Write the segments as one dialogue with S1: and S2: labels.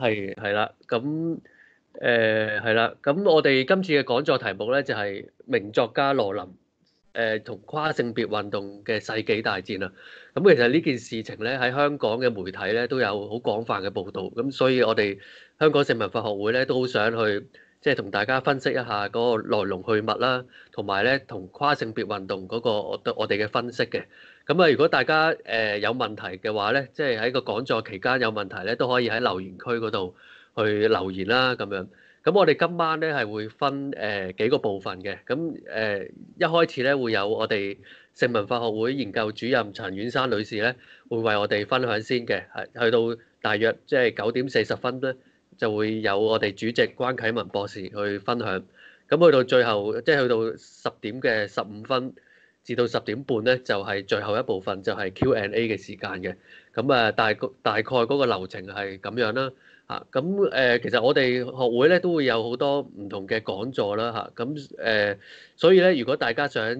S1: 係啦，咁係啦，咁我哋今次嘅講座題目咧就係名作家羅琳同跨性別運動嘅世紀大戰啊。咁其實呢件事情咧喺香港嘅媒體咧都有好廣泛嘅報導，咁所以我哋香港性文化學會咧都好想去即係同大家分析一下嗰個來龍去脈啦，同埋咧同跨性別運動嗰個我哋嘅分析嘅。咁啊，如果大家有問題嘅話咧，即係喺個講座期間有問題咧，都可以喺留言區嗰度去留言啦，咁樣。咁我哋今晚咧係會分幾個部分嘅。咁一開始咧會有我哋性文化學會研究主任陳婉珊女士咧，會為我哋分享先嘅。係去到大約即係9:40咧，就會有我哋主席關啟文博士去分享。咁去到最後，即係去到10:15至到10:30咧，就係最後一部分，就係 Q&A 嘅時間嘅。咁啊，大概嗰個流程係咁樣啦。咁其實我哋學會咧都會有好多唔同嘅講座啦。咁所以咧，如果大家想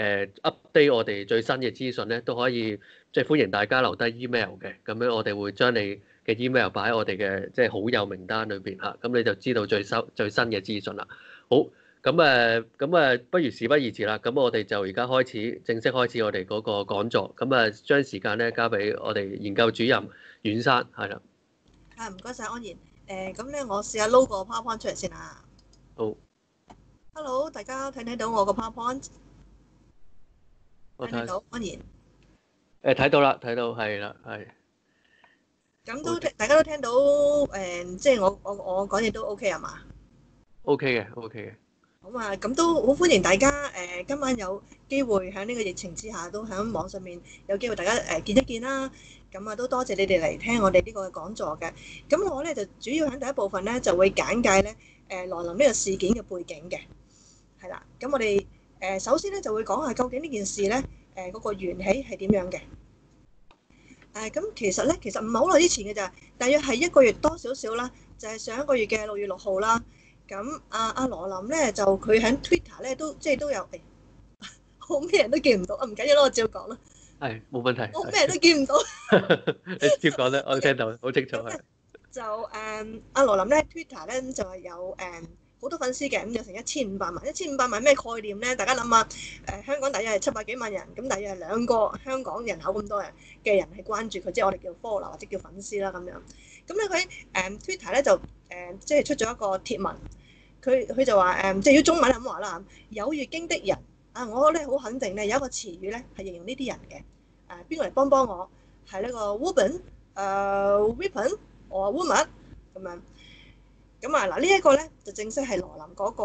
S1: update 我哋最新嘅資訊咧，都可以即係歡迎大家留低 email 嘅。咁樣我哋會將你嘅 email 擺喺我哋嘅即係好友名單裏邊嚇，咁你就知道最新嘅資訊啦。好。咁不如事不宜遲啦。咁我哋就而家正式開始我哋嗰個講座。咁將時間咧交俾我哋研究主任阮珊，係啦。
S2: 唔該晒安然。咁咧我試下撈個 PowerPoint 出嚟先啊。
S1: 好。
S2: Hello， 大家睇唔睇到我個 PowerPoint？
S1: 我
S2: 睇到安然。
S1: 睇到啦，睇到係啦，係。
S2: 咁大家都聽到即係我講嘢都 OK 係嘛
S1: ？OK 嘅，OK 嘅。
S2: 好啊，咁都好歡迎大家今晚有機會喺呢個疫情之下，都喺網上面有機會大家見一見啦。咁都多謝你哋嚟聽我哋呢個講座嘅。咁我咧就主要喺第一部分咧就會簡介咧來臨呢個事件嘅背景嘅，係啦。咁我哋首先咧就會講下究竟呢件事咧嗰個緣起係點樣嘅。咁其實唔係好耐之前嘅咋，大約係1個月多少少啦，就係上一個月嘅6月6號啦。咁阿羅琳咧就佢喺 Twitter 咧都有我咩人都見唔到啊，唔緊要啦，我照講啦。
S1: 係冇問題。
S2: 我咩人都見唔到。
S1: 你照講咧，我聽到好清楚係。
S2: 就阿羅琳咧 Twitter 咧就係有好多粉絲嘅，咁有成1500萬。1500萬咩概念咧？大家諗下，香港大約係700幾萬人，咁大約係2個香港人口咁多人嘅人係關注佢，即係我哋叫 follow 或者叫粉絲啦咁樣。咁咧佢喺Twitter 咧就即係出咗一個貼文，佢就話即係要中文咁話啦，有月經的人我咧好肯定咧有一個詞語咧係形容呢啲人嘅。邊個嚟幫我？係呢個 woman、weapon 或 woman 咁樣。咁嗱呢一個咧就正式係羅琳嗰個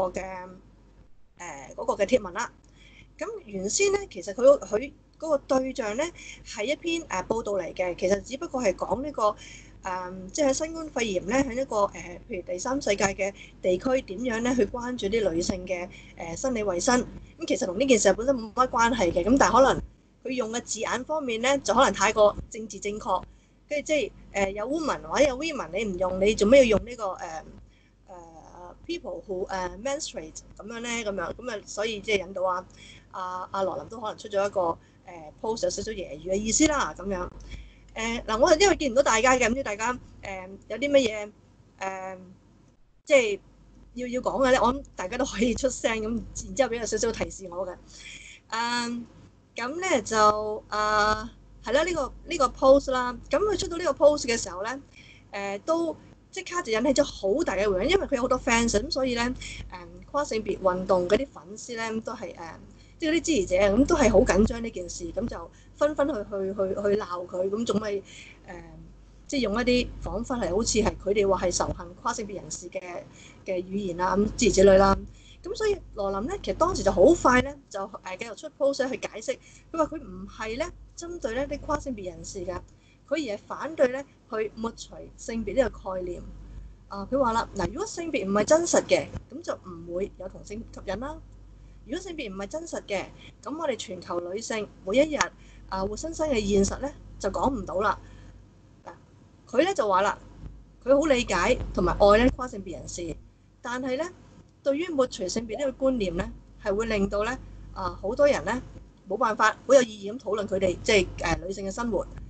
S2: 嘅貼文啦。咁原先咧其實佢嗰個對象咧係一篇報道嚟嘅，其實只不過係講呢個即係新冠肺炎咧喺一個譬如第三世界嘅地區點樣咧去關注啲女性嘅生理衛生。咁其實同呢件事本身冇乜關係嘅，咁但係可能佢用嘅字眼方面咧就可能太過政治正確，跟住即係有 woman 或者有 women 你唔用，你做咩要用呢個people who menstruate 咁樣咧？咁所以即係引到阿羅琳都可能出咗一個post 有少少揶揄嘅意思啦，咁樣。嗱，我係因為見唔到大家嘅，唔知大家有啲乜嘢即係要講嘅咧，我諗大家都可以出聲咁，然之後俾有少少提示我嘅。咁咧就係啦，呢個 post 啦。咁佢出到呢個 post 嘅時候咧，都即刻就引起咗好大嘅回響，因為佢有好多 fans 咁，所以咧跨性別運動嗰啲粉絲咧都係即係嗰啲支持者咁都係好緊張呢件事，咁就紛紛去鬧佢，咁總係即係用一啲彷彿係好似係佢哋話係仇恨跨性別人士嘅語言啦，咁諸如此類啦。咁所以羅琳咧，其實當時就好快咧就繼續出 post 去解釋，佢話佢唔係咧針對咧啲跨性別人士㗎，佢而係反對咧去抹除性別呢個概念。佢話啦，嗱，如果性別唔係真實嘅，咁就唔會有同性吸引啦。如果性別唔係真實嘅，咁我哋全球女性每一日活生生嘅現實咧就講唔到啦。佢咧就話啦，佢好理解同埋愛咧跨性別人士，但係咧對於抹除性別呢個觀念咧，係會令到咧好多人咧冇辦法好有意義咁討論佢哋即係女性嘅生活。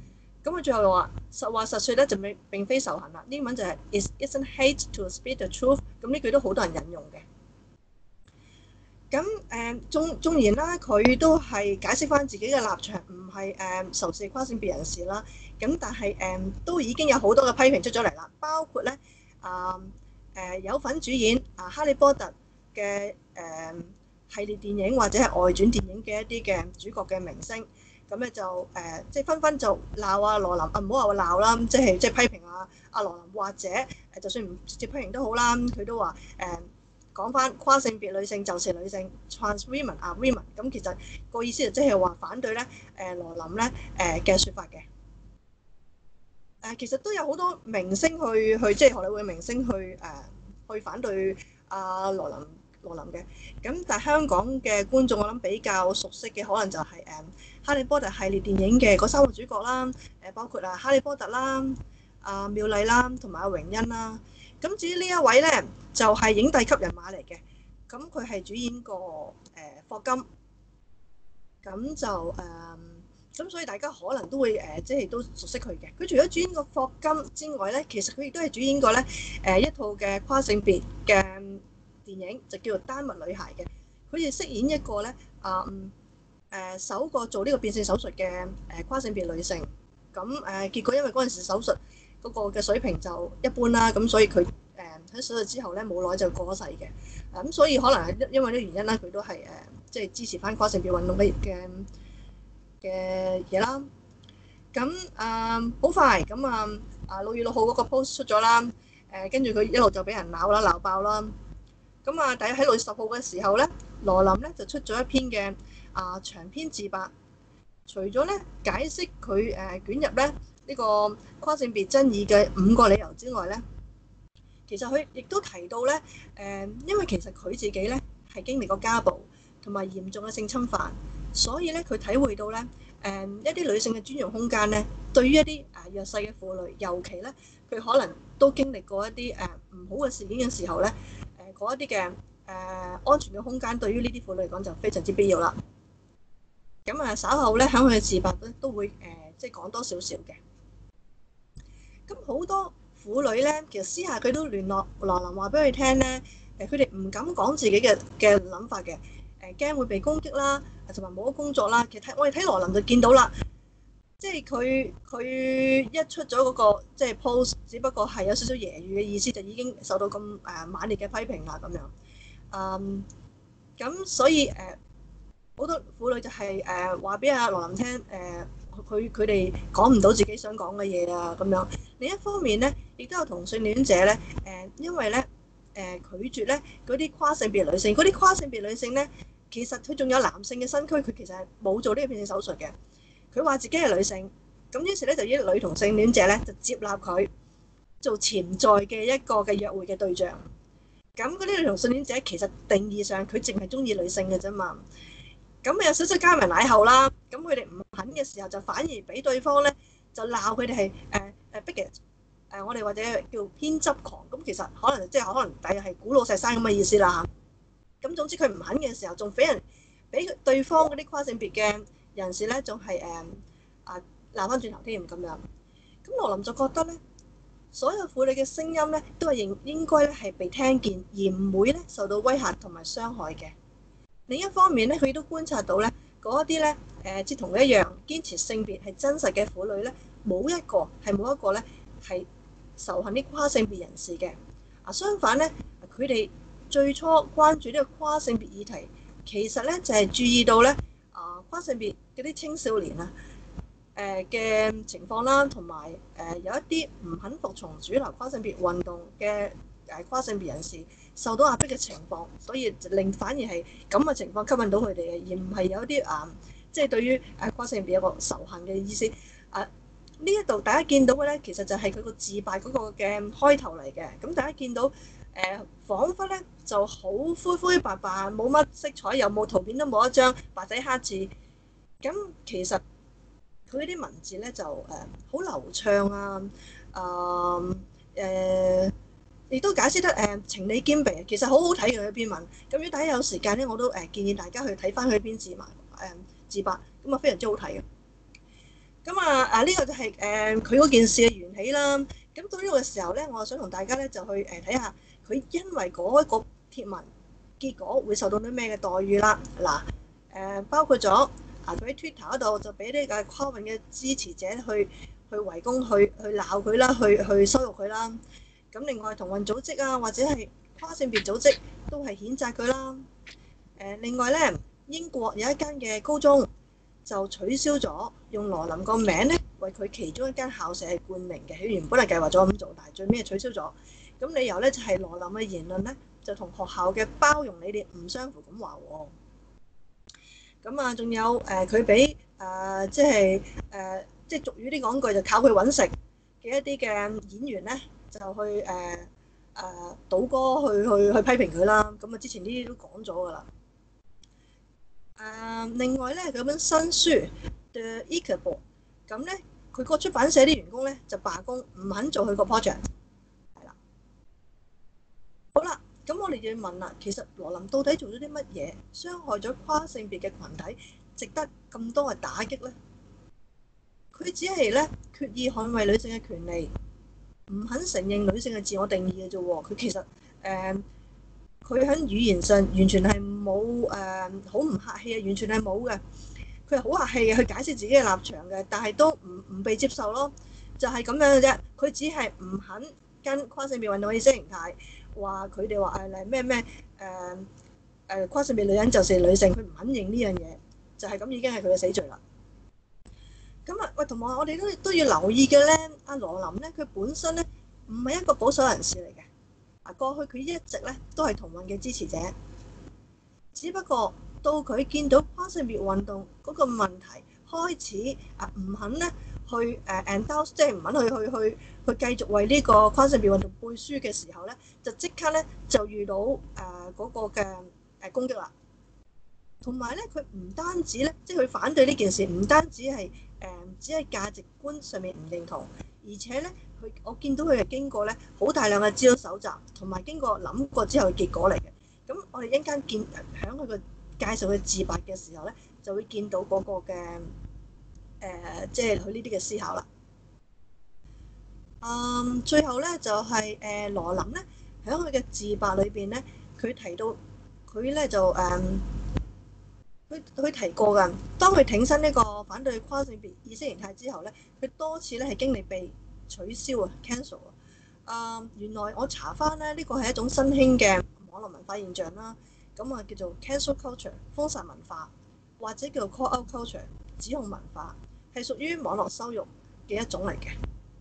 S2: 咁佢最後話實話實說咧就並非仇恨啦。英文就係 It isn't hate to speak the truth。咁呢句都好多人引用嘅。咁縱然啦，佢都係解釋翻自己嘅立場，唔係仇視跨性別人士啦。咁但係都已經有好多嘅批評出咗嚟啦，包括咧有份主演哈利波特嘅系列電影或者係外傳電影嘅一啲嘅主角嘅明星，咁咧就即係紛紛就鬧羅琳，唔好話鬧啦，即係批評羅琳，或者就算唔直接批評都好啦，佢都話講翻跨性別女性就是女性 ，trans women are women。咁其實個意思就即係話反對咧羅琳咧嘅説法嘅。其實都有好多明星去即係荷里活嘅明星去反對羅琳嘅。咁但係香港嘅觀眾我諗比較熟悉嘅可能就係哈利波特系列電影嘅嗰3個主角啦，包括哈利波特啦、妙麗啦同埋榮恩啦。咁至於呢一位咧就係影帝級人馬嚟嘅，咁佢係主演過霍金，咁就咁所以大家可能都會即係都熟悉佢嘅。佢除咗主演過霍金之外咧，其實佢亦都係主演過咧一套嘅跨性別嘅電影，就叫做《丹麥女孩》嘅。佢哋飾演一個咧首個做呢個變性手術嘅跨性別女性。咁結果因為嗰陣時手術嗰個嘅水平就一般啦，咁所以佢喺手術之後咧冇耐就過咗世嘅。咁所以可能係因為呢個原因啦，佢都係即係支持翻跨性別運動嘅嘢啦。咁好快咁6月6號嗰個 post 出咗啦，跟住佢一路就俾人鬧爆啦。咁大約喺6月10號嘅時候咧，羅琳咧就出咗一篇嘅長篇自白，除咗咧解釋佢捲入咧呢個跨性別爭議嘅5個理由之外咧，其實佢亦都提到咧因為其實佢自己咧係經歷過家暴同埋嚴重嘅性侵犯，所以咧佢體會到咧一啲女性嘅專用空間咧，對於一啲弱勢嘅婦女，尤其咧佢可能都經歷過一啲唔好嘅事件嘅時候咧，嗰一啲嘅安全嘅空間對於呢啲婦女嚟講就非常之必要啦。咁稍後咧喺佢嘅自白咧都會即係講多少少嘅。咁好多婦女咧，其實私下佢都聯絡羅琳話俾佢聽咧，佢哋唔敢講自己嘅諗法嘅，驚會被攻擊啦，同埋冇咗工作啦。其實我哋睇羅琳就見到啦，即係佢一出咗嗰個即係 post， 只不過係有少少揶揄嘅意思，就已經受到咁猛烈嘅批評啦咁樣。咁所以好多婦女就係話俾羅琳聽，佢哋講唔到自己想講嘅嘢啊咁樣。另一方面咧，亦都有同性戀者咧，因為咧拒絕咧嗰啲跨性別女性，嗰啲跨性別女性咧，其實佢仲有男性嘅身軀，佢其實係冇做呢個變性手術嘅。佢話自己係女性，咁於是咧就有啲女同性戀者咧就接納佢做潛在嘅一個嘅約會嘅對象。咁嗰啲女同性戀者其實定義上佢淨係中意女性嘅啫嘛。咁有少少加埋奶後啦，咁佢哋唔肯嘅時候就反而俾對方咧就鬧佢哋係bigot，我哋或者叫偏執狂。咁其實可能大約係古老石山咁嘅意思啦嚇。咁總之佢唔肯嘅時候，仲俾對方嗰啲跨性別嘅人士咧，仲係鬧翻轉頭添咁樣。咁羅琳就覺得咧，所有婦女嘅聲音咧都係應該咧係被聽見，而唔會咧受到威嚇同埋傷害嘅。另一方面咧，佢亦都觀察到咧嗰一啲咧即同佢一樣堅持性別係真實嘅婦女咧，冇一個咧係仇恨啲跨性別人士嘅。相反咧，佢哋最初關注呢個跨性別議題，其實咧就係注意到咧跨性別嗰啲青少年嘅情況啦，同埋有一啲唔肯服從主流跨性別運動嘅跨性別人士受到壓迫嘅情況，所以反而係咁嘅情況吸引到佢哋嘅，而唔係有啲即係對於跨性別有個仇恨嘅意思。呢一度大家見到嘅咧，其實就係佢個自白嗰個嘅開頭嚟嘅。咁大家見到彷彿咧就好灰灰白白，冇乜色彩，又冇圖片，都冇一張白仔黑字。咁其實佢啲文字咧就好流暢亦都解釋得情理兼備，其實好好睇嘅佢篇文。咁如果大家有時間咧，我都建議大家去睇翻佢篇自白，咁非常之好睇嘅。 咁呢個就係佢嗰件事嘅緣起啦。咁到呢個時候咧，我想同大家咧就去睇下佢因為嗰一個貼文，結果會受到啲咩嘅待遇啦。嗱包括咗佢喺 Twitter 嗰度就俾呢個跨運嘅支持者去圍攻、去鬧佢啦、去羞辱佢啦。咁另外同運組織啊，或者係跨性別組織都係譴責佢啦。另外咧，英國有一間嘅高中就取消咗用羅琳個名咧，為佢其中一間校舍係冠名嘅。佢原本係計劃咗咁做，但係最尾取消咗。咁理由咧就係羅琳嘅言論咧，就同學校嘅包容理念唔相符咁話喎。咁仲有佢俾即係俗語啲講句，就靠佢揾食嘅一啲嘅演員咧，就去倒戈去批評佢啦。咁之前呢啲都講咗㗎啦。另外咧，佢本新書 The Equable， 咁咧佢個出版社啲員工咧就罷工，唔肯做佢個 project。係啦，好啦，咁我哋就要問啦，其實羅琳到底做咗啲乜嘢，傷害咗跨性別嘅群體，值得咁多嘅打擊咧？佢只係咧決意捍衛女性嘅權利，唔肯承認女性嘅自我定義嘅啫喎。佢其實佢喺語言上完全係冇好唔客氣啊，完全係冇嘅。佢係好客氣嘅去解釋自己嘅立場嘅，但係都唔被接受咯。就係咁樣嘅啫。佢只係唔肯跟跨性別運動嘅意識形態，話佢哋話咩跨性別女人就是女性，佢唔肯認呢樣嘢，就係咁已經係佢嘅死罪啦。咁喂，同埋我哋都要留意嘅咧，阿羅琳咧，佢本身咧唔係一個保守人士嚟嘅。過去佢一直咧都係同運嘅支持者，只不過到佢見到跨性別運動嗰個問題開始唔肯咧去endorse，即係唔肯去繼續為呢個跨性別運動背書嘅時候咧，就即刻咧就遇到嗰個嘅攻擊啦。同埋咧，佢唔單止咧，即係佢反對呢件事，唔單止係只係價值觀上面唔認同，而且咧。我見到佢嘅經過咧，好大量嘅資料搜集，同埋經過諗過之後嘅結果嚟嘅。咁我哋一陣間見喺佢個介紹佢自白嘅時候咧，就會見到嗰個嘅即係佢呢啲嘅思考啦。最後咧就係羅琳咧喺佢嘅自白裏邊咧，佢提到佢咧就佢提過㗎。當佢挺身呢個反對跨性別意識形態之後咧，佢多次咧係經歷被取消啊 cancel 原來我查翻咧，呢個係一種新興嘅網絡文化現象啦。咁叫做 cancel culture 封殺文化，或者叫做 call out culture 指控文化，係屬於網絡羞辱嘅一種嚟嘅。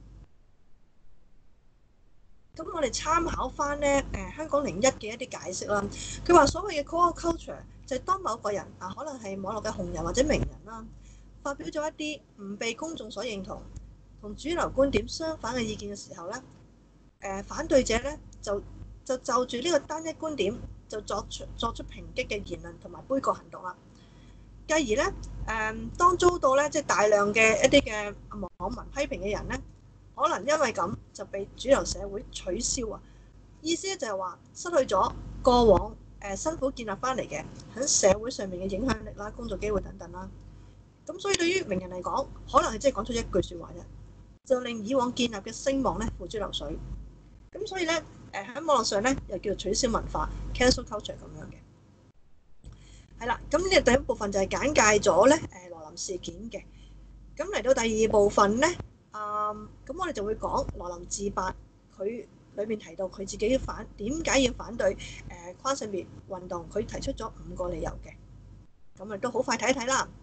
S2: 咁我哋參考翻咧香港01嘅一啲解釋啦。佢話所謂嘅 call out culture 就係當某個人可能係網絡嘅紅人或者名人啦，發表咗一啲唔被公眾所認同同主流觀點相反嘅意見嘅時候咧，反對者咧就住呢個單一觀點就作出抨擊嘅言論同埋杯葛行動啦。繼而咧當遭到咧即係大量嘅一啲嘅網民批評嘅人咧，可能因為咁就被主流社會取消啊。意思咧就係話失去咗過往辛苦建立翻嚟嘅喺社會上面嘅影響力啦、工作機會等等啦。咁所以對於名人嚟講，可能係即係講出一句説話啫，就令以往建立嘅聲望咧付諸流水。咁所以咧喺網絡上咧又叫做取消文化 cancel culture 咁樣嘅。係啦，咁呢個第一部分就係簡介咗咧羅琳事件嘅。咁嚟到第二部分咧，咁我哋就會講羅琳自白，佢裏面提到佢自己點解要反對跨性別運動，佢提出咗5個理由嘅。咁都好快睇一睇啦。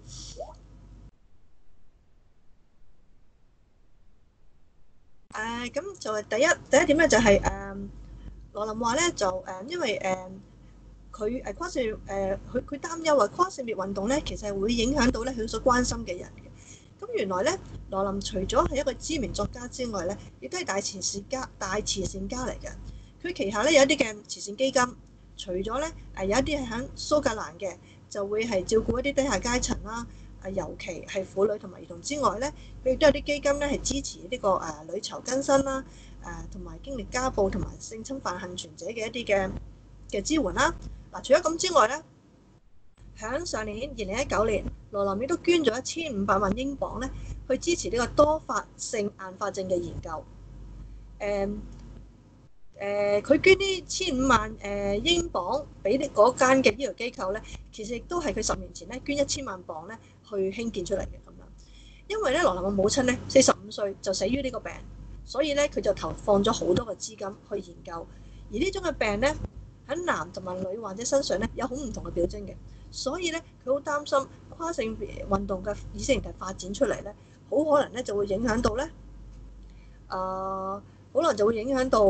S2: 咁就係第一點咧，就係羅琳話咧就因為佢跨性佢擔憂跨性別運動咧，其實係會影響到咧佢所關心嘅人嘅。咁原來咧，羅琳除咗係一個知名作家之外咧，亦都係大慈善家嚟嘅。佢旗下咧有一啲嘅慈善基金，除咗咧有一啲係喺蘇格蘭嘅，就會係照顧一啲低下階層啦。尤其係婦女同埋兒童之外咧，佢亦都有啲基金咧係支持呢個女囚更生啦，同埋經歷家暴同埋性侵犯幸存者嘅一啲嘅支援啦。除咗咁之外咧，喺上年2019年，羅琳亦都捐咗1500萬英鎊咧， 去支持呢個多發性硬化症嘅研究。佢捐呢15,000英鎊俾嗰間嘅醫療機構咧，其實亦都係佢10年前咧捐1000萬鎊咧去興建出嚟嘅咁樣。因為咧羅琳嘅母親咧45歲就死於呢個病，所以咧佢就投放咗好多嘅資金去研究。而呢種嘅病咧喺男同埋女患者身上咧有好唔同嘅表徵嘅，所以咧佢好擔心跨性別運動嘅意識形態發展出嚟咧，好可能咧就會影響到咧可能就會影響到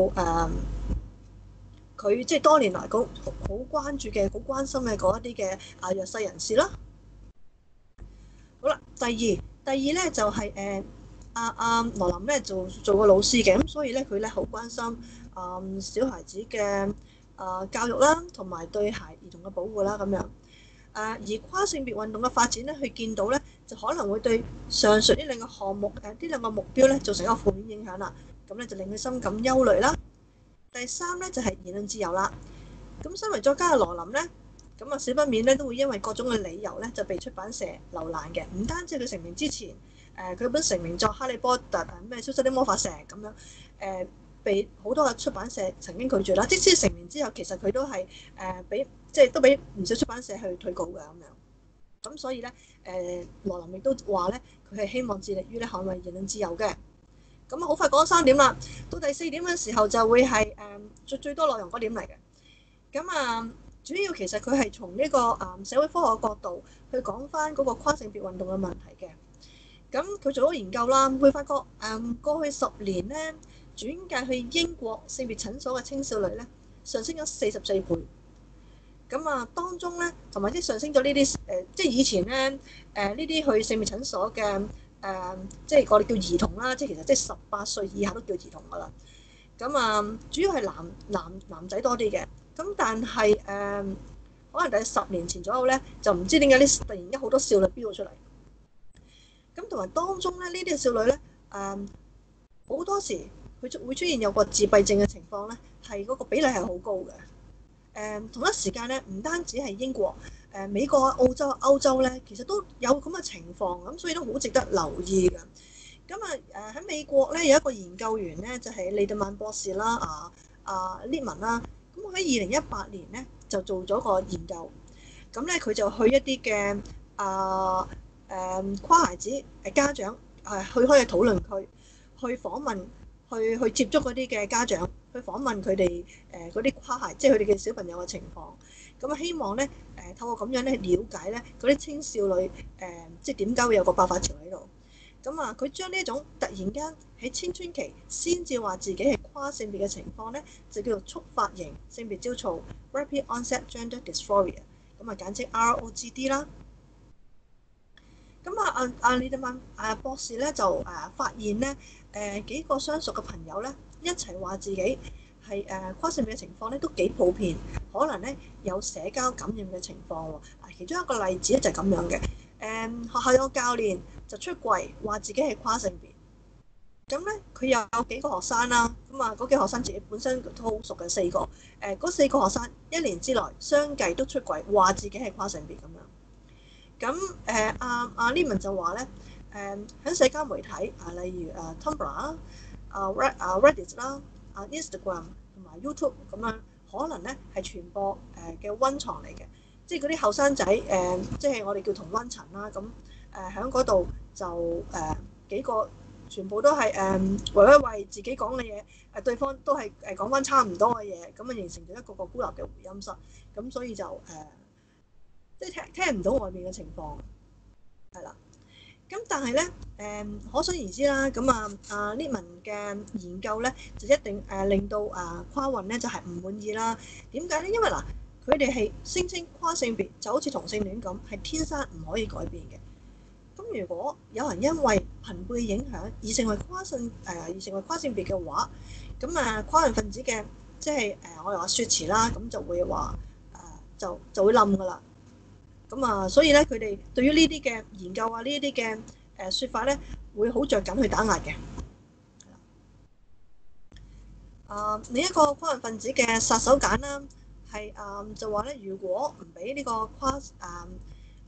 S2: 佢即係多年來好關注嘅、好關心嘅嗰一啲嘅弱勢人士啦。好啦，第二咧就係羅琳咧做過老師嘅，咁所以咧佢咧好關心小孩子嘅教育啦，同埋對兒童嘅保護啦咁樣。而跨性別運動嘅發展咧，佢見到咧就可能會對上述呢兩個項目呢兩個目標咧造成一個負面影響啦。咁咧就令佢深感憂慮啦。第三咧就係言論自由啦。咁身為作家嘅羅琳咧，咁少不免咧都會因為各種嘅理由咧就被出版社留難嘅。唔單止佢成名之前，佢本成名作《哈利波特》咩消失的魔法石咁樣，被好多嘅出版社曾經拒絕啦。即使成名之後，其實佢都係都俾唔少出版社去退稿嘅咁樣。咁所以咧，羅琳亦都話咧，佢係希望致力於咧捍衛言論自由嘅。咁好快講咗3點啦，到第4點嘅時候就會係最多內容嗰點嚟嘅。咁主要其實佢係從呢個社會科學嘅角度去講翻嗰個跨性別運動嘅問題嘅。咁佢做咗研究啦，會發覺過去10年咧轉介去英國性別診所嘅青少女咧上升咗44倍。咁當中咧同埋即係上升咗呢啲即係以前咧呢啲去性別診所嘅。即係我哋叫兒童啦，即係其實即係18歲以下都叫兒童噶啦。咁主要係男仔多啲嘅。咁但係可能大概10年前左右咧，就唔知點解呢突然間好多少女飆咗出嚟。咁同埋當中咧，呢啲少女咧好多時佢會出現有個自閉症嘅情況咧，係嗰個比例係好高嘅。同一時間咧，唔單止係英國。美國、澳洲、歐洲咧，其實都有咁嘅情況，咁所以都好值得留意嘅。咁喺美國咧有一個研究員咧，就係利特曼博士啦，Littman啦。咁喺2018年咧就做咗個研究，咁咧佢就去一啲嘅跨孩子家長去開嘅討論區，去訪問，去接觸嗰啲嘅家長，去訪問佢哋嗰啲跨孩，即係佢哋嘅小朋友嘅情況。咁希望咧透過咁樣咧了解咧嗰啲青少女即係點解會有個爆發潮喺度。咁佢將呢一種突然間喺青春期先至話自己係跨性別嘅情況咧，就叫做速發型性別焦躁 （Rapid Onset Gender Dysphoria），咁簡稱 ROGD 啦。咁利特曼博士咧就發現咧幾個相熟嘅朋友咧一齊話自己係跨性別嘅情況咧都幾普遍，可能咧有社交感染嘅情況喎。其中一個例子咧就係咁樣嘅，學校有個教練就出櫃話自己係跨性別，咁咧佢有幾個學生啦，嗰幾個學生自己本身都好熟嘅4個，嗰4個學生1年之內相繼都出櫃話自己係跨性別咁樣。咁阿 Littman 就話咧，喺社交媒體例如Tumblr、Reddit 啦、Instagram 同埋 YouTube 咁樣，可能咧係傳播嘅溫床嚟嘅，即係嗰啲後生仔即係我哋叫同溫層啦。咁喺嗰度就幾個全部都係為自己講嘅嘢，對方都係講翻差唔多嘅嘢，咁形成咗一個孤立嘅回音室。咁所以就即係聽唔到外面嘅情況，係啦。咁但係咧，可想而知啦。咁Littman嘅研究咧，就一定令到跨運咧就係唔滿意啦。點解咧？因為嗱，佢哋係聲稱跨性別就好似同性戀咁，係天生唔可以改變嘅。咁如果有人因為朋輩影響而成為跨性別嘅話，咁跨運分子嘅即係我哋話説詞啦，咁就會話就會冧㗎啦。咁所以咧，佢哋對於呢啲嘅研究呢啲嘅説法咧，會好着緊去打壓嘅。另一個跨運分子嘅殺手鐧啦，係就話咧，如果唔俾呢個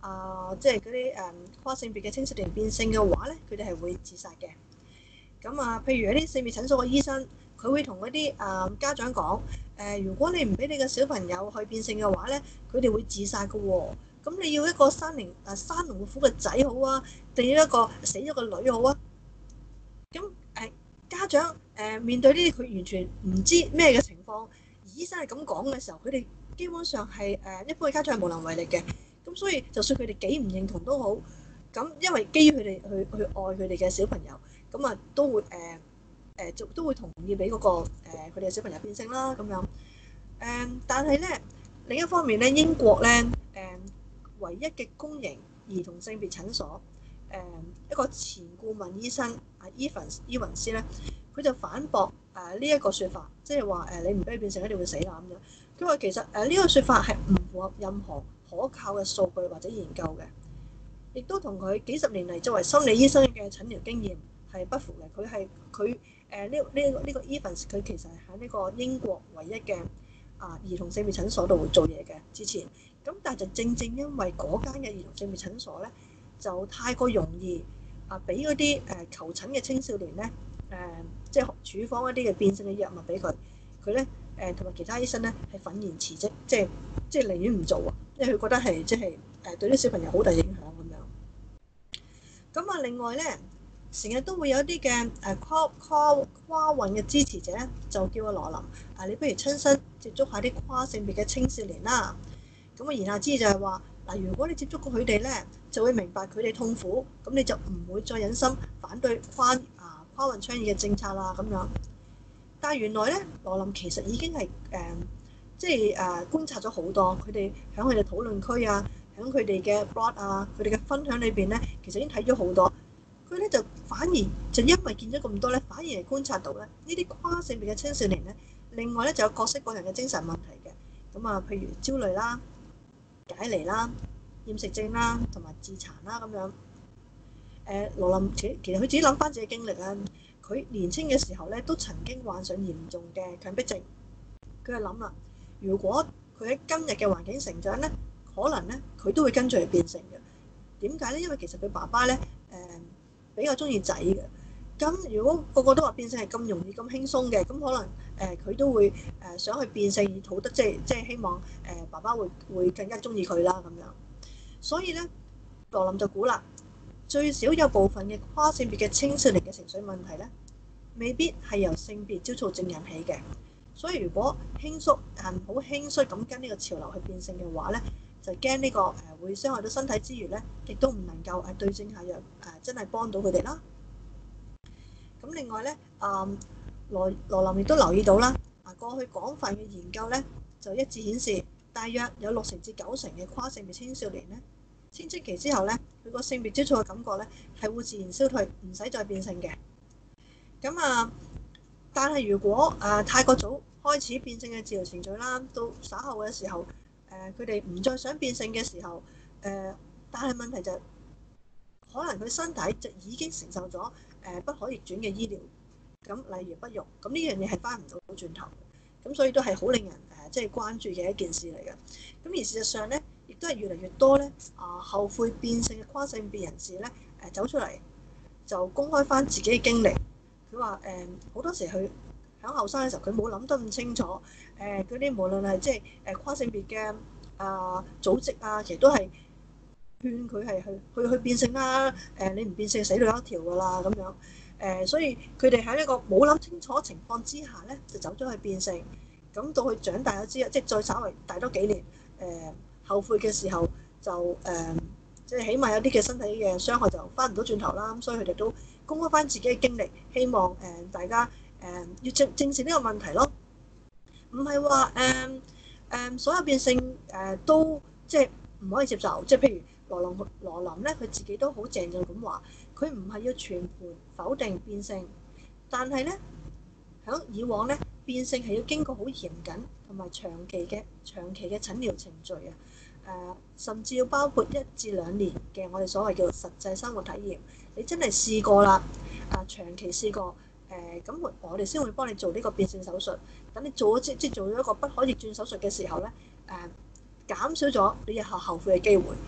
S2: 即係嗰啲跨性別嘅青少年變性嘅話咧，佢哋係會自殺嘅。咁譬如有啲性別診所嘅醫生，佢會同嗰啲家長講，如果你唔俾你嘅小朋友去變性嘅話咧，佢哋會自殺嘅喎。咁你要一個生龍活虎嘅仔好啊，定要一個死咗個女好啊？咁家長面對呢啲佢完全唔知咩嘅情況，醫生係咁講嘅時候，佢哋基本上係一般嘅家長係無能為力嘅。咁所以就算佢哋幾唔認同都好，咁因為基於佢哋去愛佢哋嘅小朋友，咁都會都會同意俾嗰個佢哋嘅小朋友變性啦咁樣。但係咧另一方面咧，英國咧唯一嘅公營兒童性別診所一個前顧問醫生伊雲斯咧，佢就反駁呢一個説法，即係話你唔俾佢變性一定會死啦咁樣。佢話其實呢個説法係唔符合任何可靠嘅數據或者研究嘅，亦都同佢幾十年嚟作為心理醫生嘅診療經驗係不符嘅。佢呢個 Evans 佢其實係喺呢個英國唯一嘅兒童性別診所度做嘢嘅之前，咁但係就正因為嗰間嘅兒童性別診所咧就太過容易俾嗰啲求診嘅青少年咧即係處方一啲嘅變性嘅藥物俾佢咧同埋其他醫生咧係憤然辭職，即係寧願唔做啊，因為佢覺得係即係對啲小朋友好大影響咁樣。咁另外咧，成日都會有一啲嘅跨運嘅支持者咧，就叫阿羅琳你不如親身接觸下啲跨性別嘅青少年啦。咁言下之意就係話如果你接觸過佢哋咧，就會明白佢哋痛苦，咁你就唔會再忍心反對跨運倡議嘅政策啦咁樣。但係原來咧，羅琳其實已經係即係觀察咗好多，佢哋喺佢哋討論區喺佢哋嘅 blog 佢哋嘅分享裏邊咧，其實已經睇咗好多。佢咧就反而就因為見咗咁多咧，反而係觀察到咧呢啲跨性別嘅青少年咧，另外咧就有各式各樣嘅精神問題嘅。咁譬如焦慮啦、解離啦、厭食症啦，同埋自殘啦咁樣。羅琳其實佢自己諗翻自己經歷啊。佢年輕嘅時候咧，都曾經患上嚴重嘅強迫症。佢就諗啦，如果佢喺今日嘅環境成長咧，可能咧佢都會跟住嚟變性嘅。點解咧？因為其實佢爸爸咧比較中意仔嘅。咁如果個個都話變性係咁容易咁輕鬆嘅，咁可能佢都會想去變性，以討得即係希望爸爸會更加中意佢啦咁樣。所以咧，羅琳就估啦。最少有部分嘅跨性別嘅青少年嘅情緒問題咧，未必係由性別焦躁症引起嘅。所以如果好輕率咁跟呢個潮流去變性嘅話咧，就驚呢個會傷害到身體之餘咧，亦都唔能夠對症下藥真係幫到佢哋啦。咁另外咧，羅琳亦都留意到啦，過去廣泛嘅研究咧就一致顯示，大約有60%至90%嘅跨性別青少年咧，青春期之後咧，佢個性別焦躁嘅感覺咧係會自然消退，唔使再變性嘅。咁但係如果太過早開始變性嘅治療程序啦，到稍後嘅時候，佢哋唔再想變性嘅時候，但係問題就可能佢身體就已經承受咗不可逆轉嘅醫療，咁例如不育，咁呢樣嘢係翻唔到轉頭，咁所以都係好令人即係關注嘅一件事嚟嘅。咁而事實上咧，亦都係越嚟越多咧後悔變性嘅跨性別人士咧走出嚟，就公開翻自己嘅經歷。佢話好多時佢喺後生嘅時候，佢冇諗得咁清楚，嗰啲無論係即係跨性別嘅組織其實都係勸佢係去變性啦。你唔變性死路一條㗎啦咁樣。所以佢哋喺一個冇諗清楚情況之下咧，就走咗去變性。咁到佢長大咗之後，即係再稍微大多幾年，後悔嘅時候就即係起碼有啲嘅身體嘅傷害就翻唔到轉頭啦。咁所以佢哋都公開翻自己嘅經歷，希望大家要正視呢個問題咯。唔係話所有變性都即係唔可以接受。即係譬如羅琳咧，佢自己都好鄭重咁話，佢唔係要全盤否定變性，但係咧喺以往咧變性係要經過好嚴謹同埋長期嘅診療程序甚至要包括1至2年嘅我哋所謂叫實際生活體驗。你真係試過啦，長期試過，咁我哋先會幫你做呢個變性手術。等你做咗即係做咗一個不可逆轉手術嘅時候咧，減少咗你日後後悔嘅機會。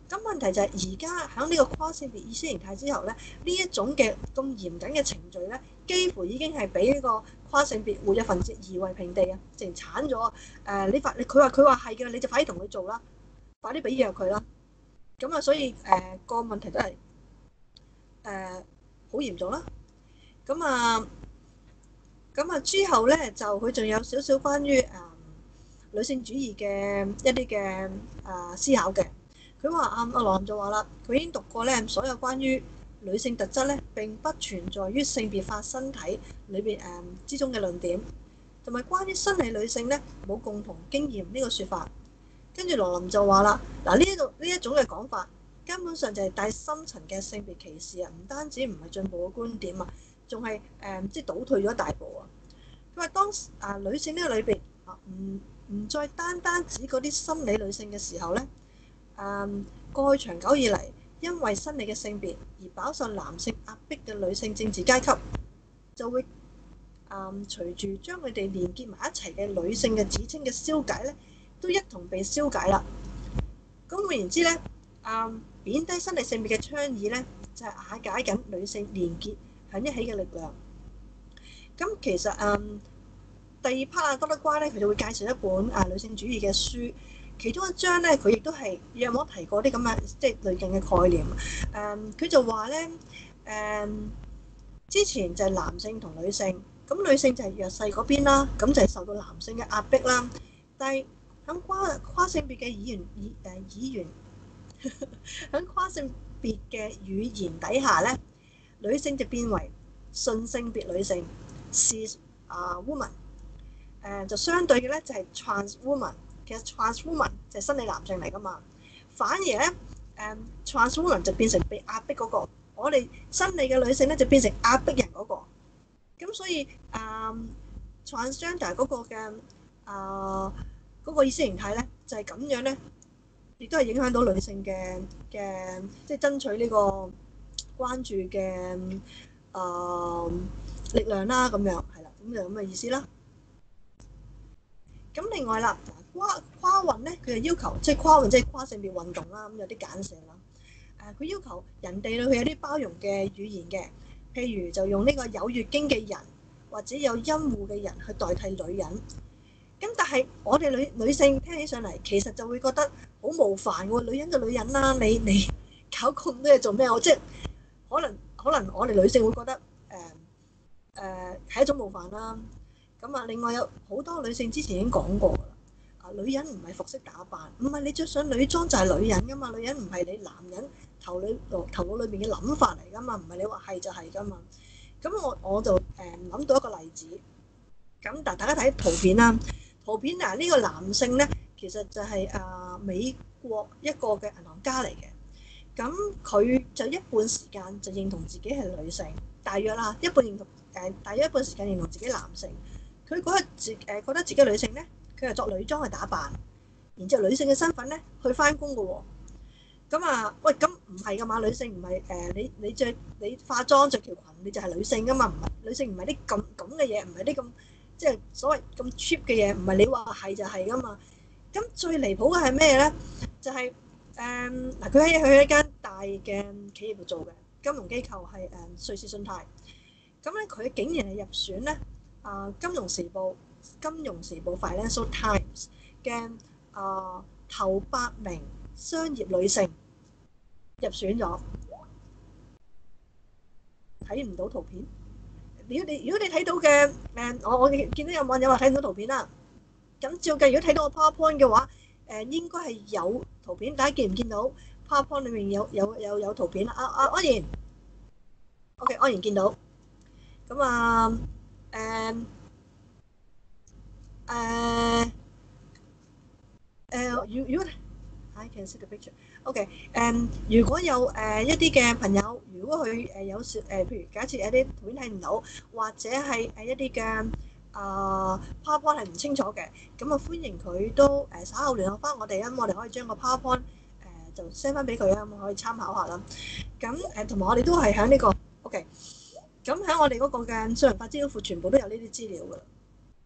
S2: 咁問題就係而家喺呢個跨性別意識形態之後咧，呢一種嘅咁嚴謹嘅程序咧，幾乎已經係俾呢個跨性別活躍分子夷為平地啊，直情鏟咗佢話係嘅，你就快啲同佢做啦，快啲俾藥佢啦。咁啊，所以個問題都係好嚴重啦。咁啊之後咧就佢仲有少少關於女性主義嘅一啲嘅思考嘅。佢話阿羅琳就話啦，佢已經讀過咧所有關於女性特質咧並不存在於性別化身體裏邊之中嘅論點，同埋關於生理女性咧冇共同經驗呢個説法。跟住羅琳就話啦，嗱呢一種嘅講法根本上就係帶深層嘅性別歧視啊！唔單止唔係進步嘅觀點啊，仲係即係倒退咗一大步啊！佢話當女性呢個裏邊唔再單指嗰啲生理女性嘅時候咧，過去長久以嚟因為生理嘅性別而飽受男性壓迫嘅女性政治階級，就會隨住將佢哋連結埋一齊嘅女性嘅指稱嘅消解咧，都一同被消解啦。咁換言之咧，貶低生理性別嘅倡議咧，就係瓦解緊女性連結喺一起嘅力量。咁其實第二 part 多得乖咧，佢就會介紹一本女性主義嘅書，其中一章咧，佢亦都係約莫提過啲咁嘅即係類近嘅概念。佢就話咧，之前就係男性同女性，咁女性就係弱勢嗰邊啦，咁就係受到男性嘅壓迫啦。但係喺跨性別嘅議員喺跨性別嘅語言底下咧，女性就變為順性別女性，是woman。就相對嘅咧就係 trans woman， 其實 trans woman 就係生理男性嚟噶嘛，反而咧trans woman 就變成被壓迫嗰個，我哋生理嘅女性咧就變成壓迫人嗰個，咁所以transgender 嗰個嘅嗰個意識形態咧就係咁樣咧，亦都係影響到女性嘅即係爭取呢個關注嘅力量啦，咁樣係啦，咁就咁嘅意思啦。咁另外啦，跨運咧，佢就要求即係跨運即係跨性別運動啦，咁有啲簡寫啦。佢要求人哋對佢有啲包容嘅語言嘅，譬如就用呢個有月經嘅人或者有陰戶嘅人去代替女人。咁但係我哋女性聽起上嚟，其實就會覺得好冒犯喎，女人就女人啦，你搞咁多嘢做咩？我即係可能我哋女性會覺得係一種冒犯啦。咁另外有好多女性之前已經講過啦，女人唔係服飾打扮，唔係你着上女裝就係女人噶嘛，女人唔係你男人頭腦裏邊嘅諗法嚟噶嘛，唔係你話係就係噶嘛。咁我就諗到一個例子，咁但大家睇圖片啦，圖片呢個男性咧，其實就係美國一個嘅銀行家嚟嘅，咁佢就一半時間就認同自己係女性，大約一半認同大約一半時間認同自己男性。佢覺得自己女性咧，佢係作女裝去打扮，然之後女性嘅身份咧去翻工嘅喎。咁喂，咁唔係噶嘛？女性唔係你化妝着條裙，你就係女性噶嘛？唔係女性唔係啲咁嘅嘢，唔係啲咁即係所謂咁 cheap 嘅嘢，唔係你話係就係噶嘛？咁最離譜嘅係咩咧？就係佢喺一間大嘅企業度做嘅金融機構係瑞士信貸。咁咧佢竟然係入選咧。金融時報 Financial Times 嘅頭8名商業女性入選咗，睇唔到圖片。如果你睇到嘅我見到有網友話睇唔到圖片啦。咁照計，如果睇到個 PowerPoint 嘅話，應該係有圖片。大家見唔見到 PowerPoint 裏面有圖片啦？安然 ，OK， 安然見到。咁如果 I can see the picture， OK， 如果有一啲嘅朋友，如果佢有譬如假設有啲圖片睇唔到，或者係一啲嘅PowerPoint 係唔清楚嘅，咁歡迎佢都稍後聯絡翻我哋啊，我哋可以將個 PowerPoint 就 send 翻俾佢啊，咁可以參考下啦。咁同埋我哋都係喺呢個 OK。咁喺我哋嗰個嘅商人發資料庫全部都有呢啲資料㗎啦。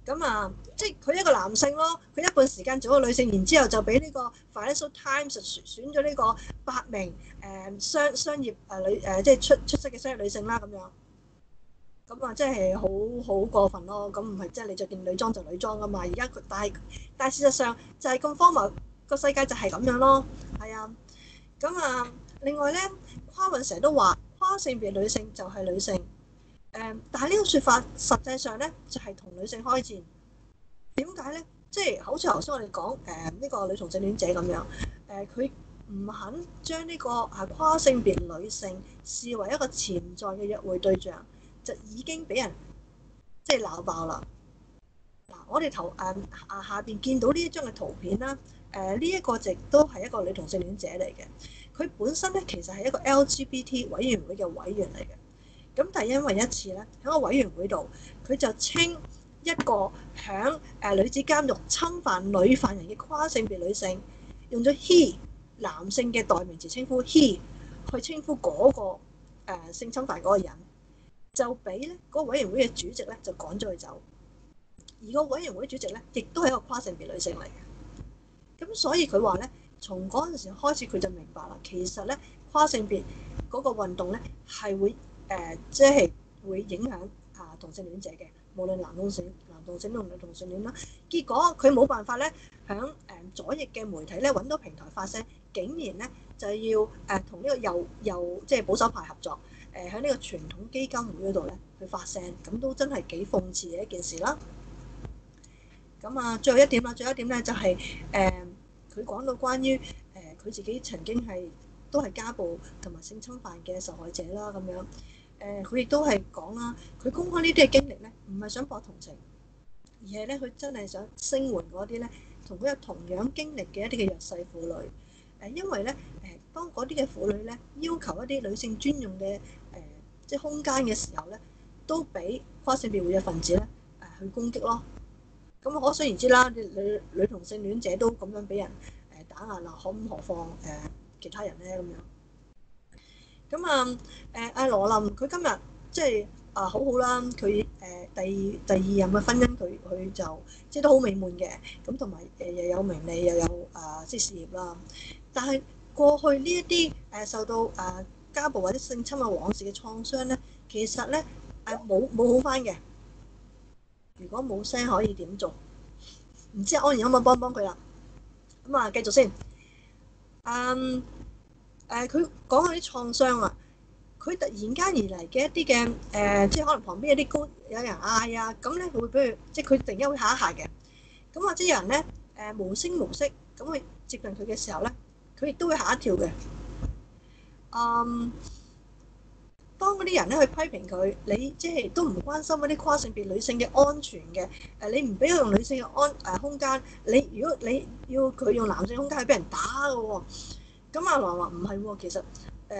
S2: 咁啊，即係佢一個男性咯，佢一半時間做一個女性，然之後就俾呢個 Financial Times 選咗呢個8名商業女即係出色嘅商業女性啦咁樣。咁啊，真係好過分咯！咁唔係即係你着件女裝就女裝噶嘛？而家佢但係事實上就係咁荒謬，個世界就係咁樣咯。係啊，咁啊，另外咧，跨運成日都話跨性別女性就係女性。但係呢個説法實際上咧就係同女性開戰。點解咧？即係好似頭先我哋講呢個女同性戀者咁樣，佢唔肯將呢個跨性別女性視為一個潛在嘅約會對象，就已經俾人即係鬧爆啦。嗱，我哋下邊見到呢一張嘅圖片啦，呢一個亦都係一個女同性戀者嚟嘅。佢本身咧其實係一個 LGBT 委員會嘅委員嚟嘅。咁但係因為一次咧喺個委員會度，佢就稱一個響女子監獄侵犯女犯人嘅跨性別女性，用咗 he 男性嘅代名詞稱呼 he 去稱呼嗰個性侵犯嗰個人，就俾咧嗰個委員會嘅主席咧就趕咗佢走。而個委員會主席咧亦都係一個跨性別女性嚟嘅。咁所以佢話咧，從嗰陣時開始佢就明白啦，其實咧跨性別嗰個運動咧係會即係會影響同性戀者嘅，無論男同性戀同女同性戀啦。結果佢冇辦法咧，響左翼嘅媒體咧揾到平台發聲，竟然咧就要同呢個右即係保守派合作，喺呢個傳統基金會嗰度咧去發聲，咁都真係幾諷刺嘅一件事啦。咁啊，最後一點咧就係佢講到關於佢自己曾經都係家暴同埋性侵犯嘅受害者啦咁樣。佢亦都係講啦，佢公開呢啲嘅經歷咧，唔係想博同情，而係咧佢真係想聲援嗰啲咧同佢有同樣經歷嘅一啲嘅弱勢婦女。因為咧當嗰啲嘅婦女咧要求一啲女性專用嘅即係空間嘅時候咧，都俾跨性別活躍分子咧去攻擊咯。咁可想而知啦，女同性戀者都咁樣俾人打壓啦，何況其他人咧咁樣。咁阿羅琳佢今日即係好好啦，佢第二任嘅婚姻佢就即係都好美滿嘅，咁同埋又有名利又有即係事業啦。但係過去呢一啲受到家暴或者性侵嘅往事嘅創傷咧，其實咧冇好翻嘅。如果冇聲可以點做？唔知安然可唔可以幫佢啦？咁啊，繼續先。佢講下啲創傷啊，佢突然間而嚟嘅一啲嘅即係可能旁邊有啲高有人嗌啊，咁咧會俾佢即係佢突然間會嚇一嚇嘅。咁或者有人咧無聲無息咁去接近佢嘅時候咧，佢亦都會嚇一跳嘅。當嗰啲人咧去批評佢，你即係都唔關心嗰啲跨性別女性嘅安全嘅，你唔俾佢用女性嘅空間，如果你要佢用男性空間，係俾人打嘅喎。咁阿羅話唔係喎，其實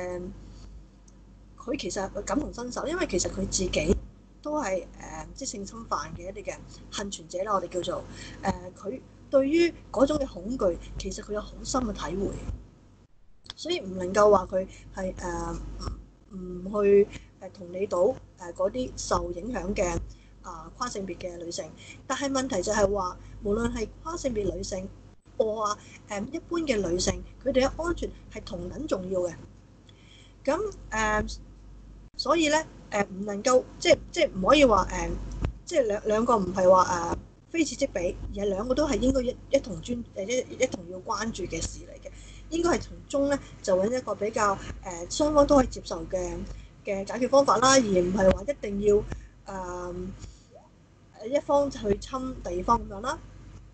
S2: 佢其實感同身受，因為其實佢自己都係即係性侵犯嘅一啲嘅幸存者啦，我哋叫做佢對於嗰種嘅恐懼，其實佢有好深嘅體會，所以唔能夠話佢係唔去同理到嗰啲受影響嘅跨性別嘅女性。但係問題就係話，無論係跨性別女性一般嘅女性，佢哋嘅安全係同等重要嘅。咁所以咧唔能夠即係唔可以話即係兩個唔係話非此即彼，而係兩個都係應該一同一同要關注嘅事嚟嘅。應該係從中咧就揾一個比較雙方都可以接受嘅解決方法啦，而唔係話一定要一方去侵第二方咁樣啦。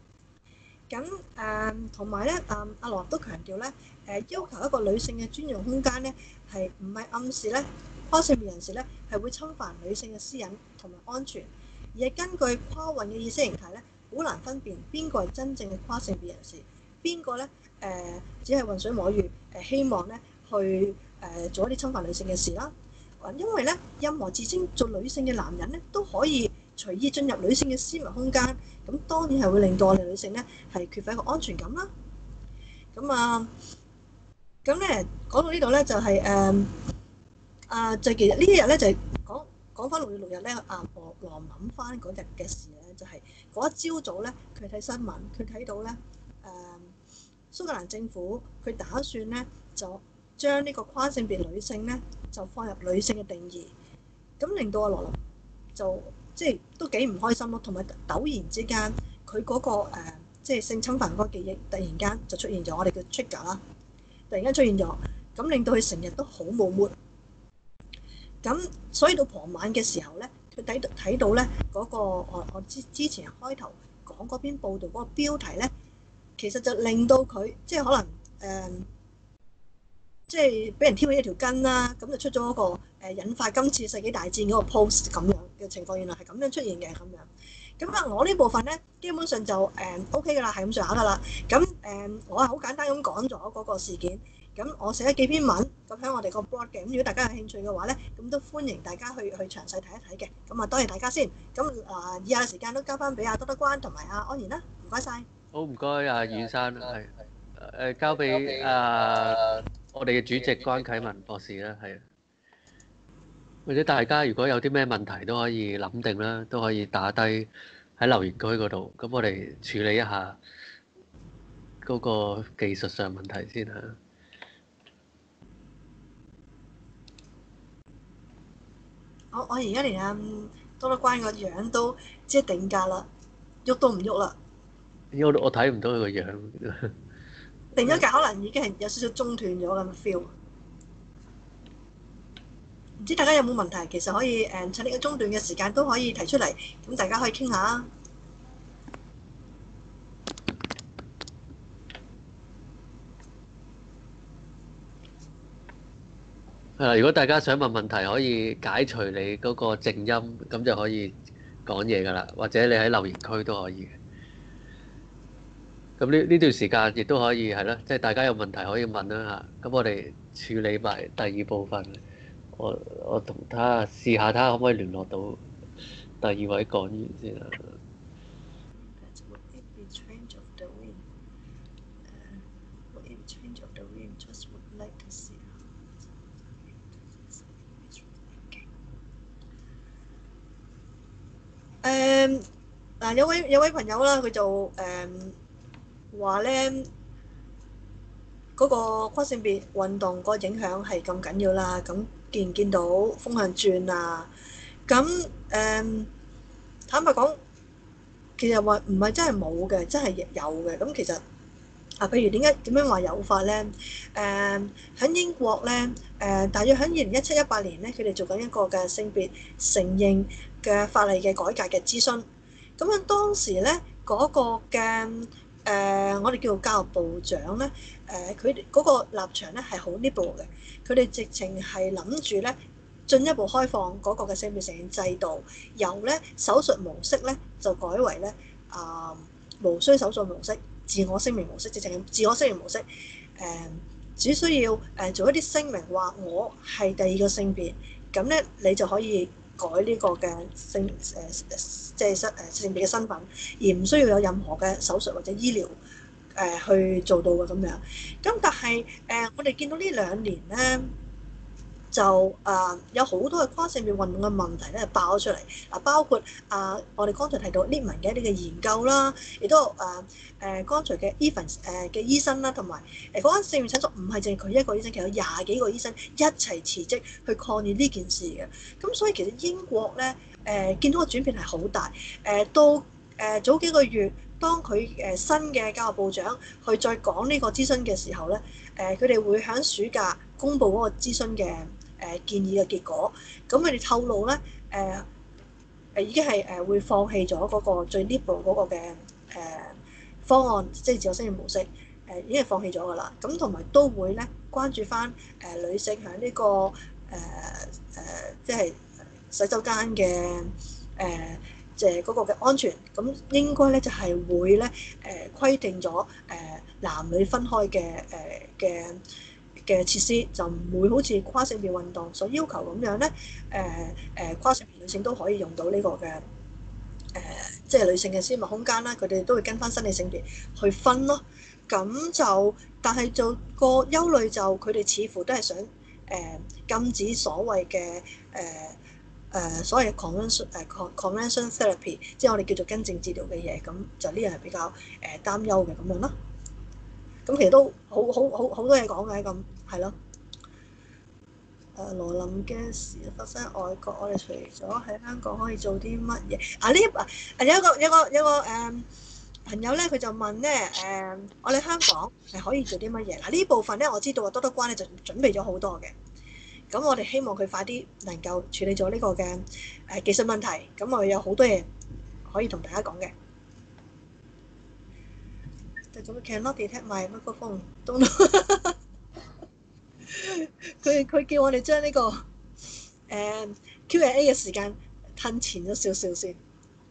S2: 咁同埋咧，阿羅都強調咧，要求一個女性嘅專用空間咧，係唔係暗示咧跨性別人士咧係會侵犯女性嘅私隱同埋安全，而係根據跨運嘅意識形態咧，好難分辨邊個係真正嘅跨性別人士，邊個咧只係渾水摸魚，希望咧去做一啲侵犯女性嘅事啦。因為咧，任何自稱做女性嘅男人咧都可以隨意進入女性嘅私密空間，咁當然係會令到我哋女性咧係缺乏一個安全感啦。咁咧講到呢度咧就係就其實呢一日咧就係講講翻6月6日咧，羅諗翻嗰日嘅事咧，就係嗰一朝早咧，佢睇新聞，佢睇到咧蘇格蘭政府佢打算咧就將呢個跨性別女性咧就放入女性嘅定義，咁令到阿羅琳就即係都幾唔開心咯，同埋陡然之間佢嗰個即係性侵犯嗰個記憶突然間就出現咗，我哋叫 trigger 啦，突然間出現咗，咁令到佢成日都好冇 mood。咁所以到傍晚嘅時候咧，佢睇到咧嗰個我之前開頭講嗰篇報道嗰個標題咧，其實就令到佢即係可能即係俾人挑起一條筋啦，咁就出咗嗰個引發今次世紀大戰嗰個 post 咁樣嘅情況，原來係咁樣出現嘅咁樣。咁啊，我呢部分咧基本上就OK 㗎啦，係咁上下㗎啦。咁我係好簡單咁講咗嗰個事件。咁我寫咗幾篇文，咁喺我哋個 blog 嘅。咁如果大家有興趣嘅話咧，咁都歡迎大家去詳細睇一睇嘅。咁啊，多謝大家先。咁以下嘅時間都交翻俾阿多德關同埋阿安然啦，唔該晒。
S1: 好，唔該阿遠山，係交俾我哋嘅主席關啟文博士啦，係。或者大家如果有啲咩問題都可以諗定啦，都可以打低喺留言區嗰度，咁我哋處理一下嗰個技術上問題先嚇。
S2: 我而家連阿多德關個樣都即係定格啦，喐都唔喐啦。
S1: 我睇唔到佢個樣。
S2: 定咗格可能已經係有少少中斷咗咁嘅 feel。唔知大家有冇問題？其實可以趁呢個中斷嘅時間都可以提出嚟，咁大家可以傾下。
S1: 如果大家想問問題，可以解除你嗰個靜音，咁就可以講嘢㗎啦。或者你喺留言區都可以嘅。咁呢段時間亦都可以係啦，即係大家有問題可以問啦嚇。咁我哋處理埋第二部分。我同他試下睇下可唔可以聯絡到第二位講員先啊。
S2: 有位朋友啦，佢就話咧嗰個跨性別運動個影響係咁緊要啦。咁見唔見到風向轉啊？咁坦白講，其實話唔係真係冇嘅，真係有嘅。咁其實譬如點樣話有法咧？喺英國咧，大約喺2017-18年咧，佢哋做緊一個嘅性別承認嘅法例嘅改革嘅諮詢。咁樣當時咧嗰個嘅我哋叫做教育部長咧，佢哋嗰個立場咧係好 liberal 嘅，佢哋直情係諗住咧進一步開放嗰個嘅性別承認制度，由咧手術模式咧就改為咧無需手術模式、自我聲明模式，直情係自我聲明模式。只需要做一啲聲明話我係第二個性別，咁咧你就可以改呢個嘅性別嘅身份，而唔需要有任何嘅手術或者醫療去做到嘅咁樣。咁但係我哋見到呢2年咧，就有好多嘅跨性別運動嘅問題咧爆咗出嚟。包括我哋剛才提到 Littman 嘅一啲嘅研究啦，亦都剛才嘅 Evans 嘅醫生啦，同埋嗰間性別診所唔係淨係佢一個醫生，其實有20幾個醫生一齊辭職去抗議呢件事嘅。咁所以其實英國咧見到個轉變係好大。到早幾個月，當佢新嘅教育部長去再講呢個諮詢嘅時候咧，佢哋會喺暑假公布嗰個諮詢嘅建議嘅結果。咁佢哋透露咧已經係會放棄咗嗰個最 liberal 嗰個嘅方案，即係自我聲明模式，已經係放棄咗㗎啦。咁同埋都會咧關注翻女性喺呢個即係洗手間嘅即係嗰個嘅安全。咁應該咧就係會咧規定咗男女分開嘅設施，就唔會好似跨性別運動所要求咁樣咧。跨性別女性都可以用到呢個嘅即係女性嘅私密空間啦。佢哋都會跟翻生理性別去分咯。咁就但係就個憂慮就佢哋似乎都係想禁止所謂嘅所謂 convention therapy，即係我哋叫做根治治療嘅嘢，咁就呢樣係比較擔憂嘅咁樣咯。咁其實都好多嘢講嘅，咁係咯。羅琳嘅事發生喺外國，我哋除咗喺香港可以做啲乜嘢？有一個朋友咧，佢就問咧我哋香港係可以做啲乜嘢？嗱，呢部分咧我知道啊，多多關咧就準備咗好多嘅。咁我哋希望佢快啲能夠處理咗呢個嘅技術問題。咁我哋有好多嘢可以同大家講嘅。就咁 cannot detect my microphone，佢叫我哋將呢個Q&A 嘅時間褪前咗少少先。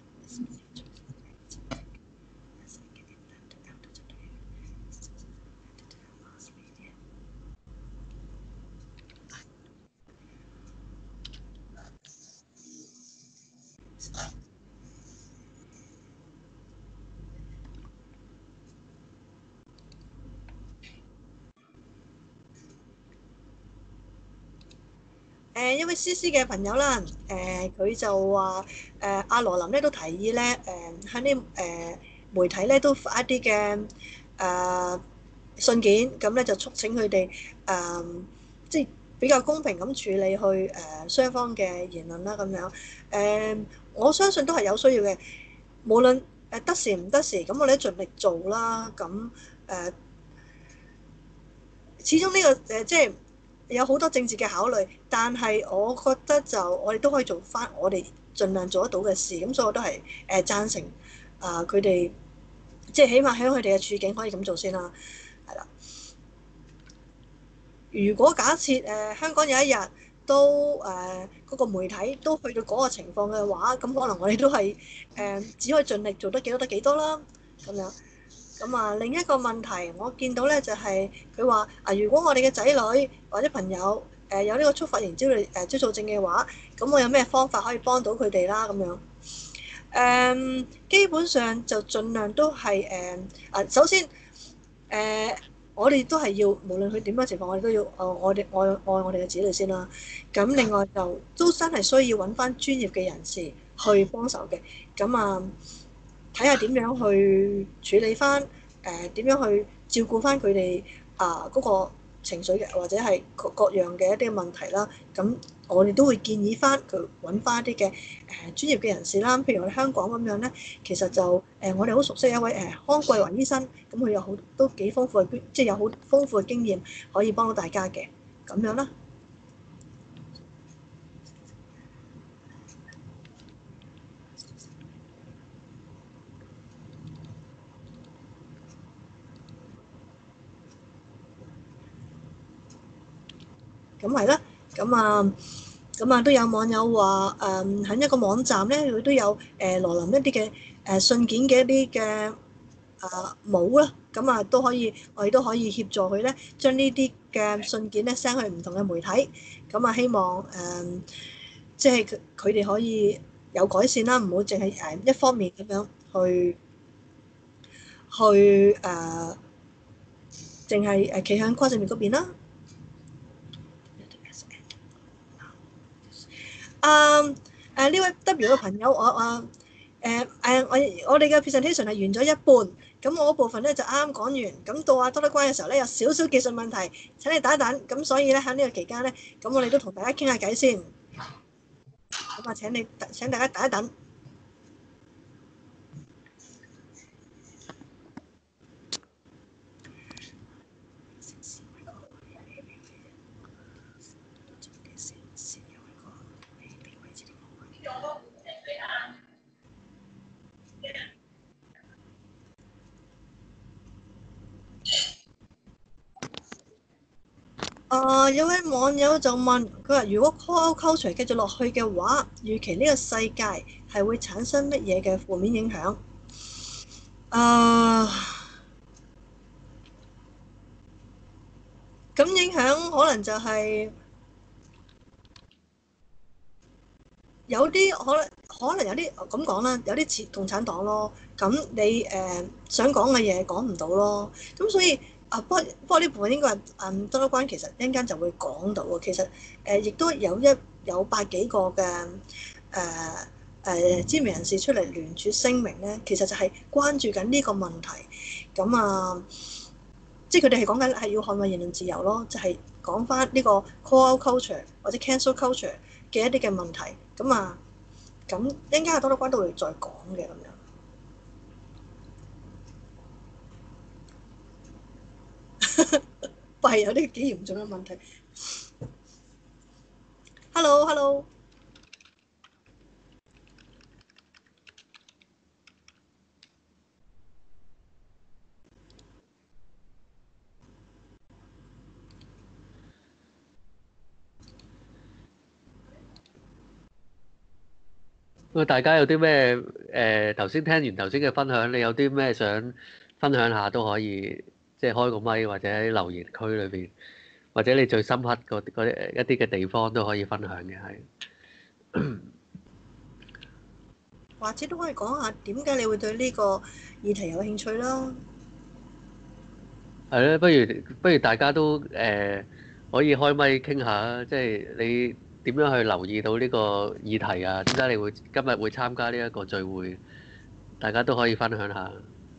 S2: 一位 CC 嘅朋友啦，佢就話阿羅琳咧都提議咧喺啲媒體咧都發一啲嘅信件，咁咧就促請佢哋即係比較公平咁處理去雙方嘅言論啦咁樣。我相信都係有需要嘅，無論得時唔得時，咁我哋都盡力做啦。咁始終呢個即係有好多政治嘅考慮，但係我覺得就我哋都可以做翻我哋盡量做得到嘅事，咁所以我都係贊成佢哋即係起碼喺佢哋嘅處境可以咁做先啦，係啦。如果假設香港有一日都嗰個媒體都去到嗰個情況嘅話，咁可能我哋都係只可以盡力做得幾多得幾多啦，咁樣。咁另一個問題，我見到咧就係佢話如果我哋嘅仔女或者朋友有呢個觸發型焦躁症嘅話，咁我有咩方法可以幫到佢哋啦？咁樣基本上就盡量都係首先我哋都係要無論佢點樣情況，我哋都要我哋愛我哋嘅子女先啦。咁另外就都真係需要揾翻專業嘅人士去幫手嘅。咁睇下點樣去處理翻點樣去照顧翻佢哋嗰個情緒嘅，或者係各樣嘅一啲問題啦。咁我哋都會建議翻佢揾翻一啲嘅專業嘅人士啦。譬如我哋香港咁樣咧，其實就我哋好熟悉一位康貴華醫生，咁佢有都幾豐富嘅，即係有好豐富嘅經驗可以幫到大家嘅咁樣啦。咁係啦，咁都有網友話喺一個網站咧，佢都有羅琳一啲嘅信件嘅一啲嘅帽啦，咁都可以，我哋都可以協助佢咧，將呢啲嘅信件咧 send 去唔同嘅媒體，咁希望即係佢哋可以有改善啦，唔好淨係一方面咁樣去淨係企向跨性別嗰邊啦。呢位 W 嘅朋友，我哋嘅 presentation 係完咗一半，咁我嗰部分咧就啱啱講完，咁到多多關嘅時候咧有少少技術問題，請你等一等，咁所以咧喺呢個期間咧，咁我哋都同大家傾下偈先，咁請大家等一等。有位網友就問佢話：如果 call culture 繼續落去嘅話，預期呢個世界係會產生乜嘢嘅負面影響？咁影響可能就係有啲可能有啲咁講啦，有啲似共產黨咯。咁你想講嘅嘢講唔到咯。咁所以不過呢部分應該係多多關其實一陣間就會講到喎。其實亦都有一有百幾個嘅知名人士出嚟聯署聲明咧，其實就係關注緊呢個問題。咁啊，即係佢哋係講緊係要捍衞言論自由咯，就係講翻呢個 call out culture 或者 cancel culture 嘅一啲嘅問題。咁啊，咁一陣間多多關都會再講嘅咁樣。係有啲幾嚴重嘅問題。Hello。
S1: 咁大家有啲咩頭先聽完頭先嘅分享，你有啲咩想分享下都可以，即係開個咪或者喺留言區裏邊，或者你最深刻嗰一啲嘅地方都可以分享嘅，係。
S2: 或者都可以講下點解你會對呢個議題有興趣啦。
S1: 係咧，不如大家都可以開咪傾下啊！即係你點樣去留意到呢個議題啊？點解你會今日會參加呢一個聚會？大家都可以分享下。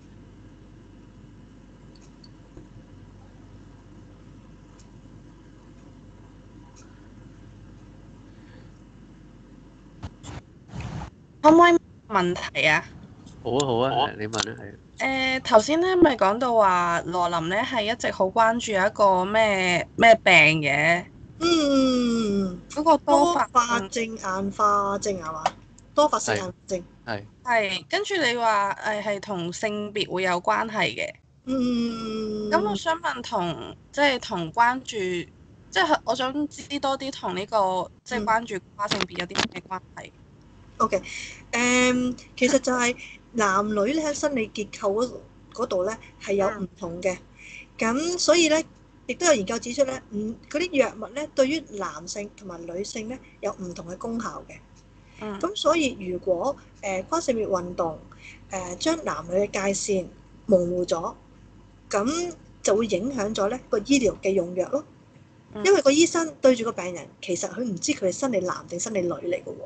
S3: 可唔可以問題啊？
S1: 好啊好啊，你問啊，係。
S3: 頭先咧咪講到話羅琳咧係一直好關注一個咩病嘅？嗰個多發
S2: 性硬化症係嘛？多發性硬化症
S3: 係跟住你話係同性別會有關係嘅。咁我想問同關注，即係我想知多啲同呢個即係關注跨性別有啲咩關係
S2: ？OK，其實就係男女咧喺生理結構嗰度咧係有唔同嘅，咁所以咧亦都有研究指出咧，嗰啲藥物咧對於男性同埋女性咧有唔同嘅功效嘅。咁所以如果跨性別運動將男女嘅界線模糊咗，咁就會影響咗咧個醫療嘅用藥咯。因為個醫生對住個病人，其實佢唔知佢係生理男定生理女嚟嘅喎。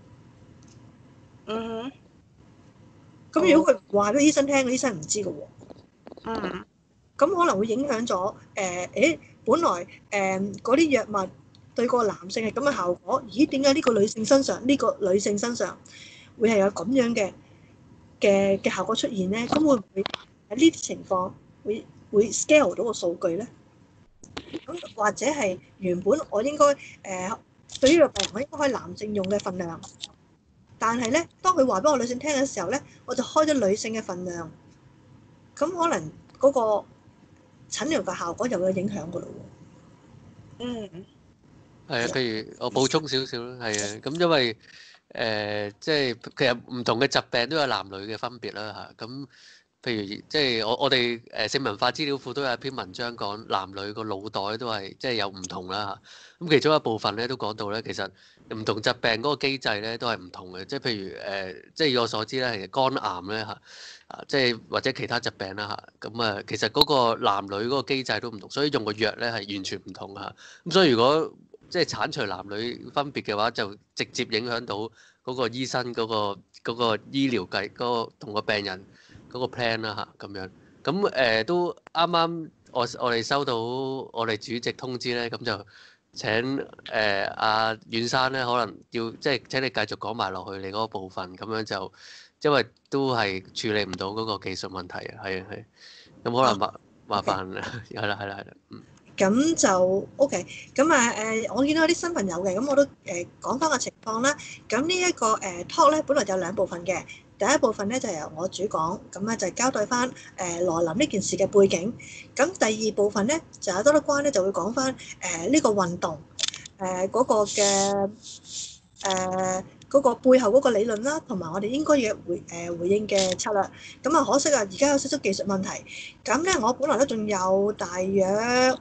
S2: 咁如果佢話俾醫生聽，個醫生唔知嘅喎。咁可能會影響咗本來嗰啲藥物對個男性係咁嘅效果，咦？點解呢個女性身上會係有咁樣嘅效果出現咧？咁會唔會喺呢啲情況會 scale 到個數據咧？咁或者係原本我應該對於個病人我應該開男性用嘅份量，但係咧當佢話俾我女性聽嘅時候咧，我就開咗女性嘅份量，咁可能嗰個診療嘅效果就會有影響㗎咯喎。
S1: 係啊，譬如我補充少少啦，係啊，咁因為即係其實唔同嘅疾病都有男女嘅分別啦嚇，咁譬如即係我哋性文化資料庫都有一篇文章講男女個腦袋都係即係有唔同啦嚇，咁其中一部分咧都講到咧，其實唔同疾病嗰個機制咧都係唔同嘅，即係譬如即係以我所知咧，其實肝癌咧嚇。即係或者其他疾病啦嚇，咁啊，其實嗰個男女嗰個機制都唔同，所以用個藥咧係完全唔同嚇。咁所以如果即係剷除男女分別嘅話，就直接影響到嗰個醫生嗰個醫療計嗰個同個病人嗰個 plan 啦嚇，咁樣。咁都啱啱我哋收到我哋主席通知咧，咁就請阿阮生咧，可能要即係請你繼續講埋落去你嗰個部分，咁樣就。因為都係處理唔到嗰個技術問題啊，係，咁可能麻煩係啦，
S2: 咁就 OK，咁我見到有啲新朋友嘅，咁我都講翻個情況啦。咁呢一個talk 咧，本來就有兩部分嘅，第一部分咧就由我主講，咁咧就交代翻羅琳呢件事嘅背景。咁第二部分咧就有多多關咧就會講翻呢個運動嗰個嘅嗰個背後嗰個理論啦，同埋我哋應該要回應嘅策略。咁啊可惜啊，而家有少少技術問題。咁咧我本來都仲有大約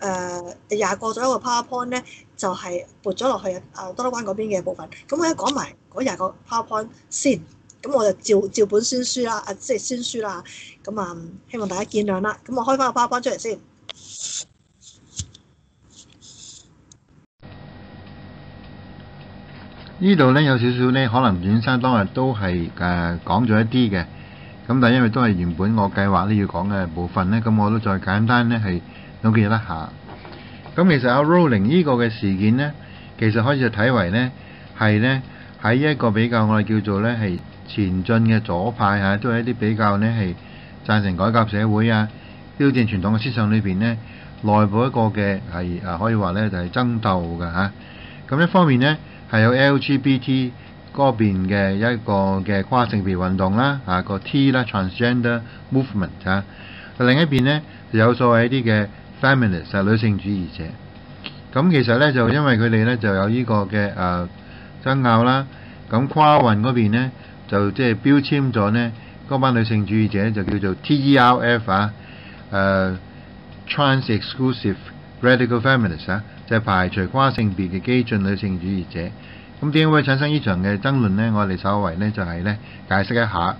S2: 20個左右嘅 PowerPoint 咧，就係撥咗落去多多關嗰邊嘅部分。咁我一講埋嗰20個 PowerPoint 先，咁我就照本宣書啦，即係宣書啦。咁啊，希望大家見諒啦。咁我開翻個 PowerPoint 出嚟先。
S4: 呢度咧有少少咧，可能阮生當日都係講咗一啲嘅，咁但係因為都係原本我計劃咧要講嘅部分咧，咁我都再簡單咧係總結一下。咁其實阿 Rowling 呢個嘅事件咧，其實可以就睇為咧係咧喺一個比較我哋叫做咧係前進嘅左派嚇，都係一啲比較咧係贊成改革社會啊、挑戰傳統嘅思想裏邊咧，內部一個嘅係可以話咧就係爭鬥嘅嚇。咁一方面咧係有 LGBT 嗰邊嘅一個嘅跨性別運動啦，個 T 啦 transgender movement 嚇。另一邊咧就有所謂一啲嘅 feminist 女性主義者。咁其實咧就因為佢哋咧就有呢個嘅爭拗啦。咁跨運嗰邊咧就即係標籤咗呢嗰班女性主義者就叫做 TERF trans exclusive radical feminist 就係排除跨性別嘅激進女性主義者。咁點解會產生呢場嘅爭論呢？我哋稍為呢就係呢解釋一下。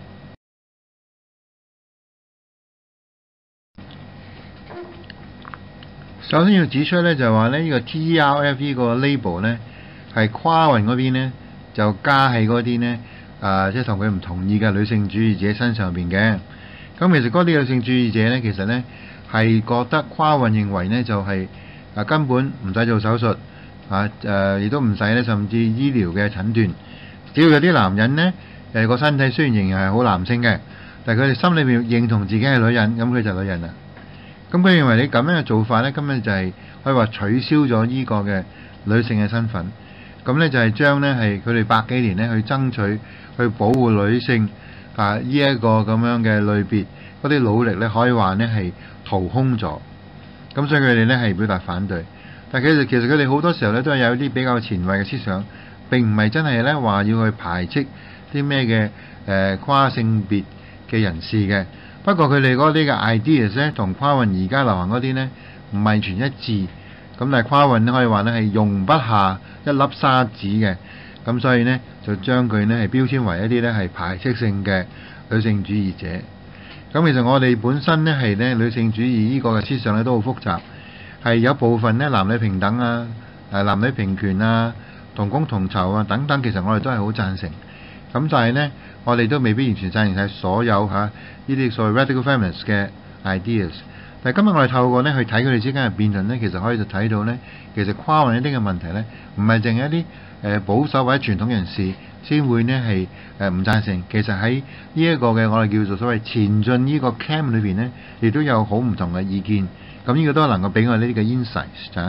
S4: 首先要指出呢，就話呢個 TERF 呢個 label 呢係跨運嗰邊呢就加喺嗰啲呢即係同佢唔同意嘅女性主義者身上邊嘅。咁其實嗰啲女性主義者呢，其實呢係覺得跨運認為呢就係根本唔使做手術亦都唔使呢甚至醫療嘅診斷，只要有啲男人呢個身體雖然仍然係好男性嘅，但係佢哋心裏面認同自己係女人，咁佢就女人啦。咁佢認為你咁樣嘅做法呢，根本就係可以話取消咗呢個嘅女性嘅身份。咁呢就係將呢係佢哋百幾年呢去爭取去保護女性呢一個咁樣嘅類別嗰啲努力呢，可以話呢係掏空咗。咁所以佢哋呢係表達反對。但其實佢哋好多時候呢都係有啲比較前衛嘅思想，並唔係真係呢話要去排斥啲咩嘅跨性別嘅人士嘅。不過佢哋嗰啲嘅 ideas 呢，同跨運而家流行嗰啲呢唔係完全一致。咁但係跨運可以話呢係容不下一粒沙子嘅。咁所以呢，就將佢呢係標籤為一啲呢係排斥性嘅女性主義者。咁其實我哋本身呢係呢女性主義呢個嘅思想呢都好複雜，係有部分呢男女平等啊、男女平權啊、同工同酬啊等等，其實我哋都係好贊成。咁但係呢，我哋都未必完全贊成晒所有呢啲所謂 radical feminist 嘅 ideas。但係今日我哋透過呢去睇佢哋之間嘅辯論呢，其實可以就睇到呢，其實跨運一啲嘅問題呢，唔係淨係一啲保守或者傳統人士先會呢係唔贊成。其實喺呢一個嘅我哋叫做所謂前進呢個 camp 裏邊呢，亦都有好唔同嘅意見。咁呢個都能夠俾我哋呢啲嘅 insights。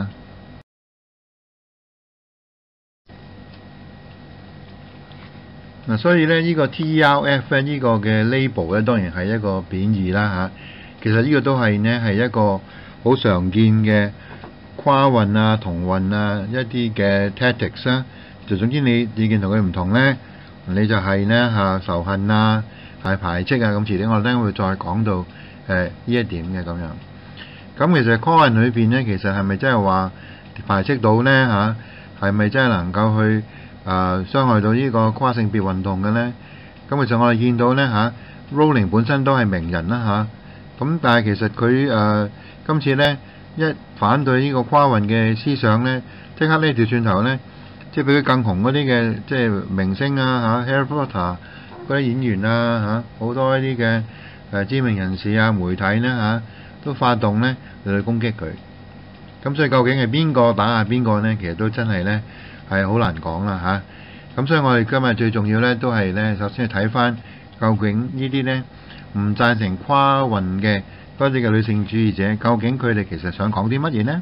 S4: 所以呢，呢個 TERF 呢個嘅 label 呢，當然係一個貶義啦。其實呢個都係呢係一個好常見嘅跨運啊、同運啊一啲嘅 tactics 啦。就總之你意見同佢唔同呢，你就係呢仇恨啊、係排斥啊。咁遲啲我哋會再講到呢一點嘅咁樣。咁其實跨運裏邊呢，其實係咪真係話排斥到呢？係咪真係能夠去傷害到呢個跨性別運動嘅呢？咁其實我哋見到呢Rowling 本身都係名人啦咁但係其實佢今次呢一反對呢個跨運嘅思想呢，即刻呢調轉頭呢，即係比佢更紅嗰啲嘅即係明星Harry Potter 嗰啲演員好多一啲嘅知名人士媒體呢都發動呢嚟去攻擊佢。咁所以究竟係邊個打壓邊個呢？其實都真係呢係好難講啦咁所以我哋今日最重要呢都係呢，首先去睇翻究竟呢啲呢唔贊成跨運嘅嗰啲嘅女性主義者，究竟佢哋其實想講啲乜嘢呢？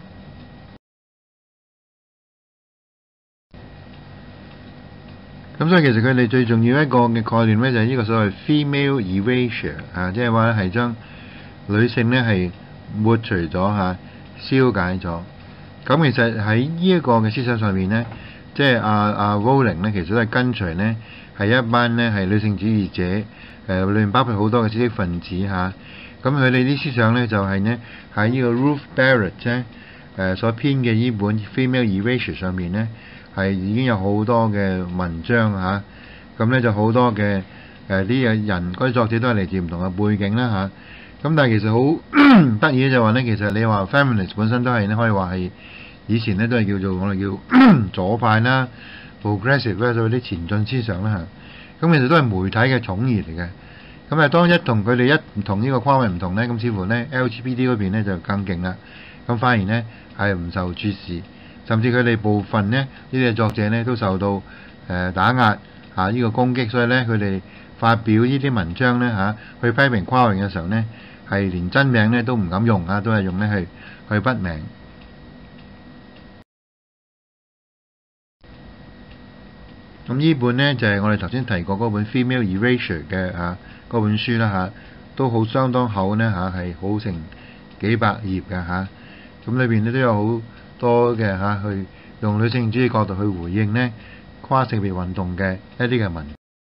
S4: 咁所以其實佢哋最重要一個嘅概念呢，就係呢個所謂 female erasure 即係話係將女性呢係抹除咗消解咗。咁其實喺呢一個嘅思想上面呢，即係阿 Rowling 呢，其實都係跟隨呢係一班呢係女性主義者。裏面包括好多嘅知識分子咁佢哋啲思想呢，就係呢喺呢個 Ruth Barrett 所編嘅呢本 Female Erasure 上面呢，係已經有好多嘅文章咁呢就好多嘅啲人嗰啲作者都係嚟自唔同嘅背景啦咁但係其實好得意嘅就話呢，其實你話 feminist 本身都係呢，可以話係以前呢都係叫做我哋叫左派啦， progressive 咧，所謂啲前進思想啦嚇。咁其實都係媒體嘅寵兒嚟嘅。咁當佢哋唔同呢個跨運唔同咧，咁似乎咧 LGBT 嗰邊咧就更勁啦。咁反而咧係唔受注視，甚至佢哋部分咧呢啲作者咧都受到打壓呢個攻擊，所以咧佢哋發表呢啲文章咧去批評跨運嘅時候咧，係連真名咧都唔敢用都係用咧去筆名。咁呢本呢，就係我哋頭先提過嗰本 Female Erasure 嘅嗰本書啦都好相當厚呢係好成幾百頁嘅咁裏邊咧都有好多嘅去用女性主義角度去回應呢跨性別運動嘅一啲嘅文。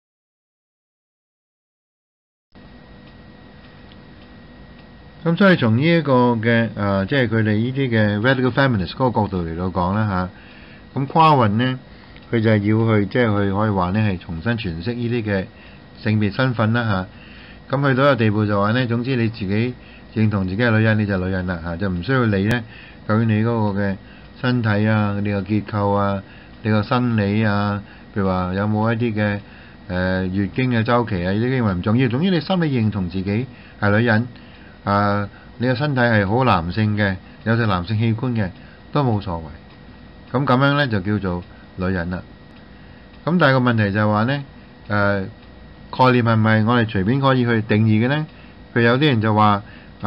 S4: 咁所以從呢一個嘅即係佢哋呢啲嘅 Radical Feminist 嗰個角度嚟到講啦咁跨運呢，佢就係要去即係去可以話呢係重新詮釋呢啲嘅性別身份啦咁去到一個地步就話呢，總之你自己認同自己係女人，你就係女人啦就唔需要理呢究竟你嗰個嘅身體你個結構你個生理譬如話有冇一啲嘅月經嘅週期呢啲認為唔重要。總之你心理認同自己係女人你個身體係好男性嘅，有隻男性器官嘅都冇所謂。咁樣呢，就叫做女人啦。咁但係個問題就係話呢，概念係咪我哋隨便可以去定義嘅呢？譬如有啲人就話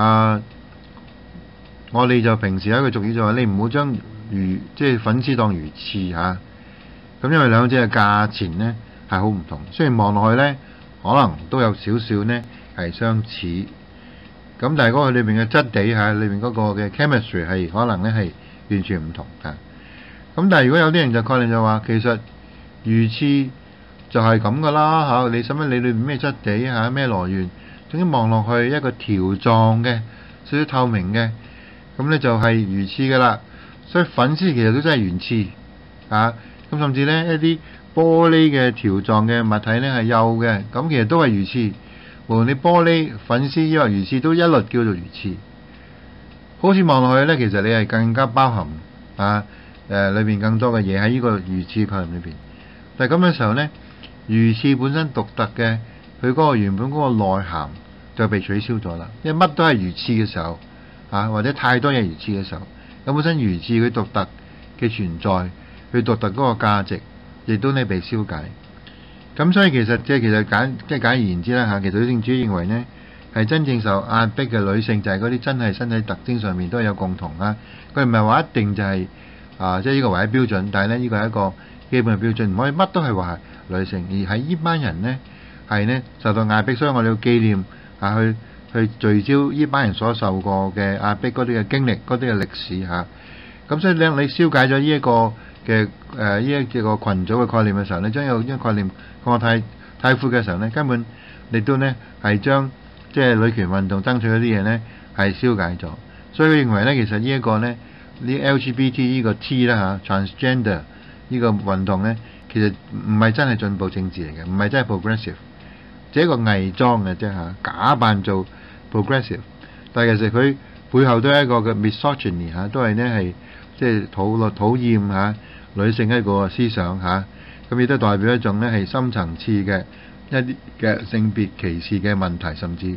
S4: 我哋就平時有一個俗語就話你唔好將即係粉絲當魚翅咁因為兩者嘅價錢呢係好唔同。雖然望落去呢，可能都有少少呢係相似，咁但係嗰個裏面嘅質地裏面嗰個嘅 chemistry 係可能呢係完全唔同咁但係如果有啲人就概念就話，其實魚翅就係咁噶啦你使乜理裏面咩質地咩來源？總之望落去一個條狀嘅少少透明嘅，咁呢就係魚翅噶啦。所以粉絲其實都真係魚翅咁甚至呢，一啲玻璃嘅條狀嘅物體呢係幼嘅，咁其實都係魚翅。無論你玻璃、粉絲抑或魚翅，都一律叫做魚翅。好似望落去呢，其實你係更加包含裏面更多嘅嘢喺呢個魚翅概念裏邊。但係咁嘅時候呢，魚翅本身獨特嘅佢嗰個原本嗰個內涵就被取消咗啦。因為乜都係魚翅嘅時候或者太多嘢魚翅嘅時候，咁本身魚翅佢獨特嘅存在，佢獨特嗰個價值，亦都呢被消解。咁所以其實簡而言之啦其實女性主義認為呢係真正受壓迫嘅女性就係嗰啲真係身體特徵上面都有共同佢唔係話一定就係即係呢個唯一標準，但係呢，呢個係一個基本嘅標準，唔可以乜都係話係女性，而係呢班人呢係呢受到壓迫，所以我哋要紀念去聚焦呢班人所受過嘅壓迫嗰啲嘅經歷，嗰啲嘅歷史咁所以呢，你消解咗呢一個嘅呢一個群組嘅概念嘅時候，你將有呢個概念擴太闊嘅時候呢，根本你都呢係將即係女權運動爭取嗰啲嘢呢係消解咗。所以佢認為呢，其實呢一個呢LGBT 呢個 T 啦transgender 呢個運動呢，其實唔係真係進步政治嚟嘅，唔係真係 progressive， 只係一個偽裝嘅啫假扮做 progressive， 但係其實佢背後都係一個嘅 misogyny 都係呢係即係討厭女性一個思想咁亦都代表一種呢係深層次嘅一啲嘅性別歧視嘅問題，甚至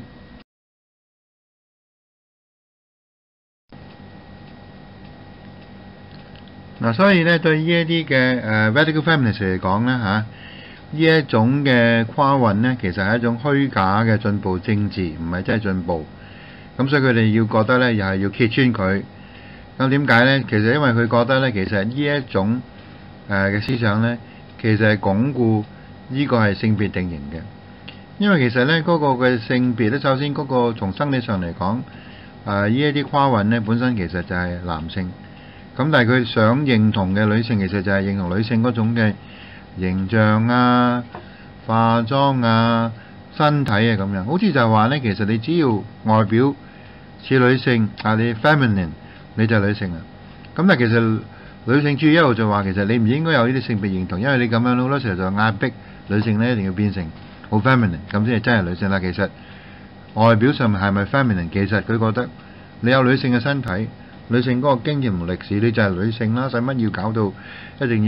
S4: 所以呢，對於一啲嘅radical feminist 嚟講呢呢一種嘅跨運呢，其實係一種虛假嘅進步政治，唔係真係進步。咁所以佢哋要覺得呢，又係要揭穿佢。咁點解呢？其實因為佢覺得呢，其實呢一種嘅思想呢，其實係鞏固呢個係性別定型嘅。因為其實呢，嗰個嘅性別呢，首先嗰個從生理上嚟講，呢一啲跨運呢本身其實就係男性。咁但係佢想認同嘅女性，其實就係認同女性嗰種嘅形象化妝身體咁樣。好似就係話呢，其實你只要外表似女性你 feminine 你就係女性咁但係其實女性主義一路就話，其實你唔應該有呢啲性別認同，因為你咁樣好多時候就壓迫女性呢，一定要變成好 feminine 咁先係真係女性啦。其實外表上係咪 feminine？ 其實佢覺得你有女性嘅身體，女性嗰個經驗同歷史，你就係女性啦，使乜要搞到一定要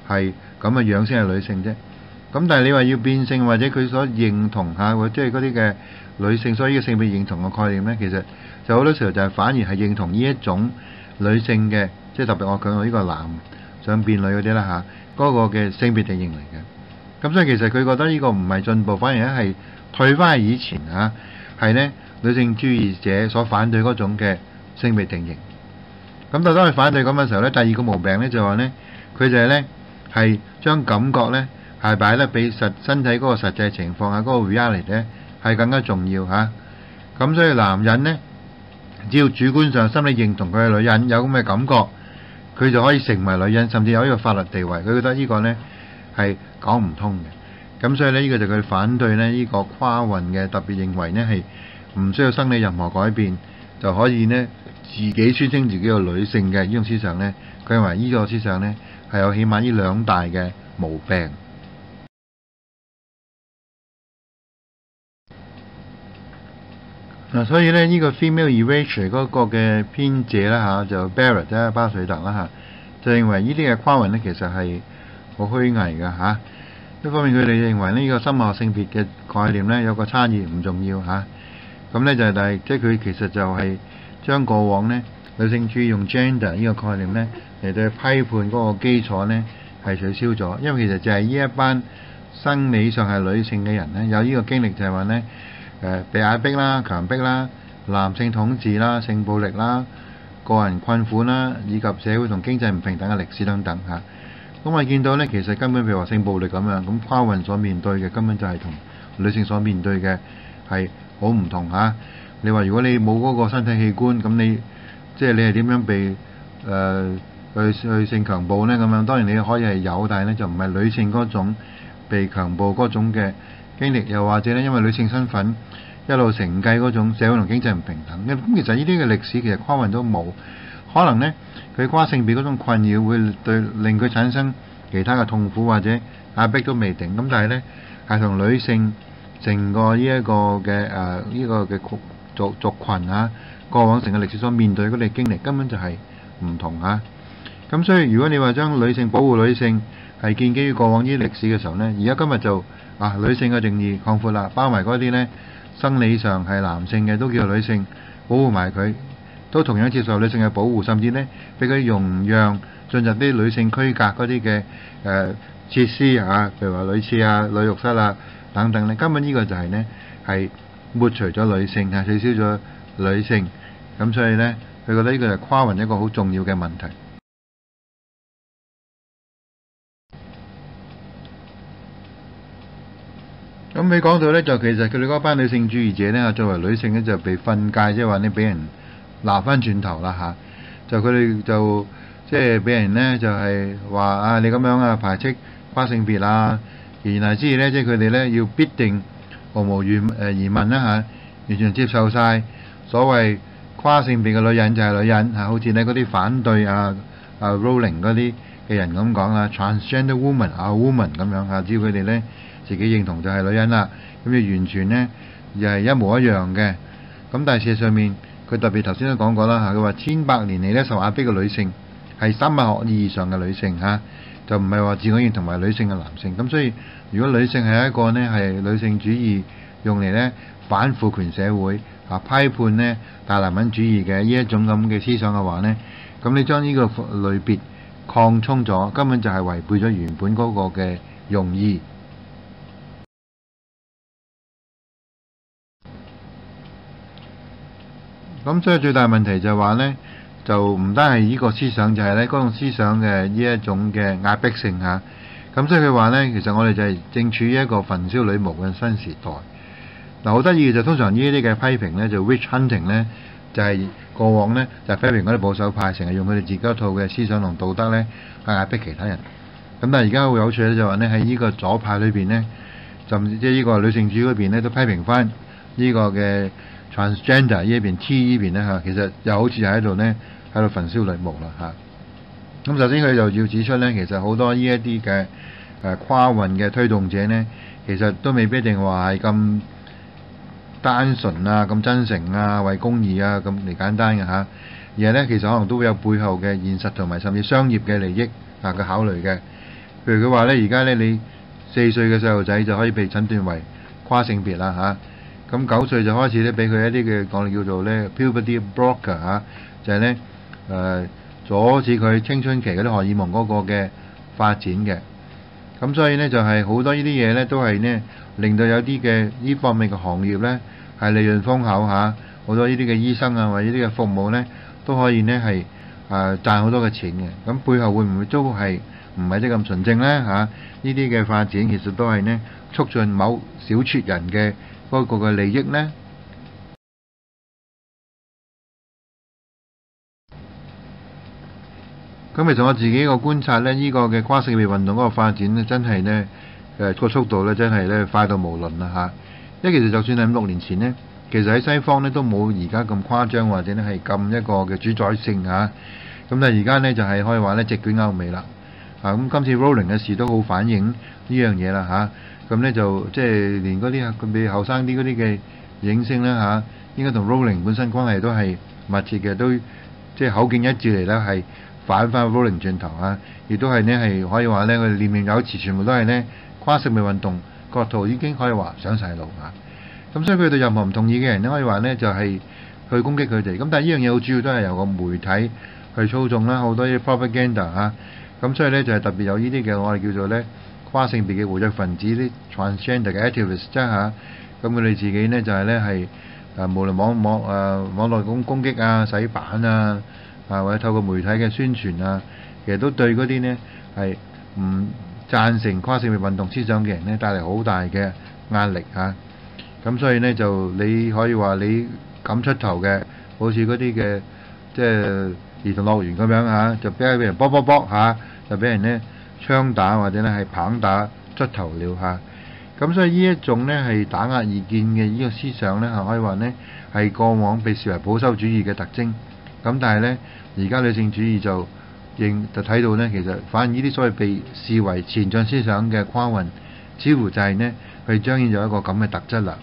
S4: 係咁嘅樣先係女性啫。咁但係你話要變性或者佢所認同下，或者係嗰啲嘅女性，所以呢個性別認同嘅概念呢，其實就好多時候就係反而係認同呢一種女性嘅，即係特別我講到呢個男想變女嗰啲啦嚇，嗰個嘅性別定型嚟嘅。咁所以其實佢覺得呢個唔係進步，反而咧係退翻去以前嚇，係呢女性主義者所反對嗰種嘅性別定型。咁當佢反對咁嘅時候呢，第二個毛病呢就話呢，佢就係呢係將感覺呢係擺得比身體嗰個實際情況嗰個 reality 呢係更加重要嚇。咁所以男人呢，只要主觀上心理認同佢係女人，有咁嘅感覺，佢就可以成為女人，甚至有呢個法律地位。佢覺得呢個呢係講唔通嘅。咁所以呢，呢個就佢反對呢個跨運嘅，特別認為呢係唔需要生理任何改變就可以呢自己宣稱自己係女性嘅呢種思想呢，佢認為呢個思想呢係有起碼呢兩大嘅毛病。所以呢，呢個 female erasure 嗰個嘅編者啦就 Barrett 啦巴瑞特啦就認為呢啲嘅跨運呢其實係好虛偽嘅嚇。一方面佢哋認為呢個生物學性別嘅概念呢有個差異唔重要嚇。咁呢就係即係佢其實就係將過往呢女性主義用 gender 呢個概念呢嚟對批判嗰個基礎呢係取消咗。因為其實就係呢一班生理上係女性嘅人呢有呢個經歷就係話呢被壓迫啦、強迫啦、男性統治啦、性暴力啦、個人困苦啦，以及社會同經濟唔平等嘅歷史等等嚇。咁我見到呢，其實根本譬如話性暴力咁樣，咁跨運所面對嘅根本就係同女性所面對嘅係好唔同嚇。你話如果你冇嗰個身體器官，咁你即係你係點樣被去性強暴呢？咁樣當然你可以係有，但係呢就唔係女性嗰種被強暴嗰種嘅經歷，又或者呢因為女性身份一路承繼嗰種社會同經濟唔平等。咁其實呢啲嘅歷史其實跨運都冇，可能呢佢跨性別嗰種困擾會令佢產生其他嘅痛苦或者壓迫都未定。咁但係呢係同女性成個呢一個嘅呢個嘅族群嚇過往成個歷史所面對嗰啲經歷根本就係唔同嚇。咁所以如果你話將女性保護女性係建基於過往呢啲歷史嘅時候呢，而家今日就女性嘅定義擴闊啦，包埋嗰啲呢生理上係男性嘅都叫女性，保護埋佢，都同樣接受女性嘅保護，甚至呢俾佢容讓進入啲女性區隔嗰啲嘅設施譬如話女廁啊、女浴室啊等等呢，根本呢個就係呢係抹除咗女性取消咗女性。咁所以呢，佢覺得呢個係跨運一個好重要嘅問題。咁你講到呢，就其實佢哋嗰班女性主義者呢，作為女性呢，就被訓誡，即係話你俾人鬧翻轉頭啦就佢哋就即係俾人呢，就係話你咁樣排斥跨性別然後之後呢，即係佢哋呢要必定毫無疑問啦完全接受晒所謂跨性別嘅女人就係女人好似呢嗰啲反對Rowling 嗰啲嘅人咁講啦 ，transgender woman woman 咁樣只要佢哋呢自己認同就係女人啦，咁就完全呢又係一模一樣嘅。咁但係事實上面，佢特別頭先都講過啦佢話千百年嚟呢受壓迫嘅女性係生物學意義上嘅女性就唔係話自我認同為女性嘅男性。咁所以如果女性係一個呢係女性主義用嚟呢反父權社會批判呢大男人主義嘅呢一種咁嘅思想嘅話呢，咁你將呢個類別擴充咗，根本就係違背咗原本嗰個嘅用意。咁所以最大問題就係話呢，就唔單係呢個思想，就係呢嗰種思想嘅呢一種嘅壓迫性咁所以佢話呢，其實我哋就係正處於一個焚燒女巫嘅新時代。好得意嘅就通常呢啲嘅批評呢，就 witch hunting 呢，就係過往呢，就批評嗰啲保守派成日用佢哋自己一套嘅思想同道德呢去壓迫其他人。咁但係而家好有趣咧，就話呢喺呢個左派裏邊呢，甚至即係呢個女性主義嗰邊呢，都批評翻呢個嘅 transgender 呢一邊 T 呢邊呢其實又好似喺度呢，喺度焚燒女巫啦咁首先佢就要指出呢，其實好多呢一啲嘅跨運嘅推動者呢，其實都未必一定話係咁單純咁真誠為公義咁嚟簡單嘅而係呢，其實可能都會有背後嘅現實同埋甚至商業嘅利益嘅考慮嘅。 譬如佢話咧，而家咧你4歲嘅細路仔就可以被診斷為跨性別啦嚇，咁9歲就開始咧俾佢一啲嘅講叫做咧 puberty blocker 嚇，就係咧阻止佢青春期嗰啲荷爾蒙嗰個嘅發展嘅。咁所以咧就係好多呢啲嘢咧都係咧令到有啲嘅呢方面嘅行業咧係利潤豐厚嚇，好多呢啲嘅醫生啊或者呢啲嘅服務咧都可以咧係賺好多嘅錢嘅。咁背後會唔會都係唔係即咁純正咧嚇？呢啲嘅發展其實都係咧促進某小撮人嘅嗰個嘅利益咧。咁其實我自己個觀察咧，呢個嘅跨性別運動嗰個發展咧，真係咧個速度咧，真係咧快到無倫啦嚇。因為其實就算係5、6年前咧，其實喺西方咧都冇而家咁誇張，或者咧係咁一個嘅主宰性嚇。咁但係而家咧就係可以話咧席捲歐美啦。咁今次 Rowling 嘅事都好反映呢樣嘢啦嚇。咁咧就即係連嗰啲佢比後生啲嗰啲嘅影星咧嚇，應該同 Rowling 本身關係都係密切嘅，都即係口徑一致嚟啦，係反翻 Rowling 轉頭啊！亦都係呢係可以話呢，佢哋念念有詞，全部都係呢跨性別運動個圖已經可以話上晒路啊！咁所以佢對任何唔同意嘅人呢，可以話呢就係去攻擊佢哋。咁但係呢樣嘢好主要都係由個媒體去操縱啦，好多啲 propaganda 啊！咁所以呢，就係特別有呢啲嘅我哋叫做呢跨性別嘅活躍分子，啲 transgender 嘅 activist 啫嚇。咁佢哋自己呢，就係呢係無論網絡攻擊啊、洗版啊。或者透過媒體嘅宣傳啊，其實都對嗰啲呢係唔贊成跨性別運動思想嘅人呢帶嚟好大嘅壓力嚇。咁所以呢，就你可以話你敢出頭嘅，好似嗰啲嘅即係兒童樂園咁樣嚇，就俾人卜嚇，就俾人呢槍打或者呢係棒打出頭了嚇。咁所以呢一種呢係打壓異見嘅呢個思想呢，可以話呢係過往被視為保守主義嘅特徵。咁但係呢，而家女性主義就睇到呢，其實反而呢啲所謂被視為前進思想嘅跨運，似乎就係呢，佢彰顯咗一個咁嘅特質啦。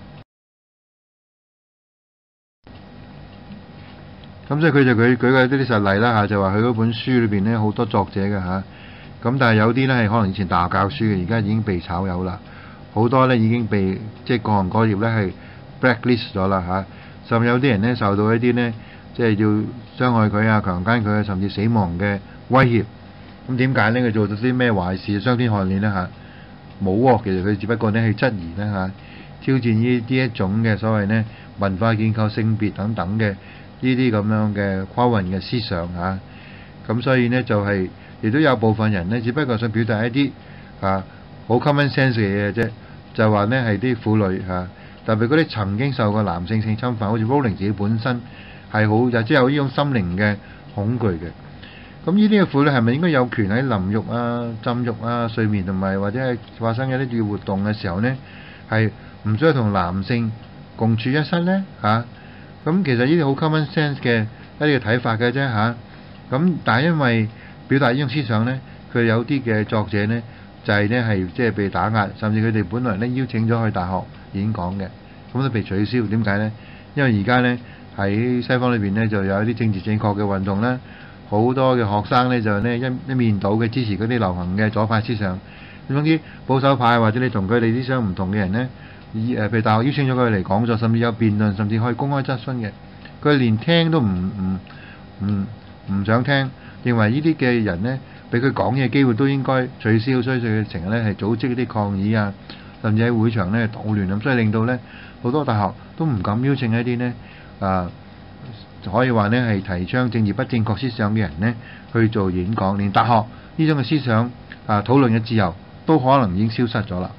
S4: 咁所以佢就舉嘅啲實例啦嚇，就話佢嗰本書裏邊呢好多作者嘅嚇，咁但係有啲呢係可能以前大學教書嘅，而家已經被炒魷啦。好多呢已經被即係各行各業呢係 blacklist 咗啦嚇，甚至有啲人呢受到一啲呢。即係要傷害佢啊、強姦佢啊，甚至死亡嘅威脅。咁點解呢？佢做咗啲咩壞事、傷天害理呢？嚇？冇喎，其實佢只不過呢係質疑呢挑戰呢一種嘅所謂呢文化建構、性別等等嘅呢啲咁樣嘅跨運嘅思想嚇。咁所以呢，就係亦都有部分人呢，只不過想表達一啲好 common sense 嘅嘢啫，就話呢係啲婦女特別嗰啲曾經受過男性性侵犯，好似 Rowling 自己本身。係好就即係有呢種心靈嘅恐懼嘅。咁呢啲嘅婦女係咪應該有權喺淋浴啊、浸浴啊、睡眠同埋或者係發生一啲活動嘅時候呢，係唔需要同男性共處一室呢？咁其實呢啲好 common sense 嘅一啲嘅睇法嘅啫嚇。咁但係因為表達呢種思想呢，佢有啲嘅作者呢，就係呢係即係被打壓，甚至佢哋本來呢邀請咗去大學演講嘅，咁都被取消。點解呢？因為而家呢。喺西方裏邊呢，就有一啲政治正確嘅運動啦，好多嘅學生呢，就呢一面倒嘅支持嗰啲流行嘅左派思想。總之保守派或者你同佢哋思想唔同嘅人呢，譬如大學邀請咗佢嚟講座，甚至有辯論，甚至可以公開質詢嘅，佢連聽都唔想聽，認為呢啲嘅人呢，俾佢講嘢機會都應該取消，所以佢成日呢係組織一啲抗議啊，甚至喺會場呢搗亂咁，所以令到呢好多大學都唔敢邀請一啲呢。可以話呢係提倡政治不正確思想嘅人呢去做演講，連大學呢種嘅思想討論嘅自由都可能已經消失咗啦。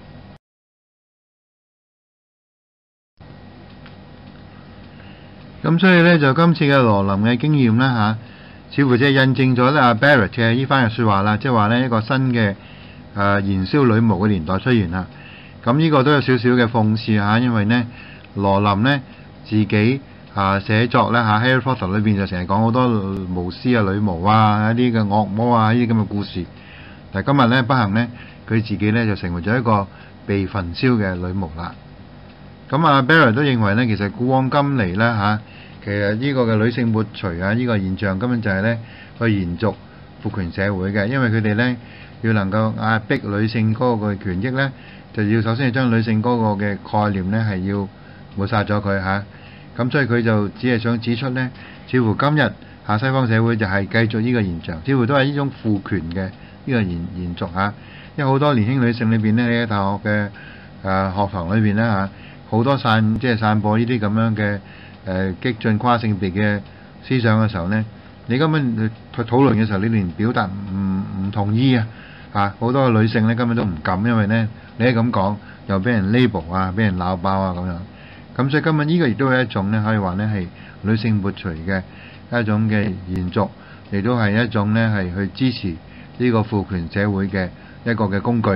S4: 咁所以呢，就今次嘅羅琳嘅經驗啦似乎即係印證咗阿 Barrett 嘅呢番嘅説話啦，即係話呢一個新嘅燃燒女巫嘅年代出現啦。咁呢個都有少少嘅諷刺因為呢羅琳呢自己寫作咧《Harry Potter》裏邊就成日講好多巫師啊、女巫啊、一啲嘅惡魔啊呢啲咁嘅故事。但係今日呢，不幸呢，佢自己呢就成為咗一個被焚燒嘅女巫啦。咁阿 Barrett 都認為呢，其實古往今嚟啦其實呢個嘅女性抹除呢個現象根本就係呢去延續父權社會嘅，因為佢哋呢要能夠壓迫女性嗰個嘅權益咧，就要首先係將女性嗰個嘅概念咧係要抹殺咗佢嚇。咁所以佢就只係想指出咧，似乎今日西方社會就係繼續呢個現象，似乎都係呢種父權嘅呢個延續嚇。因為好多年輕女性裏邊咧，喺大學嘅學堂裏邊咧嚇，好多散播呢啲咁樣嘅激進跨性別嘅思想嘅時候咧，你根本去討論嘅時候，你連表達唔同意啊好多女性咧根本都唔敢，因為咧你一咁講又俾人 label 啊，俾人鬧爆啊咁樣。咁所以今日呢個亦都係一種咧，可以話咧係女性抹除嘅一種嘅延續，亦都係一種咧係去支持呢個父權社會嘅一個嘅工具。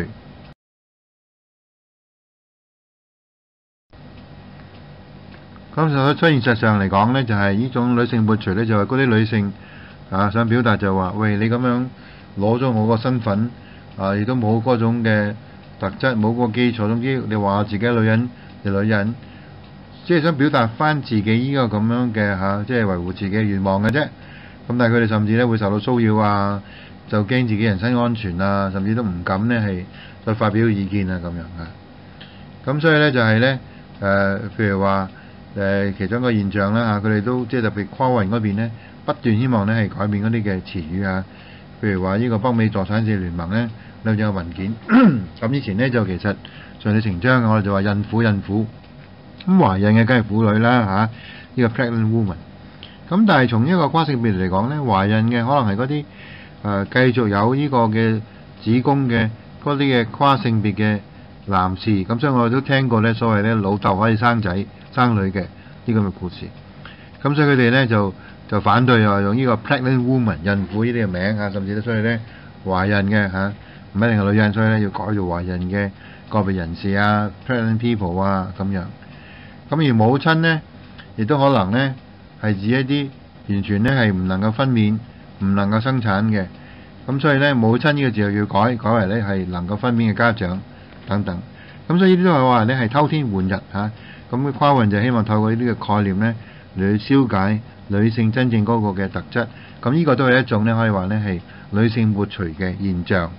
S4: 咁所以現實上嚟講咧，就係呢種女性抹除咧，就係嗰啲女性想表達就話：喂，你咁樣攞咗我個身份亦都冇嗰種嘅特質，冇嗰個基礎，總之你話自己女人就女人。即係想表達翻自己呢個咁樣嘅即係維護自己嘅願望嘅啫。咁但係佢哋甚至咧會受到騷擾啊，就驚自己人身安全啊，甚至都唔敢咧係再發表意見啊咁樣啊。咁所以咧就係咧譬如話其中一個現象啦佢哋都即係特別跨運嗰邊咧，不斷希望咧係改變嗰啲嘅詞語啊。譬如話呢個北美助產士聯盟咧兩種文件，咁以前咧就其實順理成章嘅，我哋就話孕婦。咁懷孕嘅梗係婦女啦呢個 pregnant woman。咁但係從一個跨性別嚟講咧，懷孕嘅可能係嗰啲繼續有呢個嘅子宮嘅嗰啲嘅跨性別嘅男士。咁所以我哋都聽過咧所謂咧老豆可以生仔生女嘅呢個嘅故事。咁所以佢哋咧就反對話用呢個 pregnant woman 孕婦呢啲嘅名甚至都所以咧懷孕嘅唔一定係女人，所以咧要改做懷孕嘅個別人士pregnant people 咁樣。咁而母親呢，亦都可能呢係指一啲完全呢係唔能夠分娩、唔能夠生產嘅。咁所以呢，母親呢個字又要改為呢係能夠分娩嘅家長等等。咁所以呢啲都係話呢係偷天換日咁跨運就希望透過呢啲嘅概念呢嚟去消解女性真正嗰個嘅特質。咁呢個都係一種呢可以話呢係女性抹除嘅現象。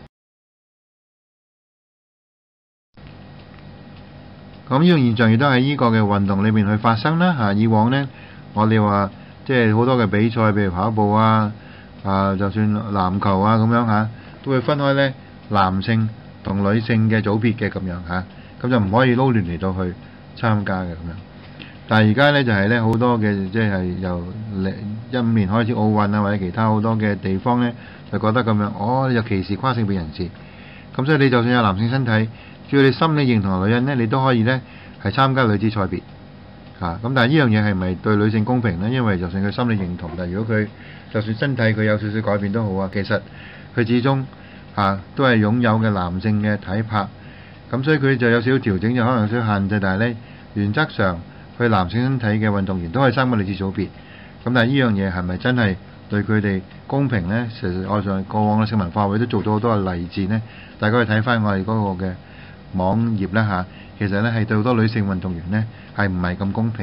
S4: 咁呢種現象亦都喺呢個嘅運動裏面去發生啦以往呢，我哋話即係好多嘅比賽，譬如跑步就算籃球咁樣都會分開呢男性同女性嘅組別嘅咁樣咁就唔可以撈亂嚟到去參加嘅咁樣。但係而家呢，就係呢好多嘅即係由2015年開始奧運或者其他好多嘅地方呢，就覺得咁樣你就歧視跨性別人士。咁所以你就算有男性身體，只要你心理認同係女人呢，你都可以呢係參加女子賽別咁但係呢樣嘢係咪對女性公平呢？因為就算佢心理認同，但係如果佢就算身體佢有少少改變都好其實佢始終都係擁有嘅男性嘅體魄。咁所以佢就有少少調整，就可能有少少限制，但係呢原則上佢男性身體嘅運動員都可以參加女子組別。咁但係呢樣嘢係咪真係對佢哋公平呢？其實我上過往嘅性文化會都做咗好多嘅例子呢，大家去睇翻我哋嗰個嘅網頁啦其實呢係對好多女性運動員呢係唔係咁公平。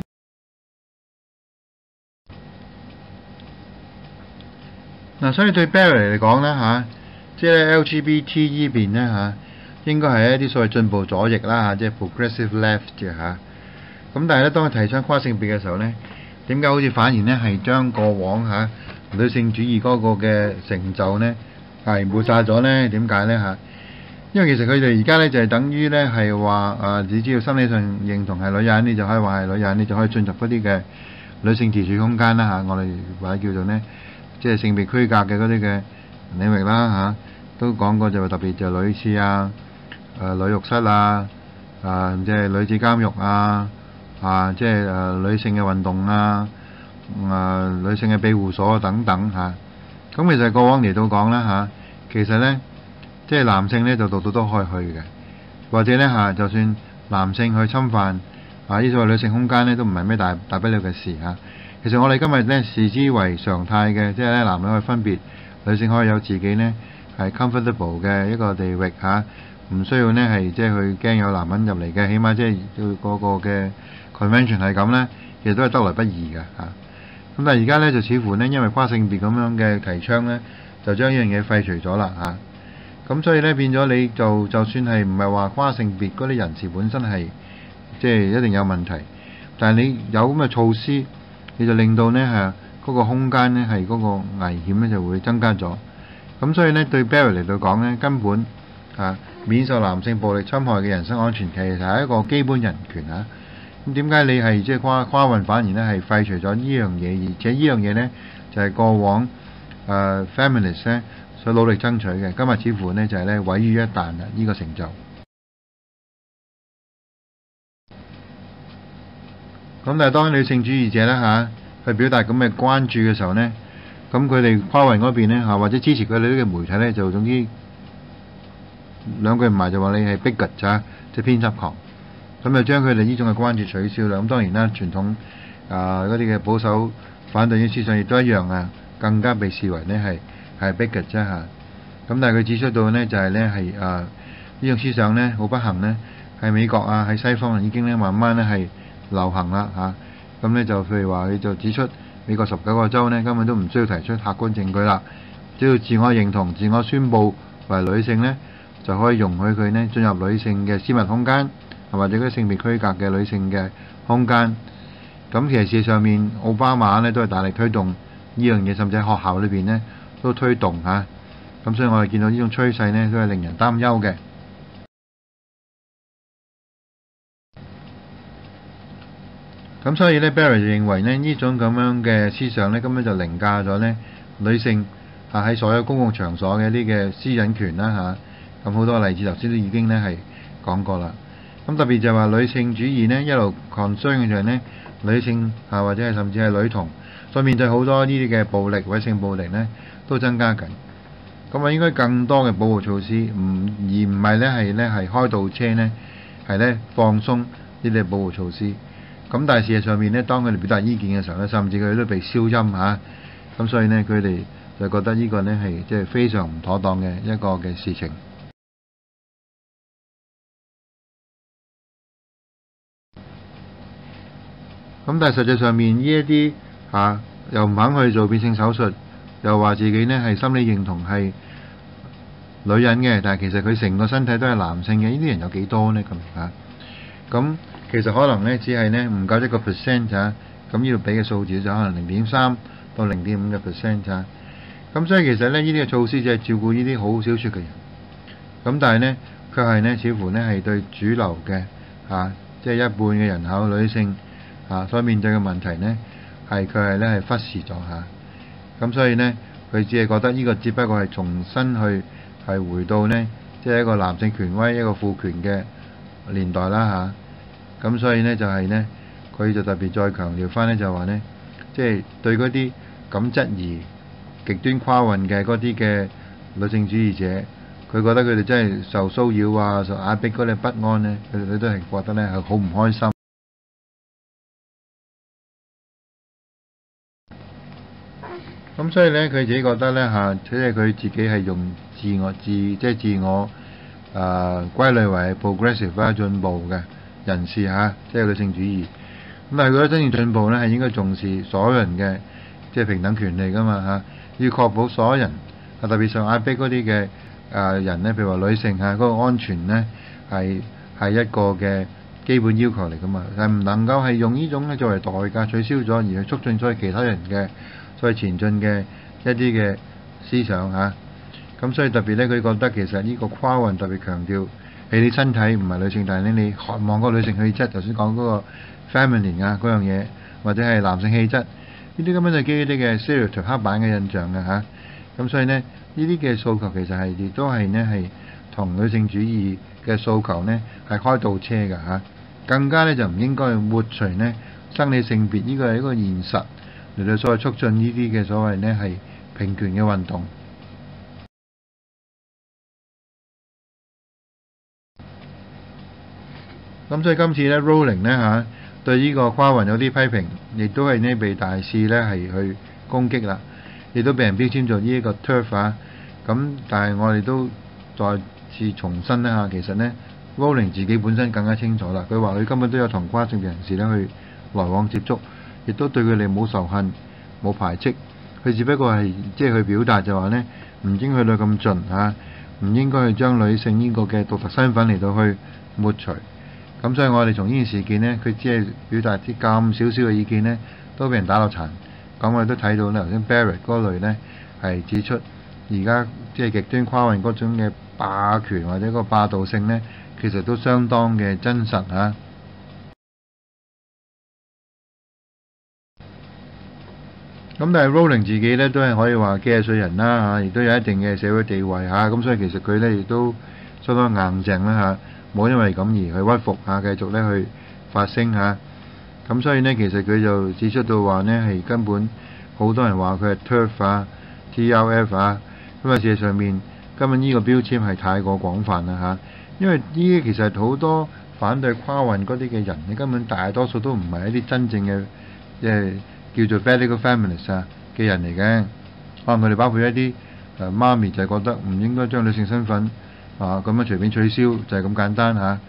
S4: 所以對 Barry 嚟講呢即係 LGBT 呢邊呢應該係一啲所謂進步左翼啦即係 progressive left 嘅咁但係呢，當佢提倡跨性別嘅時候呢，點解好似反而呢係將過往女性主義嗰個嘅成就呢係抹殺咗呢？點解呢因為其實佢哋而家呢就係等於呢係話你只要心理上認同係女人，你就可以話係女人，你就可以進入嗰啲嘅女性自主空間啦我哋或者叫做呢即係性別區隔嘅嗰啲嘅領域啦都講過就特別就女廁女浴室即係女子監獄即係女性嘅運動女性嘅庇護所等等咁其實過往嚟到講啦其實呢即係男性呢就度度都可以去嘅，或者呢就算男性去侵犯呢所謂女性空間呢都唔係咩大不了嘅事其實我哋今日呢視之為常態嘅，即係呢男女可以分別，女性可以有自己呢係 comfortable 嘅一個地域唔需要呢係即係去驚有男人入嚟嘅，起碼即係嗰個嘅 convention 係咁呢，其實都係得來不易嘅咁但係而家呢就似乎呢因為跨性別咁樣嘅提倡呢，就將呢樣嘢廢除咗啦咁咁所以咧變咗你就算係唔係話跨性別嗰啲人士本身係即係一定有問題，但係你有咁嘅措施，你就令到咧嗰個空間咧係嗰個危險咧就會增加咗。咁所以咧對 Barry 嚟到講咧，根本免受男性暴力侵害嘅人身安全其實係一個基本人權啊。咁點解你係即係跨運反而咧係廢除咗呢樣嘢，而且呢樣嘢咧就係過往feminist 咧所努力爭取嘅，今日似乎咧就係咧毀於一旦啦，呢個成就。咁但係當女性主義者咧去表達咁嘅關注嘅時候咧，咁佢哋跨運嗰邊咧或者支持佢哋呢個媒體咧就總之兩句唔埋就話你係 bigot 即係偏執狂，咁就將佢哋呢種嘅關注取消啦。咁當然啦，傳統嗰啲嘅保守反對嘅思想亦都一樣更加被視為咧係 bigot 啫嚇。咁但係佢指出到咧就係咧係呢種思想咧好不幸咧喺美國喺西方已經咧慢慢咧係流行啦嚇。咁咧就譬如話佢就指出美國19個州咧根本都唔需要提出客觀證據啦，只要自我認同、自我宣佈為女性咧，就可以容許佢呢進入女性嘅私密空間，或者嗰啲性別區隔嘅女性嘅空間。咁其實事實上面，奧巴馬呢都係大力推動呢樣嘢，甚至喺學校裏邊呢都推動嚇。咁所以我哋見到呢種趨勢呢都係令人擔憂嘅。咁所以呢 Barry 就認為呢種咁樣嘅思想呢根本就凌駕咗呢女性喺所有公共場所嘅一啲嘅私隱權啦嚇。咁好多例子頭先都已經咧係講過啦。咁特別就係話女性主義呢一路 concern 嘅就係呢女性或者係甚至係女童所面對好多呢啲嘅暴力或者性暴力呢都增加緊。咁應該更多嘅保護措施，而唔係咧係開倒車呢係咧放鬆呢啲保護措施。咁但係事實上面呢，當佢哋表達意見嘅時候呢，甚至佢哋都被消音嚇。咁所以呢，佢哋就覺得呢個呢係即係非常唔妥當嘅一個嘅事情。咁但係實際上面呢一啲又唔肯去做變性手術，又話自己呢係心理認同係女人嘅，但係其實佢成個身體都係男性嘅，呢啲人有幾多呢？咁其實可能呢只係呢唔夠1% 咁呢度俾嘅數字就可能0.3到0.5% 咁所以其實呢啲嘅措施就係照顧呢啲好少數嘅人。咁但係呢，卻係呢似乎呢係對主流嘅即係一半嘅人口女性所面對嘅問題呢，佢係咧係忽視咗咁所以呢，佢只係覺得呢個只不過係重新去係回到呢，即係一個男性權威、一個父權嘅年代啦咁所以呢，就係呢，佢就特別再強調翻呢，就話呢，即係對嗰啲咁質疑極端跨運嘅嗰啲嘅女性主義者，佢覺得佢哋真係受騷擾受壓迫嗰啲不安呢，佢哋都係覺得呢係好唔開心。咁所以咧，佢自己覺得咧即係佢自己係用自我歸類為 progressive 進步嘅人士即係女性主義。咁但係佢覺得真正進步咧，係應該重視所有人嘅即係平等權利噶嘛要確保所有人特別受壓迫嗰啲嘅人咧，譬如話女性嗰個安全咧係一個嘅基本要求嚟噶嘛，係唔能夠係用呢種咧作為代價取消咗，而去促進咗其他人嘅所以前進嘅一啲嘅思想咁所以特別咧，佢覺得其實呢個跨運特別強調你身體唔係女性，但係你渴望嗰個女性氣質，頭先講嗰個 feminine 嗰樣嘢，或者係男性氣質，呢啲根本就係基於啲嘅 stereotype 刻板嘅印象嘅咁所以呢，呢啲嘅訴求其實係亦都係呢係同女性主義嘅訴求呢係開倒車嘅更加呢就唔應該抹除呢生理性別，呢個係一個現實嚟到所謂促進呢啲嘅所謂呢係平權嘅運動。咁所以今次呢 Rowling 呢對呢個跨運有啲批評，亦都係呢被大肆呢係去攻擊啦，亦都被人標籤做呢一個 TERF 咁但係我哋都再次重申呢其實呢 Rowling 自己本身更加清楚啦。佢話佢根本都有同跨性別人士呢去來往接觸，亦都對佢哋冇仇恨、冇排斥。佢只不過係即係去表達就話呢，唔應去到咁盡唔應該去將女性呢個嘅獨特身份嚟到去抹除。咁所以我哋從呢件事件呢，佢只係表達啲咁少少嘅意見呢，都俾人打落殘。咁我哋都睇到咧，頭先 Barrett 嗰類呢係指出，而家即係極端跨運嗰種嘅霸權或者個霸道性呢，其實都相當嘅真實嚇。咁但係 Rowling 自己咧都係可以話幾廿歲人啦嚇，亦都有一定嘅社會地位嚇，咁所以其實佢咧亦都相當硬淨啦嚇，冇因為咁而去屈服嚇，繼續咧去發聲嚇。咁所以呢，其實佢就指出到話呢，係根本好多人話佢係 TERF 啊、TRF 啊，咁啊事實上面根本呢個標籤係太過廣泛啦嚇，因為呢啲其實好多反對跨運嗰啲嘅人，你根本大多數都唔係一啲真正嘅叫做 radical feminist 嘅人嚟嘅，可能佢哋包括一啲媽咪就係覺得唔應該將女性身份咁樣隨便取消，就係咁簡單嚇。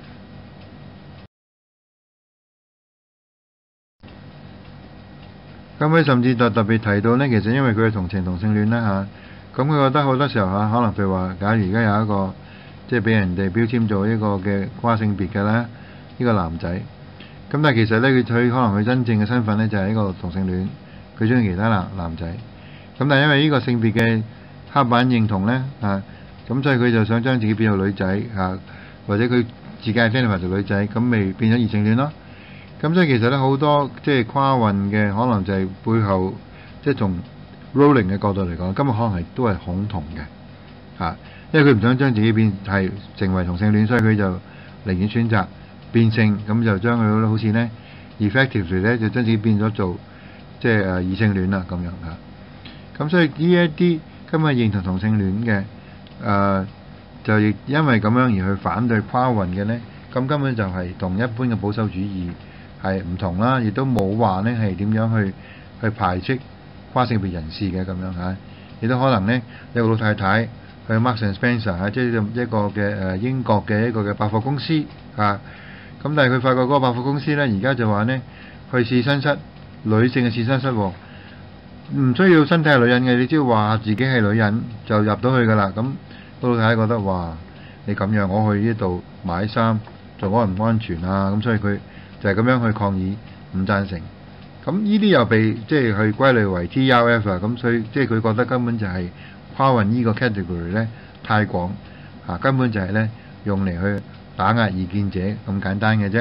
S4: 咁佢甚至特別提到呢，其實因為佢係同性戀啦嚇，咁佢覺得好多時候嚇，可能譬如話，假如而家有一個即係俾人哋標籤做一個嘅跨性別嘅啦，呢個男仔。咁但係其實咧，佢可能佢真正嘅身份咧就係一個同性戀，佢中意其他男仔。咁但係因為呢個性別嘅刻板認同咧咁所以佢就想將自己變做女仔或者佢自己係 identify 做女仔，咁咪變咗異性戀咯。咁所以其實咧好多即係跨運嘅可能就係背後即係從 Rowling 嘅角度嚟講，根本可能係都係恐同嘅因為佢唔想將自己係成為同性戀，所以佢就寧願選擇變性，咁就將佢好似呢 effectively 咧就將自己變咗做即係異性戀啦咁樣嚇。咁所以呢一啲今日認同同性戀嘅就亦因為咁樣而去反對跨運嘅呢，咁根本就係同一般嘅保守主義係唔同啦，亦都冇話呢係點樣去排斥跨性別人士嘅咁樣嚇。亦都可能呢，有個老太太去 Marks and Spencer 即係一個嘅英國嘅一個嘅百貨公司咁但係佢發覺嗰個百貨公司呢，而家就話呢，去試身室，女性嘅試身室唔需要身體係女人嘅，你只要話自己係女人就入到去㗎啦。咁老太太覺得哇，你咁樣我去呢度買衫，仲安唔安全啊？咁所以佢就係咁樣去抗議，唔贊成。咁呢啲又被即係去歸類為 TRF 咁所以即係佢覺得根本就係跨運呢個 category 呢太廣根本就係呢用嚟去打壓異見者咁簡單嘅啫。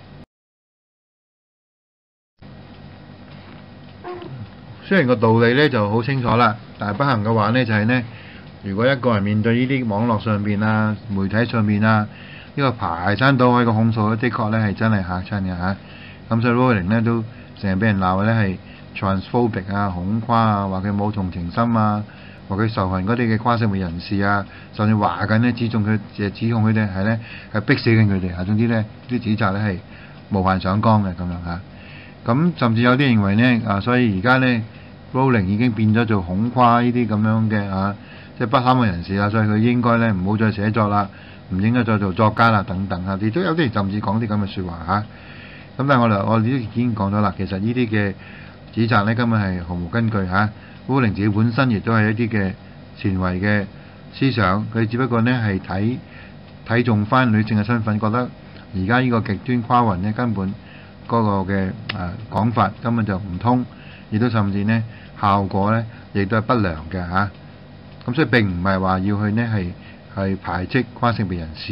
S4: 雖然個道理呢就好清楚啦，但係不幸嘅話呢就係呢，如果一個人面對呢啲網絡上邊媒體上邊呢個排山倒海嘅控訴呢，的確呢係真係嚇親嘅嚇。咁所以 Rowling 呢都成日俾人鬧呢係 transphobic 恐跨話佢冇同情心話佢仇恨嗰啲嘅跨性別人士甚至話緊呢指控佢哋係逼死緊佢哋總之呢啲指責呢係無限上綱嘅咁樣咁甚至有啲認為呢所以而家呢 Rowling 已經變咗做恐跨呢啲咁樣嘅即係不堪嘅人士所以佢應該呢唔好再寫作啦，唔應該再做作家啦等等亦都有啲人甚至講啲咁嘅説話咁但係我哋都已經講咗啦，其實呢啲嘅指責呢根本係毫無根據Rowling 自己本身亦都係一啲嘅前衛嘅思想，佢只不過呢係睇重翻女性嘅身份，覺得而家呢個極端跨運呢根本嗰個嘅講法根本就唔通，亦都甚至呢效果呢亦都係不良嘅咁所以並唔係話要去呢係排斥跨性別人士。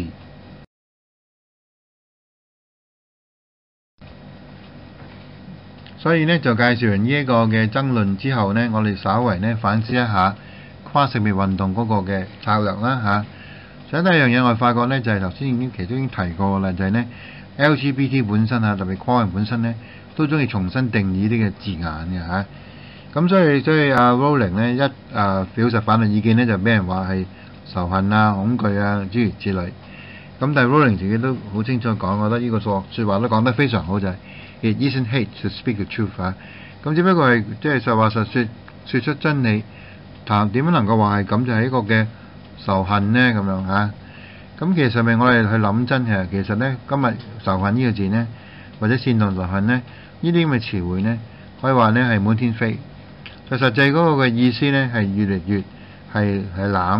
S4: 所以呢，就介紹完呢一個嘅爭論之後呢，我哋稍為呢反思一下跨性別運動嗰個嘅策略啦想第一樣嘢我哋發覺呢，就係頭先其中已經提過啦，就係呢 LGBT 本身特別跨人本身呢，都中意重新定義呢個字眼嘅咁所以Rowling 呢一表示反對意見呢，就俾人話係仇恨恐懼諸如此類。咁但係 Rowling 自己都好清楚講，我覺得呢個説話都講得非常好，就係It isn't hate to speak the truth 咁只不過係即係實話實說出真理，點樣能夠話係咁就係一個嘅仇恨呢咁樣咁其實咪我哋去諗真嘅，其實呢，今日仇恨呢個字呢，或者煽動仇恨呢，呢啲咁嘅詞彙呢，可以話呢係滿天飛。就實際嗰個嘅意思呢，係越嚟越係濫，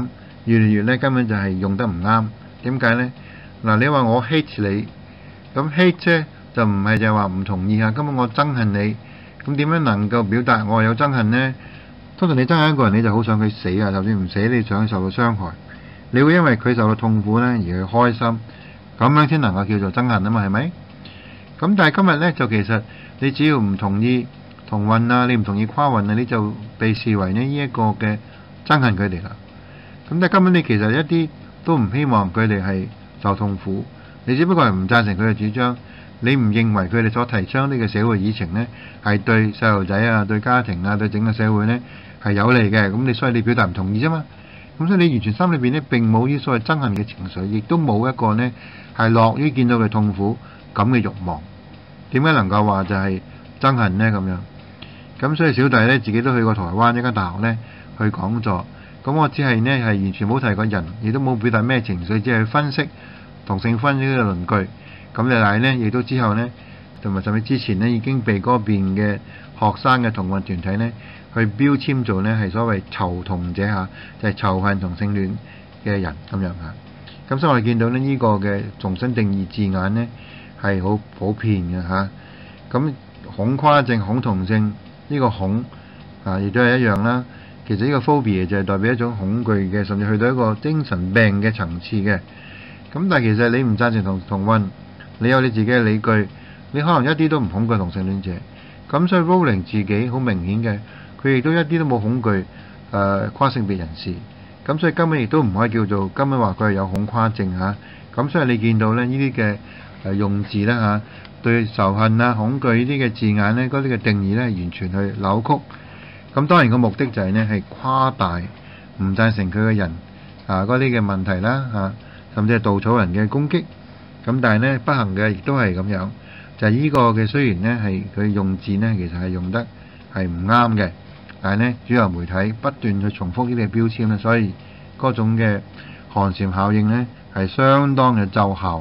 S4: 越嚟越咧根本就係用得唔啱。點解呢？嗱，你話我 hate 你，咁 hate 啫就唔係就係話唔同意啊，根本我憎恨你。咁點樣能夠表達我有憎恨呢？通常你憎恨一個人，你就好想佢死啊，就算唔死，你想佢受到傷害，你會因為佢受到痛苦呢而去開心，咁樣先能夠叫做憎恨啊嘛，係咪？咁但係今日呢，就其實你只要唔同意同運啊，你唔同意跨運啊，你就被視為呢一個嘅憎恨佢哋啦。咁但係根本你其實一啲都唔希望佢哋係受痛苦，你只不過係唔贊成佢嘅主張，你唔認為佢哋所提倡呢個社會議程呢係對細路仔啊、對家庭啊、對整個社會呢係有利嘅，咁你所以你表達唔同意啫嘛。咁所以你完全心裏邊呢並冇呢所謂憎恨嘅情緒，亦都冇一個呢係樂於見到佢痛苦咁嘅慾望。點解能夠話就係憎恨呢？咁樣？咁所以小弟呢自己都去過台灣一間大學呢去講座，咁我只係呢係完全冇提過人，亦都冇表達咩情緒，只係分析同性婚姻嘅論據。咁但係呢，亦都之後呢，同埋甚至之前呢，已經被嗰邊嘅學生嘅同運團體呢去標籤做呢係所謂仇同者嚇，就係仇恨同性戀嘅人咁樣嚇。咁所以我哋見到呢呢個嘅重新定義字眼呢係好普遍嘅嚇。咁恐跨症、恐同性呢個恐啊，亦都係一樣啦。其實呢個 phobia 就係代表一種恐懼嘅，甚至去到一個精神病嘅層次嘅。咁但係其實你唔贊成同運，你有你自己嘅理據，你可能一啲都唔恐懼同性戀者。咁所以 Rowling 自己好明顯嘅，佢亦都一啲都冇恐懼跨性別人士。咁所以根本亦都唔可以叫做根本話佢係有恐跨症嚇。咁所以你見到咧呢啲嘅用字咧嚇，對仇恨啊、恐懼呢啲嘅字眼咧，嗰啲嘅定義咧係完全去扭曲。咁當然個目的就係呢係誇大唔贊成佢嘅人嗰啲嘅問題啦嚇，甚至係稻草人嘅攻擊。咁但係呢，不幸嘅亦都係咁樣，就係呢個嘅雖然呢係佢用字呢其實係用得係唔啱嘅，但係呢主流媒體不斷去重複呢啲嘅標籤呢，所以嗰種嘅寒蟬效應呢係相當嘅奏效。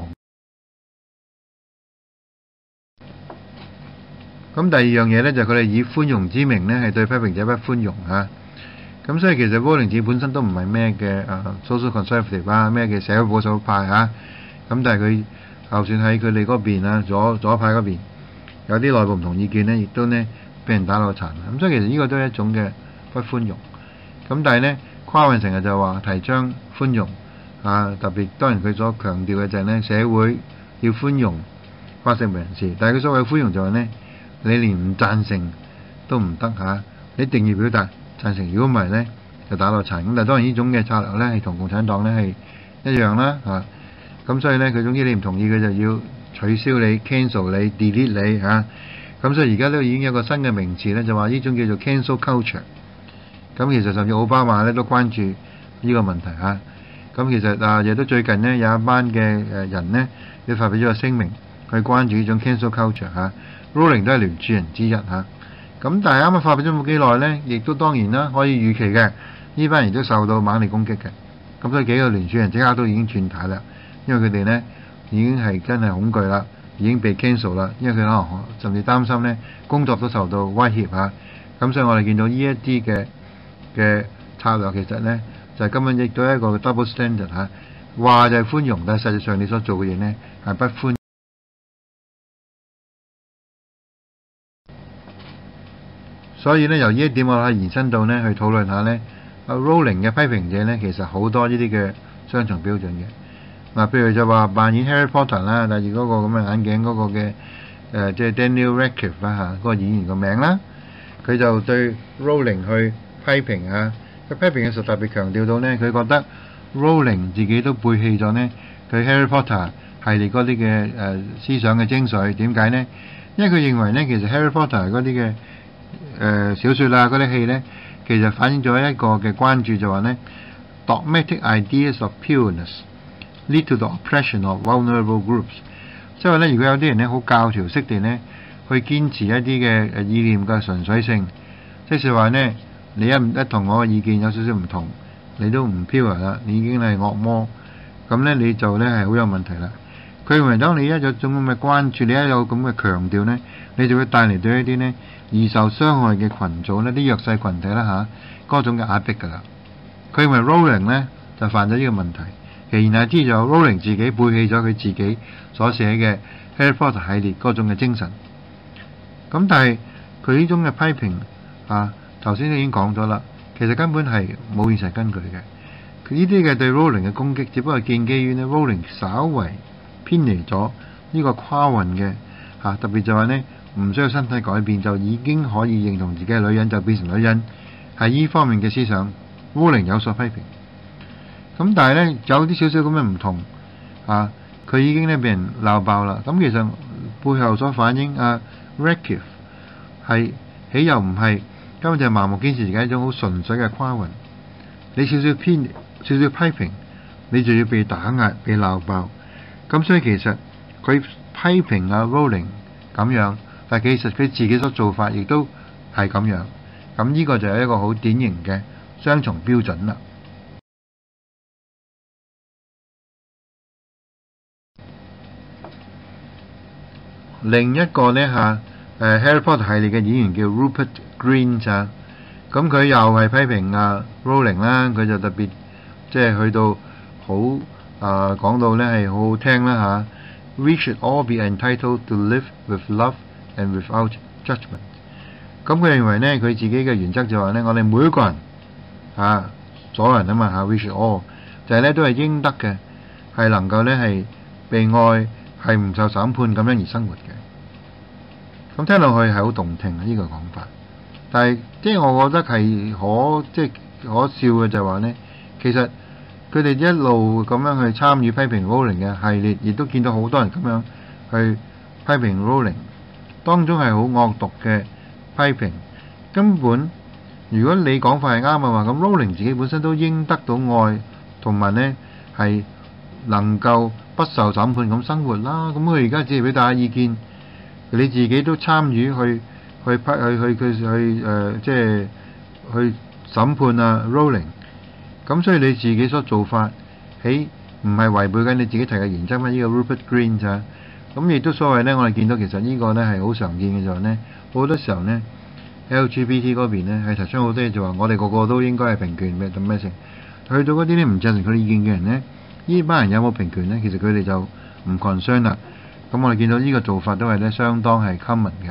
S4: 咁第二樣嘢呢，就係佢哋以寬容之名呢係對批評者不寬容嚇。咁所以其實Rowling自己本身都唔係咩嘅social conservative 啊，咩嘅社會保守派嚇。咁但係佢就算喺佢哋嗰邊啊，左派嗰邊有啲內部唔同意見呢，亦都呢俾人打落殘。咁所以其實呢個都係一種嘅不寬容。咁但係呢，跨運成日就話提倡寬容特別當然佢所強調嘅就係呢社會要寬容跨性別人士。但係佢所謂寬容就係呢，你連唔贊成都唔得嚇，你一定要表達贊成。如果唔係呢，就打落殘。咁但係當然呢種嘅策略呢，係同共產黨呢係一樣啦嚇。咁所以呢，佢總之你唔同意佢就要取消你、cancel 你、delete 你嚇。咁所以而家都已經有個新嘅名詞呢，就話呢種叫做 cancel culture。咁其實甚至奧巴馬呢都關注呢個問題嚇。咁其實亦都最近呢，有一班嘅人呢，都發表咗個聲明去關注呢種 cancel culture 嚇。Rowling 都係聯署人之一嚇。咁但係啱啱發表咗冇幾耐呢，亦都當然啦可以預期嘅，呢班人都受到猛烈攻擊嘅。咁所以幾個聯署人即刻都已經轉軚啦。因為佢哋呢已經係真係恐懼啦，已經被 cancel 啦，因為佢可能甚至擔心呢工作都受到威脅嚇。咁所以我哋見到呢一啲嘅策略其實呢就係根本亦都係一個 double standard 嚇，話就係寬容，但係實際上你所做嘅嘢呢係不寬。所以呢，由呢一點我可以延伸到呢去討論下呢Rowling 嘅批評者呢，其實好多呢啲嘅雙重標準嘅。譬如就話扮演 Harry Potter 啦，例如嗰個咁嘅眼鏡嗰個嘅即係 Daniel Radcliffe 啦嚇，嗰個演員個名啦，佢就對 Rowling 去批評嚇。佢批評嘅時候特別強調到呢，佢覺得 Rowling 自己都背棄咗呢佢 Harry Potter 系列嗰啲嘅思想嘅精髓。點解呢？因為佢認為呢，其實 Harry Potter 嗰啲嘅小説啊嗰啲戲呢，其實反映咗一個嘅關注，就話呢 dogmatic ideas of pureness lead to the oppression of vulnerable groups。即係話咧，如果有啲人咧好教條式地咧去堅持一啲嘅意念嘅純粹性，即係話咧你一同我嘅意見有少少唔同，你都唔 pure 啦，你已經係惡魔，咁咧你就咧係好有問題啦。佢認為當你一有種咁嘅關注，你一有咁嘅強調咧，你就會帶嚟對一啲咧易受傷害嘅群組咧，啲弱勢群體啦嚇，嗰種嘅壓迫㗎啦。佢認為 Rowling 咧就犯咗呢個問題。其言下之就 Rowling 自己背棄咗佢自己所寫嘅 Harry Potter 系列嗰種嘅精神。咁但係佢呢種嘅批評頭先已經講咗啦，其實根本係冇現實根據嘅。佢呢啲嘅對 Rowling 嘅攻擊，只不過建基於呢 Rowling 稍為偏離咗呢個跨運嘅特別就話呢，唔需要身體改變就已經可以認同自己係女人就變成女人，係呢方面嘅思想 Rowling 有所批評。咁但係呢，有啲少少咁嘅唔同佢已經呢俾人鬧爆啦。咁其實背後所反映Radcliffe 係豈又唔係根本就係盲目堅持自己一種好純粹嘅跨運。你少少批評，你就要被打壓被鬧爆。咁所以其實佢批評Rowling 咁樣，但其實佢自己所做法亦都係咁樣。咁呢個就係一個好典型嘅雙重標準啦。另一個呢Harry Potter 系列嘅演員叫 Rupert Grint 咁佢又係批評Rowling 啦，佢就特別即係去到好講到呢係好好聽啦We should all be entitled to live with love and without judgment。咁佢認為呢，佢自己嘅原則就話呢，我哋每一個人所有人嘛We should all 就係呢都係應得嘅，係能夠呢係被愛，係唔受審判咁樣而生活嘅。咁聽落去係好動聽呢個講法，但係即係我覺得係可笑嘅就係話呢，其實佢哋一路咁樣去參與批評 Rowling 嘅系列，亦都見到好多人咁樣去批評 Rowling， 當中係好惡毒嘅批評。根本如果你講法係啱嘅話，咁 Rowling 自己本身都應得到愛，同埋呢係能夠不受審判咁生活啦。咁佢而家只係俾大家意見，你自己都參與去審判Rowling。咁所以你自己所做法唔係違背緊你自己提嘅原則咩？呢個 Rupert Grint 咁亦都所謂呢，我哋見到其實呢個呢係好常見嘅就係呢，好多時候呢 LGBT 嗰邊呢係提出好多嘢，就話我哋個個都應該係平權咩成。去到嗰啲呢唔贊成佢哋意見嘅人呢，呢班人有冇平權呢？其實佢哋就唔 concern 啦。咁我哋見到呢個做法都係呢相當係 common 嘅。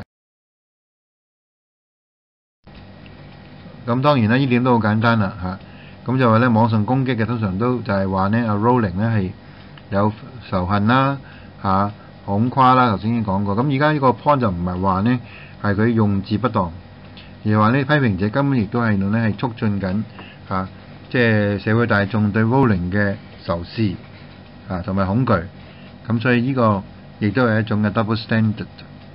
S4: 咁當然啦，呢點都好簡單啦咁就話呢，網上攻擊嘅通常都就係話呢Rowling 呢係有仇恨啦恐誇啦，頭先已經講過。咁而家呢個 point 就唔係話呢係佢用字不當，而係話呢批評者根本亦都係呢係促進緊即係社會大眾對 Rowling 嘅仇視同埋恐懼。咁所以呢個亦都係一種嘅 double standard。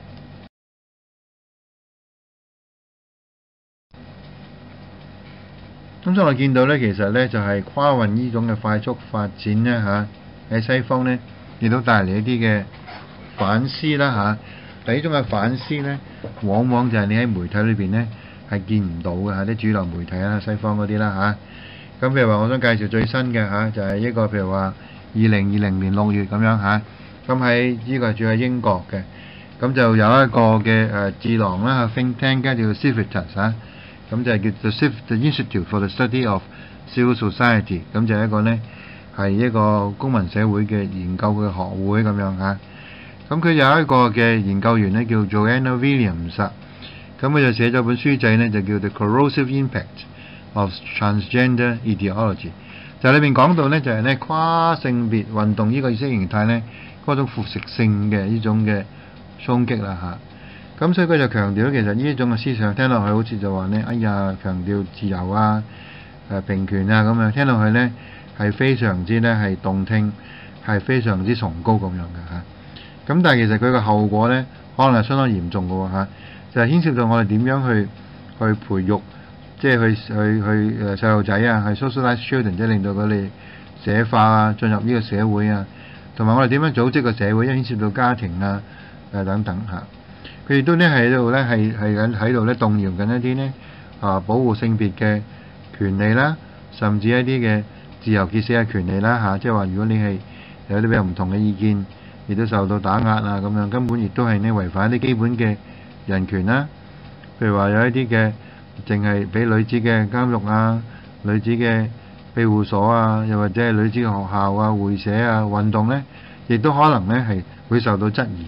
S4: 咁所以我見到呢，其實呢就係跨運呢種嘅快速發展呢喺西方呢亦都帶嚟一啲嘅反思啦但呢種嘅反思呢，往往就係你喺媒體裏邊呢係見唔到嘅啲主流媒體西方嗰啲啦咁譬如話，我想介紹最新嘅就係一個譬如話2020年6月咁樣咁喺呢個住喺英國嘅，咁就有一個嘅智囊啦think tank叫 Civitas咁就係叫 The Institute for the Study of Civil Society， 咁就係一個呢係一個公民社會嘅研究嘅學會咁樣咁佢有一個嘅研究員呢叫 Joanna Williams， 咁佢就寫咗本書仔呢就叫 The Corrosive Impact of Transgender Ideology， 就裏面講到呢就係呢跨性別運動呢個意識形態呢嗰種腐蝕性嘅呢種嘅衝擊啦咁所以佢就強調其實呢一種嘅思想聽落去好似就話呢，強調自由平權咁樣，聽落去呢係非常之呢係動聽，係非常之崇高咁樣嘅咁但係其實佢嘅後果呢可能係相當嚴重嘅就係牽涉到我哋點樣去培育，即係去細路仔去 socialize children， 即係令到佢哋社化進入呢個社會同埋我哋點樣組織個社會，因為牽涉到家庭等等佢亦都呢喺度呢喺度呢動搖緊一啲呢保護性別嘅權利啦，甚至一啲嘅自由結社嘅權利啦即係話如果你係有啲比較唔同嘅意見，亦都受到打壓咁樣，根本亦都係呢違反一啲基本嘅人權啦。譬如話有一啲嘅淨係俾女子嘅監獄女子嘅庇護所啊，又或者係女子學校啊、會社啊、運動呢，亦都可能呢係會受到質疑。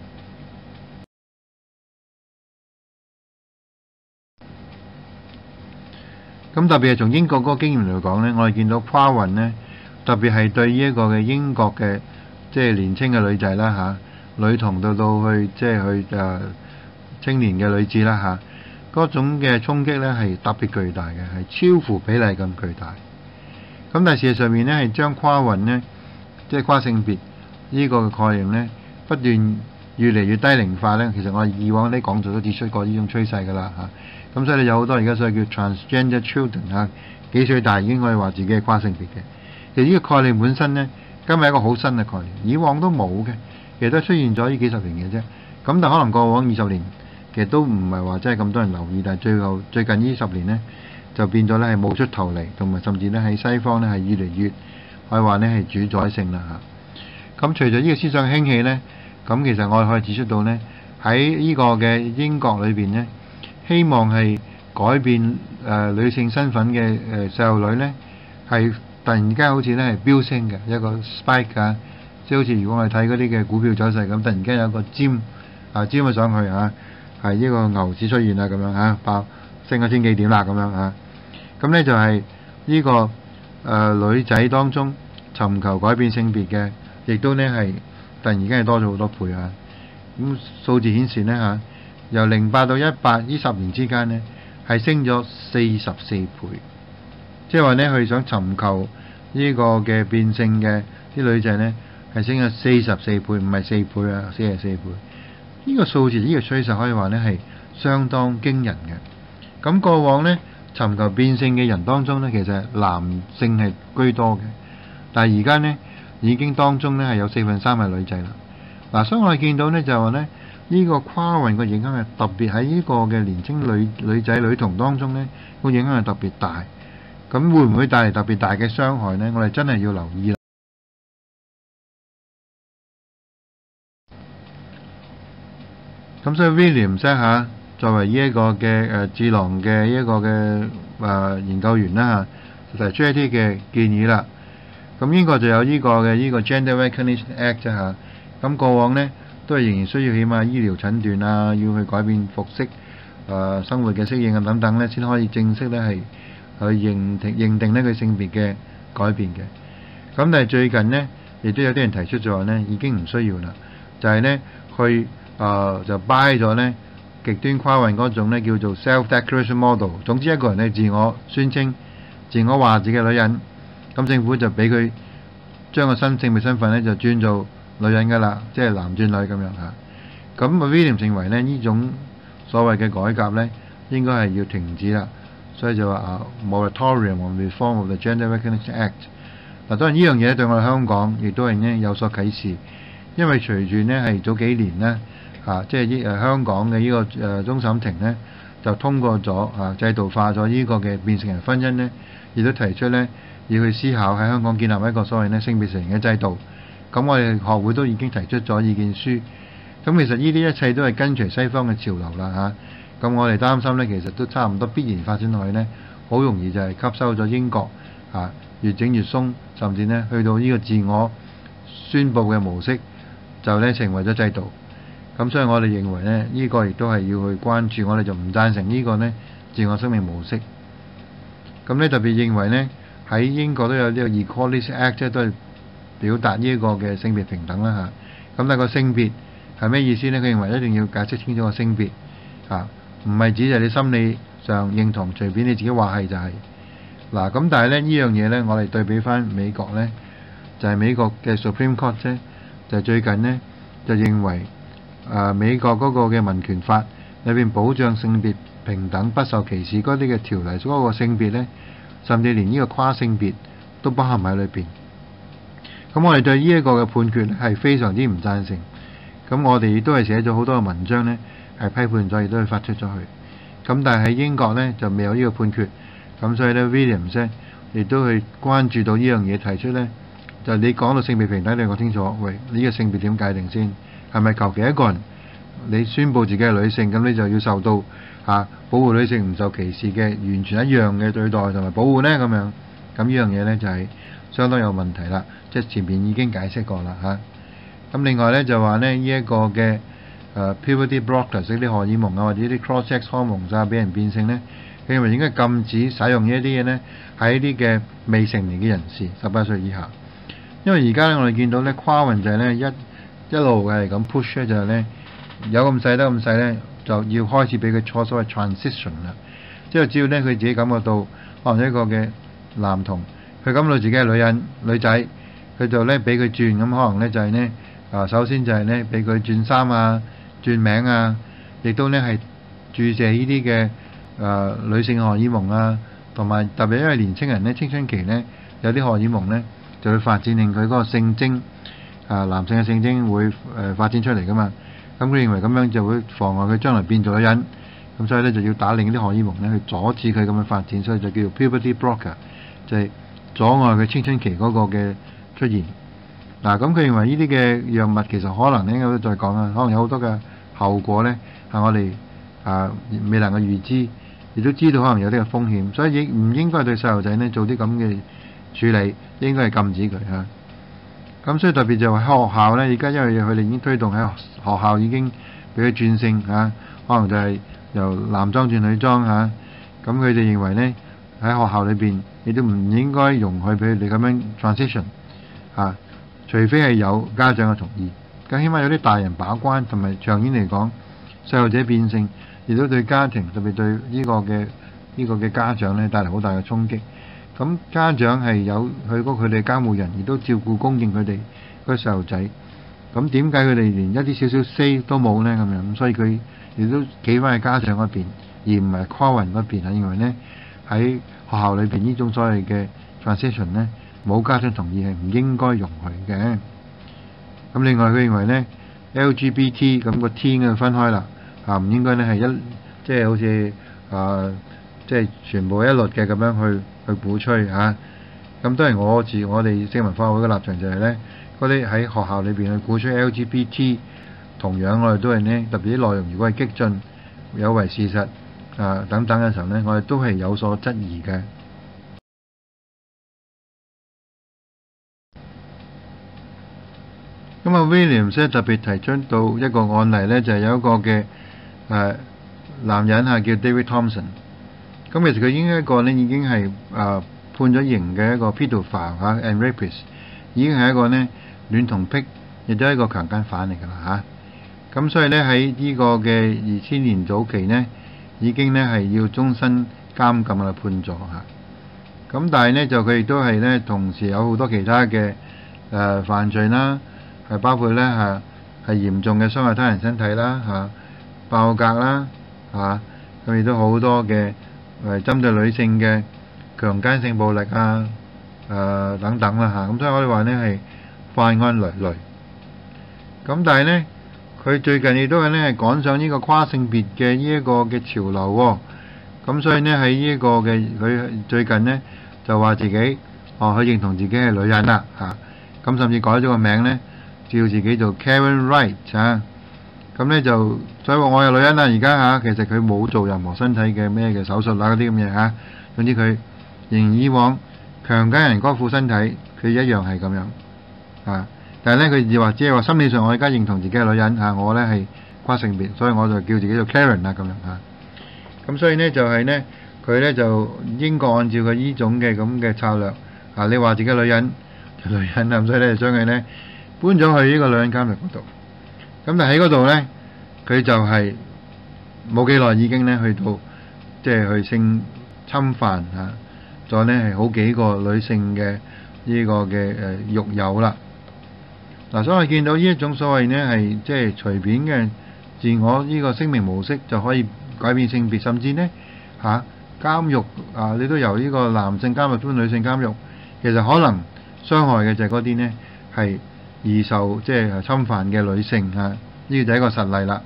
S4: 咁特別係從英國嗰個經驗嚟講呢，我哋見到跨運呢，特別係對呢一個嘅英國嘅即係年青嘅女仔啦女童到去即係去青年嘅女子啦嗰種嘅衝擊呢係特別巨大嘅，係超乎比例咁巨大。咁但係事實上面呢，係將跨運呢，即係跨性別呢個概念呢，不斷越嚟越低齡化呢。其實我哋以往啲講座都指出過呢種趨勢㗎啦咁所以有好多而家所謂叫 transgender children 幾歲大已經可以話自己係跨性別嘅。其實呢個概念本身呢，今日係一個好新嘅概念，以往都冇嘅，其實都出現咗呢幾十年嘅啫。咁但可能過往20年其實都唔係話真係咁多人留意，但係最近呢10年呢，就變咗咧係冒出頭嚟，同埋甚至咧喺西方咧係越嚟越可以話咧係主宰性啦咁隨住呢個思想興起呢，咁其實我哋可以指出到呢，喺呢個嘅英國裏邊呢，希望係改變女性身份嘅細路女呢，係突然間好似咧係飆升嘅一個 spike 即係好似如果我哋睇嗰啲嘅股票走勢咁，突然間有個尖咗上去係呢個牛市出現啦咁樣爆升咗千幾點啦咁樣咁呢就係呢個女仔當中尋求改變性別嘅，亦都呢係突然間係多咗好多倍咁數字顯示呢由08到18呢10年之間呢係升咗44倍，即係話呢佢想尋求呢個嘅變性嘅啲女仔呢係升咗44倍，唔係4倍44倍。呢個數字呢個趨勢可以話呢係相當驚人嘅。咁過往呢尋求變性嘅人當中呢，其實男性係居多嘅，但係而家呢已經當中呢係有4分3係女仔啦。所以我哋見到呢就係話呢，呢個跨運嘅影響係特別喺呢個嘅年青女仔女童當中呢，個影響係特別大。咁會唔會帶嚟特別大嘅傷害呢？我哋真係要留意啦。咁所以 Williams 作為呢一個嘅智囊嘅一個嘅研究員啦就提出一啲嘅建議啦。咁英國就有呢個嘅呢個 Gender Recognition Act 咁過往呢都係仍然需要起碼醫療診斷要去改變服飾生活嘅適應等等呢，先可以正式呢係去認定呢佢性別嘅改變嘅。咁但係最近呢，亦都有啲人提出咗呢已經唔需要啦，就係呢去就 buy 咗呢極端跨運嗰種呢叫做 self-declaration model。總之一個人呢自我宣稱、自我話自己係女人，咁政府就俾佢將個性別身份呢就轉做女人㗎啦，即係男轉女咁樣咁Williams 認為呢呢種所謂嘅改革呢應該係要停止啦，所以就話moratorium on reform of the Gender Recognition Act。當然呢樣嘢對我哋香港亦都係呢有所啟示，因為隨住呢係早幾年呢即係香港嘅呢個終審庭呢就通過咗制度化咗呢個嘅變性人婚姻呢，亦都提出呢要去思考喺香港建立一個所謂呢性別承認嘅制度。咁我哋學會都已經提出咗意見書。咁其實呢啲一切都係跟隨西方嘅潮流啦咁我哋擔心呢，其實都差唔多必然發展落去呢，好容易就係吸收咗英國越整越鬆，甚至呢去到呢個自我宣佈嘅模式就呢成為咗制度。咁所以我哋認為呢，呢個亦都係要去關注，我哋就唔贊成呢個呢自我生命模式。咁呢特別認為呢，喺英國都有呢個 Equality Act 都係表達呢一個嘅性別平等啦咁但係個性別係咩意思呢？佢認為一定要解釋清楚個性別唔係指就係你心理上認同，隨便你自己話係就係咁但係呢樣嘢呢，我哋對比翻美國呢，就係美國嘅 Supreme Court 啫，就最近呢，就認為美國嗰個嘅民權法裏邊保障性別平等不受歧視嗰啲嘅條例，嗰個性別呢，甚至連呢個跨性別都包含喺裏邊。咁我哋對呢一個嘅判決係非常之唔贊成。咁我哋亦都係寫咗好多嘅文章呢，係批判咗，亦都係發出咗去。咁但係喺英國呢，就未有呢個判決。咁所以呢 Williams 呢亦都去關注到呢樣嘢，提出呢，就你講到性別平等，你講清楚，喂，呢個性別點界定先？係咪求其一個人你宣佈自己係女性，咁你就要受到保護女性唔受歧視嘅完全一樣嘅對待同埋保護呢？咁樣咁呢樣嘢呢，就係相當有問題啦，即係前面已經解釋過啦嚇。咁另外呢，就話呢，呢一個嘅puberty blockers 啲荷爾蒙啊，或者啲 cross-sex hormones 啊，俾人變性呢，佢認為應該禁止使用呢一啲嘢呢，喺啲嘅未成年嘅人士18歲以下。因為而家呢，我哋見到呢跨運就係呢一路係咁 push 呢，就係呢有咁細得咁細呢，就要開始俾佢錯所謂 transition 啦。即係只要呢，佢自己感覺到可能一個嘅男童，佢感覺到自己係女人女仔，佢就呢俾佢轉，咁可能呢就係呢首先就係呢俾佢轉衫啊、轉名啊，亦都呢係注射呢啲嘅女性荷爾蒙啊，同埋特別因為年青人呢青春期呢有啲荷爾蒙呢就會發展令佢嗰個性徵男性嘅性徵會發展出嚟噶嘛。咁佢認為咁樣就會妨礙佢將來變做女人，咁所以呢就要打另一啲荷爾蒙呢去阻止佢咁樣發展，所以就叫做 puberty blocker， 就係阻礙佢青春期嗰個嘅出現。咁佢認為呢啲嘅藥物其實可能呢，應該再講啦，可能有好多嘅後果呢係我哋未能夠預知，亦都知道可能有啲嘅風險，所以亦唔應該對細路仔呢做啲咁嘅處理，應該係禁止佢嚇。咁所以特別就係喺學校呢，而家因為佢哋已經推動喺學校已經俾佢轉性嚇，可能就係由男裝轉女裝嚇。咁佢哋認為呢，喺學校裏邊，亦都唔應該容許俾佢哋咁樣 transition 嚇，除非係有家長嘅同意。咁起碼有啲大人把關，同埋長遠嚟講，細路仔變性亦都對家庭特別對呢個嘅家長呢帶嚟好大嘅衝擊。咁家長係有佢哋監護人，亦都照顧供應佢哋嗰個細路仔。咁點解佢哋連一啲少少 say 都冇呢？咁樣，所以佢亦都企翻喺家長嗰邊，而唔係跨運嗰邊。係認為呢喺學校裏邊呢種所謂嘅 transition 呢，冇家長同意係唔應該容許嘅。咁另外佢認為呢 LGBT 咁個 T 應該分開啦，唔應該呢係即係好似即係全部一律嘅咁樣去鼓吹嚇。咁當然我哋性文化會嘅立場就係呢，嗰啲喺學校裏邊去鼓吹 LGBT， 同樣我哋都係呢，特別啲內容如果係激進有違事實等等嘅時候呢，我哋都係有所質疑嘅。咁Williams 特別提出到一個案例呢，就係有一個嘅男人叫 David Thompson。咁其實佢已經一個呢已經係判咗刑嘅一個 pedophile and rapist， 已經係一個呢戀童癖，亦都係一個強姦犯嚟㗎啦嚇。咁所以呢，喺呢個嘅2000年早期呢，已經呢係要終身監禁啦判咗嚇。咁但係呢，就佢亦都係呢同時有好多其他嘅犯罪啦，係包括呢係嚴重嘅傷害他人身體啦爆格啦咁亦都好多嘅針對女性嘅強姦性暴力等等啦咁所以我哋話呢係犯案累累。咁但係呢，佢最近亦都係呢趕上呢個跨性別嘅呢一個嘅潮流喎。咁所以呢，喺呢一個嘅佢最近呢就話自己佢認同自己係女人啦咁甚至改咗個名呢，叫自己做 Karen Wright 咁呢就所以話我係女人啦而家其實佢冇做任何身體嘅咩嘅手術嗰啲咁嘢總之佢仍然以往強姦人嗰副身體，佢一樣係咁樣但係呢，佢就話只係話心理上我而家認同自己係女人我呢係跨性別，所以我就叫自己做 Karen 啦咁樣咁所以呢，就係呢，佢呢就英國按照佢呢種嘅咁嘅策略你話自己女人就女人咁所以呢，就將佢呢搬咗去呢個女人監獄嗰度。咁但喺嗰度呢，佢就係冇幾耐已經呢去到即係去性侵犯再呢係好幾個女性嘅呢個嘅獄友啦。所以我見到呢一種所謂呢係即係隨便嘅自我呢個聲明模式就可以改變性別，甚至呢監獄你都由呢個男性監獄轉女性監獄，其實可能傷害嘅就係嗰啲呢係易受即係侵犯嘅女性呢個就係一個實例啦。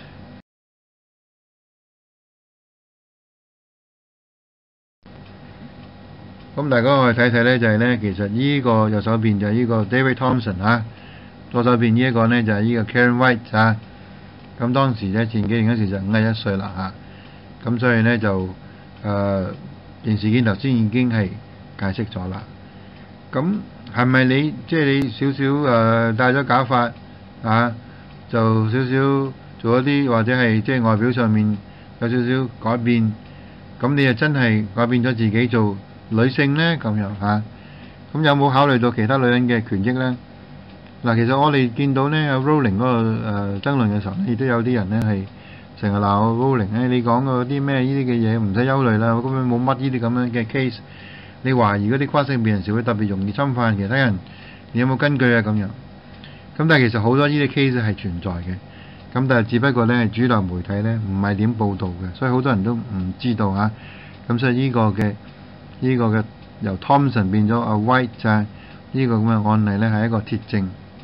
S4: 咁大家我哋睇睇呢就係呢，其實呢個右手邊就係呢個 David Thompson 左手邊呢一個呢就係呢個 Karen Wright 咁當時呢前幾年嗰時就51歲啦咁所以呢就電視機頭先已經係解釋咗啦。咁係咪你即係你少少戴咗假髮啊，就少少做一啲或者係即係外表上面有少少改變，咁你就真係改變咗自己做女性呢？咁樣嚇？咁有冇考慮到其他女人嘅權益呢？嗱，其實我哋見到呢 Rowling 嗰個爭論嘅時候，亦都有啲人呢係成日鬧 Rowling，你講嗰啲咩呢啲嘅嘢唔使憂慮啦，根本冇乜呢啲咁樣嘅 case。你懷疑嗰啲跨性別人士會特別容易侵犯其他人，你有冇根據啊？咁樣，咁但係其實好多呢啲 case 係存在嘅，咁但係只不過呢係主流媒體呢唔係點報導嘅，所以好多人都唔知道嚇。咁所以呢個嘅由 Thompson 變咗阿 White 就係呢個咁嘅案例呢係一個鐵證。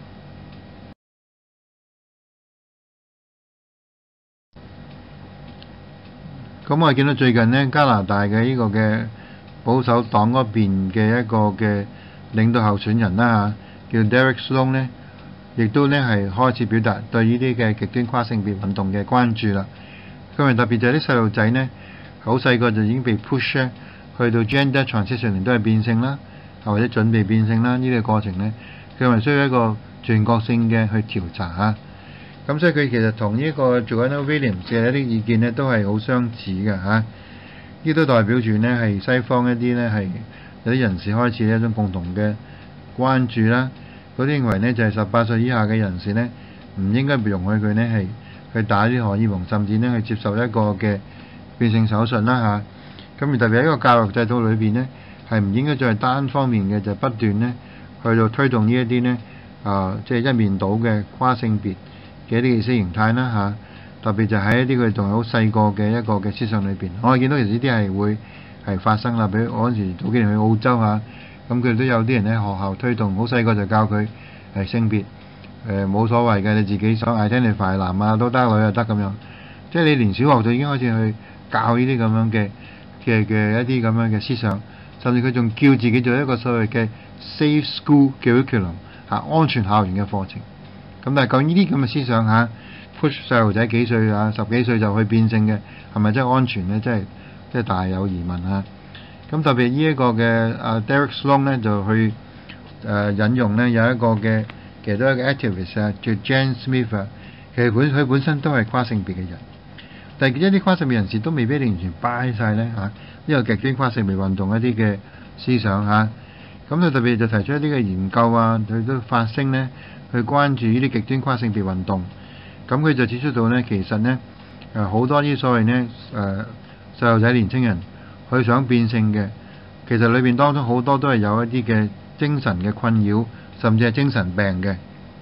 S4: 咁我見到最近呢，加拿大嘅呢個嘅保守黨嗰邊嘅一個嘅領導候選人啦嚇，叫 Derek Sloan 呢，亦都呢係開始表達對呢啲嘅極端跨性別運動嘅關注啦。佢話特別就係啲細路仔呢，好細個就已經被 push 呢去到 gender transition 都係變性啦，或者準備變性啦，呢啲過程呢，佢話需要一個全國性嘅去調查嚇。咁所以佢其實同呢個 Joanna Williams 嘅一啲意見呢都係好相似嘅嚇。呢都代表住呢係西方一啲呢係有啲人士開始一種共同嘅關注啦。嗰啲認為呢就係18歲以下嘅人士呢，唔應該容許佢呢係去打啲荷爾蒙，甚至呢去接受一個嘅變性手術啦嚇。咁而特別喺一個教育制度裏邊呢，係唔應該再係單方面嘅，就不斷呢去到推動呢一啲呢即係一面倒嘅跨性別嘅一啲意識形態啦嚇。特別就喺一啲佢仲係好細個嘅一個嘅思想裏邊，我係見到其實呢啲係會係發生啦。比如我嗰時早幾年去澳洲嚇，咁佢哋都有啲人喺學校推動，好細個就教佢係性別冇所謂嘅，你自己想 identify 男啊都得，女又得咁樣。即係你連小學就已經開始去教呢啲咁樣嘅一啲咁樣嘅思想，甚至佢仲叫自己做一個所謂嘅 safe school curriculum 嚇，安全校園嘅課程。咁但係講呢啲咁嘅思想嚇，push 細路仔幾歲啊，10幾歲就去變性嘅，係咪真係安全呢？真係大有疑問嚇。咁特別呢一個嘅Derek Sloan 呢，就去引用呢有一個嘅其實都係一個 activist 啊，叫 Jan Smith 啊，其實佢本身都係跨性別嘅人，但係一啲跨性別人士都未必完全 buy 晒呢嚇呢個極端跨性別運動一啲嘅思想嚇。咁佢特別就提出一啲嘅研究啊，佢都發聲呢去關注呢啲極端跨性別運動。咁佢就指出到呢，其實呢好多啲所謂呢細路仔年青人佢想變性嘅，其實裏邊當中好多都係有一啲嘅精神嘅困擾，甚至係精神病嘅。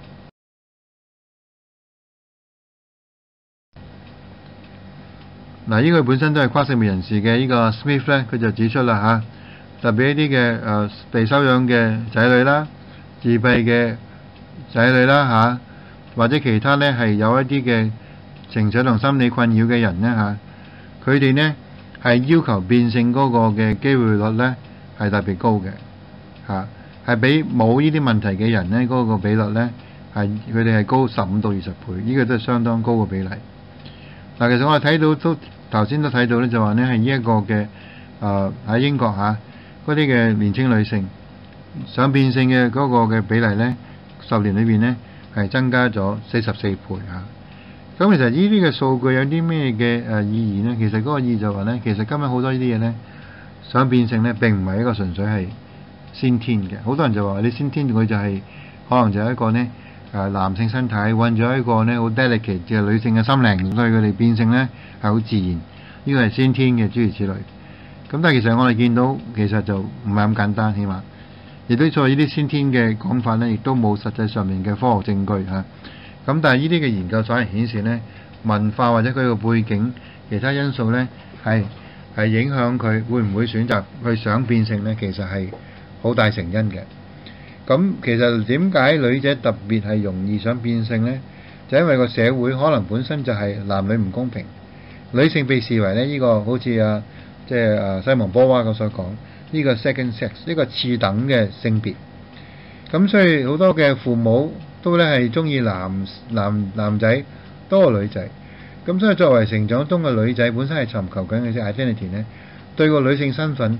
S4: 嗱，呢個本身都係跨性別人士嘅呢個 Smith 呢，佢就指出啦嚇，特別一啲嘅被收養嘅仔女啦、自閉嘅仔女啦嚇，或者其他呢係有一啲嘅情緒同心理困擾嘅人呢嚇，佢哋呢係要求變性嗰個嘅機會率呢係特別高嘅嚇，係比冇呢啲問題嘅人呢嗰個比率呢係佢哋係高15到20倍，呢個都係相當高嘅比例。嗱，其實我哋睇到都頭先都睇到呢，就話呢係呢一個嘅喺英國嚇嗰啲嘅年輕女性想變性嘅嗰個嘅比例呢，10年裏邊呢係增加咗44倍嚇。咁其實呢啲嘅數據有啲咩嘅意義呢？其實嗰個意義就話呢，其實今日好多呢啲嘢呢，想變性呢並唔係一個純粹係先天嘅。好多人就話你先天佢就係可能就係一個呢男性身體混咗一個呢好 delicate 嘅女性嘅心靈，所以佢哋變性呢係好自然，呢個係先天嘅諸如此類。咁但係其實我哋見到其實就唔係咁簡單，起碼亦都在呢啲先天嘅講法呢，亦都冇實際上面嘅科學證據嚇。咁但係呢啲嘅研究所係顯示呢，文化或者佢個背景其他因素呢係影響佢會唔會選擇去想變性呢，其實係好大成因嘅。咁其實點解女仔特別係容易想變性呢？就因為個社會可能本身就係男女唔公平，女性被視為呢個好似即係西蒙波娃咁所講呢個 second sex 呢個次等嘅性別。咁所以好多嘅父母都咧係中意男仔多過女仔。咁所以作為成長中嘅女仔，本身係尋求緊嘅 identity 呢，對個女性身份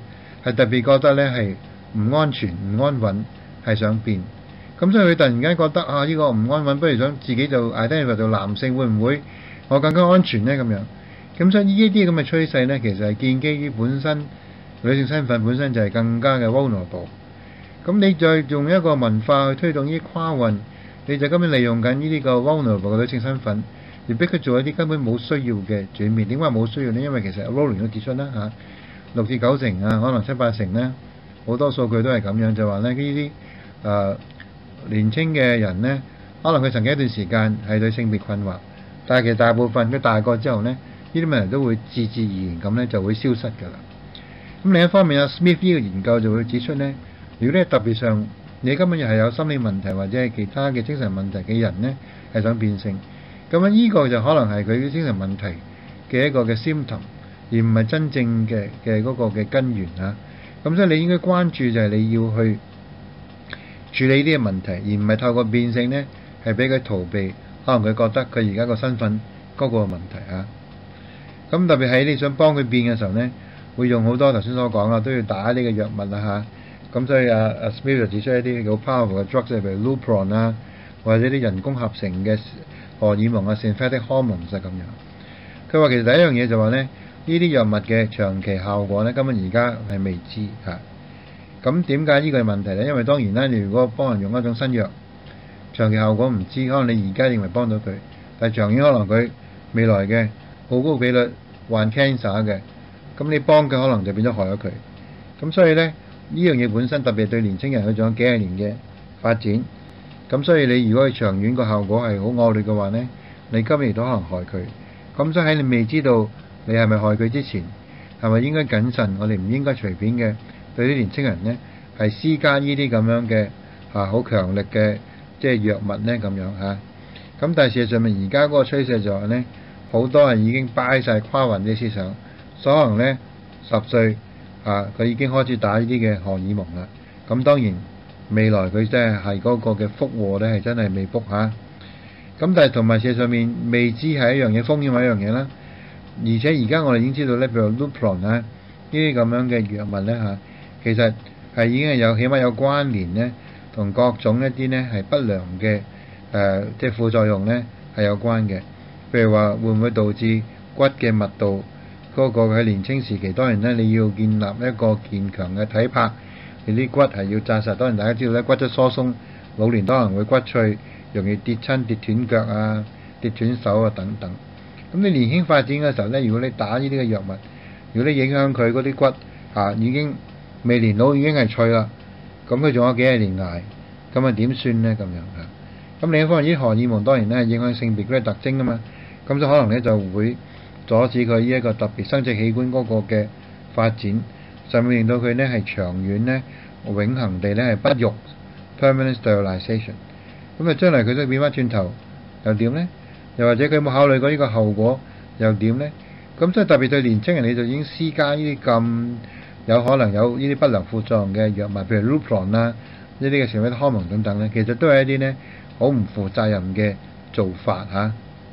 S4: 係特別覺得咧係唔安全、唔安穩，係想變。咁所以佢突然間覺得啊，呢個唔安穩，不如想自己就 identify 做男性，會唔會我更加安全呢？咁樣。咁所以呢啲咁嘅趨勢咧，其實係建基於本身女性身份本身就係更加嘅 vulnerable。咁你再用一個文化去推動呢啲跨運，你就根本利用緊呢啲個 vulnerable 嘅女性身份，而逼佢做一啲根本冇需要嘅轉變。點解冇需要呢？因為其實 Rowling 都指出啦嚇，6至9成啊，可能7、8成咧，好多數據都係咁樣，就話咧呢啲年青嘅人咧，可能佢曾經一段時間係對性別困惑，但係其實大部分佢大個之後咧，呢啲問題都會自然咁咧就會消失㗎啦。咁另一方面Smith 呢個研究就會指出咧，如果你特別上你根本又係有心理問題或者係其他嘅精神問題嘅人咧，係想變性，咁樣呢個就可能係佢嘅精神問題嘅一個嘅 symptom， 而唔係真正嘅嗰個嘅根源啊。咁所以你應該關注就係你要去處理呢啲嘅問題，而唔係透過變性咧係俾佢逃避，可能佢覺得佢而家個身份嗰個問題啊。咁特別喺你想幫佢變嘅時候咧，會用好多頭先所講啦，都要打呢個藥物啦嚇。咁所以Smith 就指出一啲好 powerful 嘅 drugs，譬如 Lupron 啦，或者啲人工合成嘅荷爾蒙啊 synthetic hormones 咁樣。佢話其實第一樣嘢就話咧，呢啲藥物嘅長期效果咧，根本而家係未知嚇。咁點解呢個係問題咧？因為當然啦，你如果幫人用一種新藥，長期效果唔知，可能你而家認為幫到佢，但係長遠可能佢未來嘅好高比率患 cancer 嘅，咁你幫佢可能就變咗害咗佢。咁所以咧，呢樣嘢本身特別對年青人佢仲有幾廿年嘅發展，咁所以你如果係長遠個效果係好惡劣嘅話咧，你今年都可能害佢。咁所以喺你未知道你係咪害佢之前，係咪應該謹慎？我哋唔應該隨便嘅對啲年青人咧係施加呢啲咁樣嘅好強力嘅即係藥物咧咁樣嚇。咁但係事實上面而家嗰個趨勢就係咧，好多人已經擺晒跨運啲思想，所以可能咧10歲佢已經開始打呢啲嘅荷爾蒙啦。咁當然未來佢真係嗰個嘅福禍咧係真係未卜嚇。咁但係同埋事實上面未知係一樣嘢，風險係一樣嘢啦。而且而家我哋已經知道咧，譬如 Lupron 呢啲咁樣嘅藥物咧其實係已經係有起碼有關聯咧，同各種一啲咧係不良嘅即係副作用咧係有關嘅。譬如話會唔會導致骨嘅密度嗰個喺年青時期，當然咧你要建立一個健強嘅體魄，你啲骨係要紮實。當然大家知道咧，骨質疏鬆，老年可能會骨脆，容易跌親、跌斷腳啊、跌斷手啊等等。咁你年輕發展嘅時候咧，如果你打呢啲嘅藥物，如果你影響佢嗰啲骨已經未年老已經係脆啦，咁佢仲有幾廿年捱，咁啊點算咧咁樣嚇？咁另一方面，呢啲荷爾蒙當然咧係影響性別嗰啲特徵啊嘛，咁就可能咧就會阻止佢呢一個特別生殖器官嗰個嘅發展，甚至令到佢咧係長遠咧永恆地咧係不育 permanent sterilization。咁啊將來佢都變翻轉頭又點咧？又或者佢有冇考慮過呢個後果又點咧？咁所以特別對年青人，你就已經施加呢啲咁有可能有呢啲不良副作用嘅藥物，譬如 Lupron 啦，呢啲嘅成為荷爾蒙等等咧，其實都係一啲咧好唔負責任嘅做法嚇。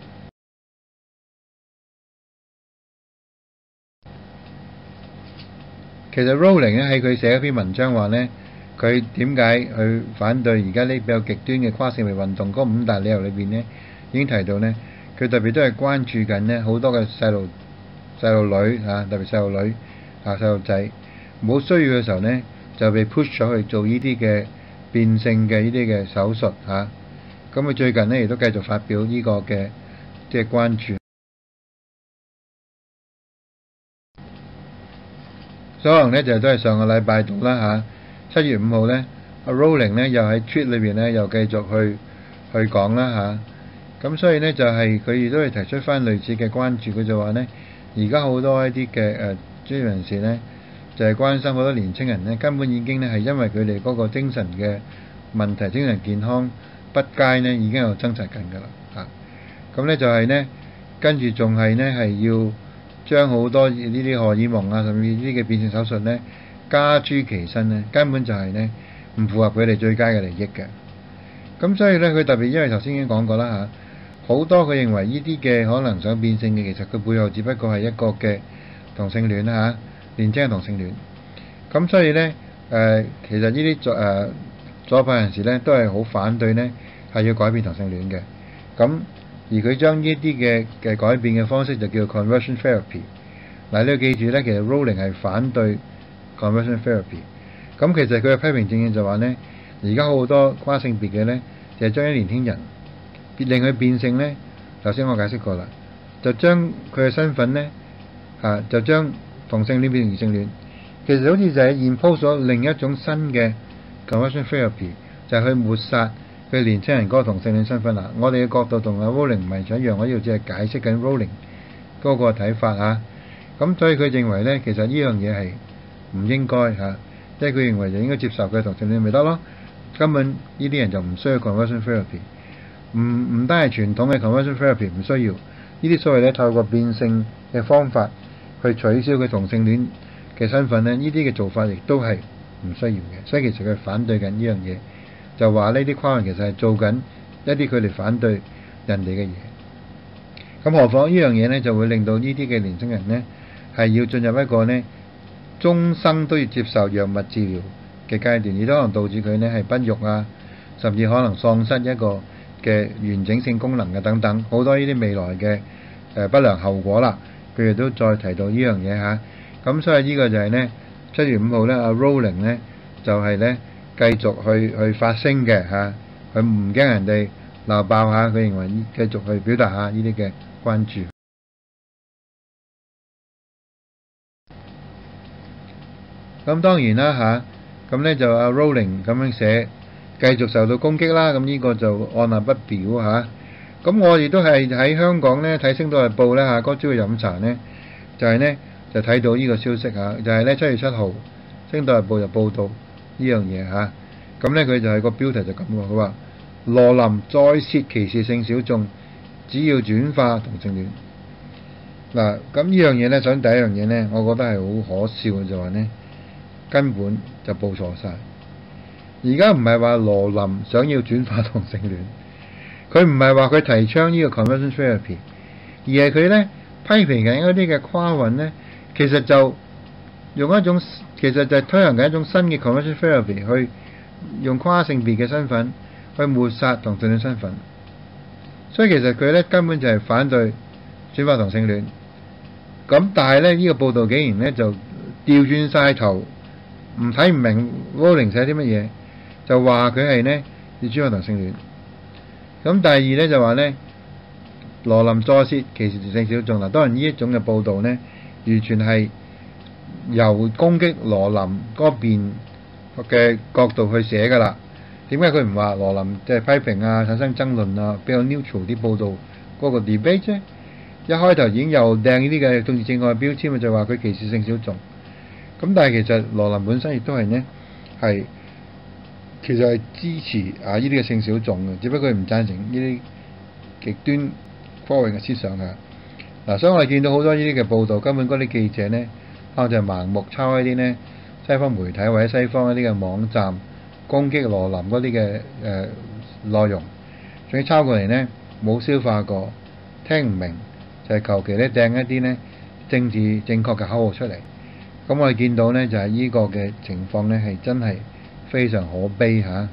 S4: 其實 Rowling 咧喺佢寫一篇文章話咧，佢點解去反對而家呢比較極端嘅跨性別運動嗰5大理由裏邊咧，已經提到咧，佢特別都係關注緊咧好多嘅細路女特別細路女細路仔冇需要嘅時候咧，就被 push 咗去做呢啲嘅變性嘅呢啲嘅手術嚇。咁佢最近咧亦都繼續發表呢個嘅即係關注。所以可能咧就都係上個禮拜度啦7月5號咧，阿 Rowling 咧又喺 tweet 裏邊咧又繼續去講啦咁所以咧就係佢亦都係提出翻類似嘅關注。佢就話咧，而家好多一啲嘅專業人士咧，就係關心好多年青人咧，根本已經咧係因為佢哋嗰個精神嘅問題、精神健康不佳咧，已經有掙扎緊㗎啦咁咧就係咧跟住仲係咧係要將好多呢啲荷爾蒙甚至呢啲嘅變性手術咧加諸其身咧，根本就係咧唔符合佢哋最佳嘅利益嘅。咁所以咧佢特別因為頭先已經講過啦好多佢認為呢啲嘅可能想變性嘅，其實佢背後只不過係一個嘅同性戀年青嘅同性戀。 咁所以咧其實呢啲左派人士咧都係好反對咧係要改變同性戀嘅。咁而佢將呢啲嘅改變嘅方式就叫 conversion therapy。嗱，你要記住咧，其實 Rowling 係反對 conversion therapy。咁其實佢嘅批評正正就話咧，而家好多跨性別嘅咧，就係將啲年輕人令佢變性咧。頭先我解釋過啦，就將佢嘅身份咧就將同性戀變成異性戀。其實好似就係 impose 咗另一種新嘅 conversion therapy， 就係去抹殺佢年輕人嗰個同性戀身份啦。我哋嘅角度同阿 Rowling 唔係一樣，我呢度只係解釋緊 Rowling 嗰個睇法嚇。咁所以佢認為咧，其實呢樣嘢係唔應該即係佢認為就應該接受佢同性戀咪得咯。根本呢啲人就唔需要 conversion therapy， 唔單係傳統嘅 conversion therapy 唔需要，呢啲所謂咧透過變性嘅方法去取消佢同性戀嘅身份咧，呢啲嘅做法亦都係唔需要嘅。所以其實佢反對緊呢樣嘢，就話呢啲跨人其實係做緊一啲佢哋反對人哋嘅嘢。咁何況呢樣嘢咧就會令到呢啲嘅年輕人咧係要進入一個咧終生都要接受藥物治療嘅階段，而都可能導致佢咧係不育啊，甚至可能喪失一個嘅完整性功能嘅等等，好多呢啲未來嘅不良後果啦。佢哋都再提到呢樣嘢嚇。咁所以呢個就係咧7月5號咧，阿 Rowling 咧就係咧繼續去發聲嘅嚇，佢唔驚人哋鬧爆嚇，佢認為繼續去表達下呢啲嘅關注。咁當然啦咁咧就阿 Rowling 咁樣寫，繼續受到攻擊啦。咁呢個就按捺不表嚇。咁我亦都係喺香港咧睇《星島日報》咧嗰朝去飲茶咧，就係咧就睇到呢個消息就係咧7月7號《星島日報》就報導呢樣嘢嚇。咁咧佢就係個標題就咁喎，佢話羅琳再涉歧視性小眾，只要轉化同性戀。嗱，咁呢樣嘢咧，首先第一樣嘢咧，我覺得係好可笑嘅，就話咧根本就報錯晒。而家唔係話羅琳想要轉化同性戀，佢唔係話佢提倡呢個 conversion therapy， 而係佢咧批評緊嗰啲嘅跨運咧，其實就用一種其實就係推行緊一種新嘅 conversion therapy， 去用跨性別嘅身份去抹殺同性戀身份。所以其實佢咧根本就係反對轉化同性戀。咁但係咧呢個報導竟然咧就調轉晒頭，唔睇唔明 Rowling 寫啲乜嘢，就話佢係咧要轉化同性戀。咁第二咧就話咧羅琳再涉歧視性小眾。嗱，當然呢一種嘅報導咧，完全係由攻擊羅琳嗰邊嘅角度去寫㗎啦。點解佢唔話羅琳即係批評產生爭論比較 neutral 啲報導嗰個 debate 啫？一開頭已經又掟呢啲嘅政治正確標籤，就話佢歧視性小眾。咁但係其實羅琳本身亦都係呢，係其實係支持呢啲嘅性小眾嘅，只不過佢唔贊成呢啲極端跨域嘅思想㗎。所以我哋見到好多呢啲嘅報導，根本嗰啲記者呢，就係盲目抄一啲呢西方媒體或者西方一啲嘅網站攻擊羅琳嗰啲嘅內容，仲要抄過嚟呢，冇消化過，聽唔明，就係求其咧掟一啲呢政治正確嘅口號出嚟。咁我哋見到呢，就係呢個嘅情況呢，係真係非常可悲嚇。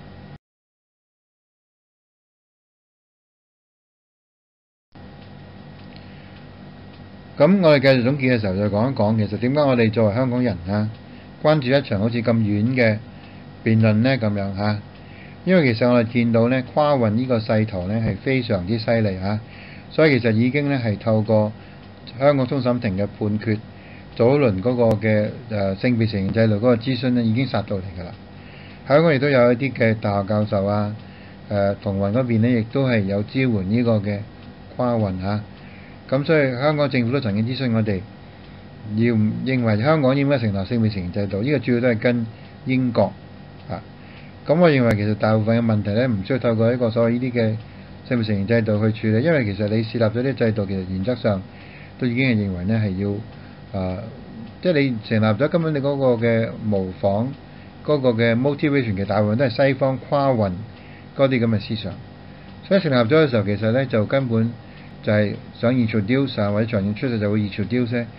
S4: 咁我哋繼續總結嘅時候，就講一講其實點解我哋作為香港人關注一場好似咁遠嘅辯論呢咁樣嚇。因為其實我哋見到呢跨運呢個勢頭呢係非常之犀利嚇，所以其實已經呢係透過香港終審庭嘅判決，早輪嗰個嘅性別承認制度嗰個諮詢呢已經殺到嚟㗎啦。香港亦都有一啲嘅大學教授同運嗰邊呢亦都係有支援呢個嘅跨運嚇。咁所以香港政府都曾經諮詢我哋，要認為香港應該成立性別承認制度，呢個主要都係跟英國咁我認為其實大部分嘅問題呢，唔需要透過一個所謂呢啲嘅性別承認制度去處理，因為其實你設立咗啲制度，其實原則上都已經係認為呢係要即係你成立咗，根本你嗰個嘅模仿嗰個嘅 motivation 嘅大部分都係西方跨運嗰啲咁嘅思想，所以成立咗嘅時候其實呢就根本就係想 introduce 或者長遠出世就會 introduce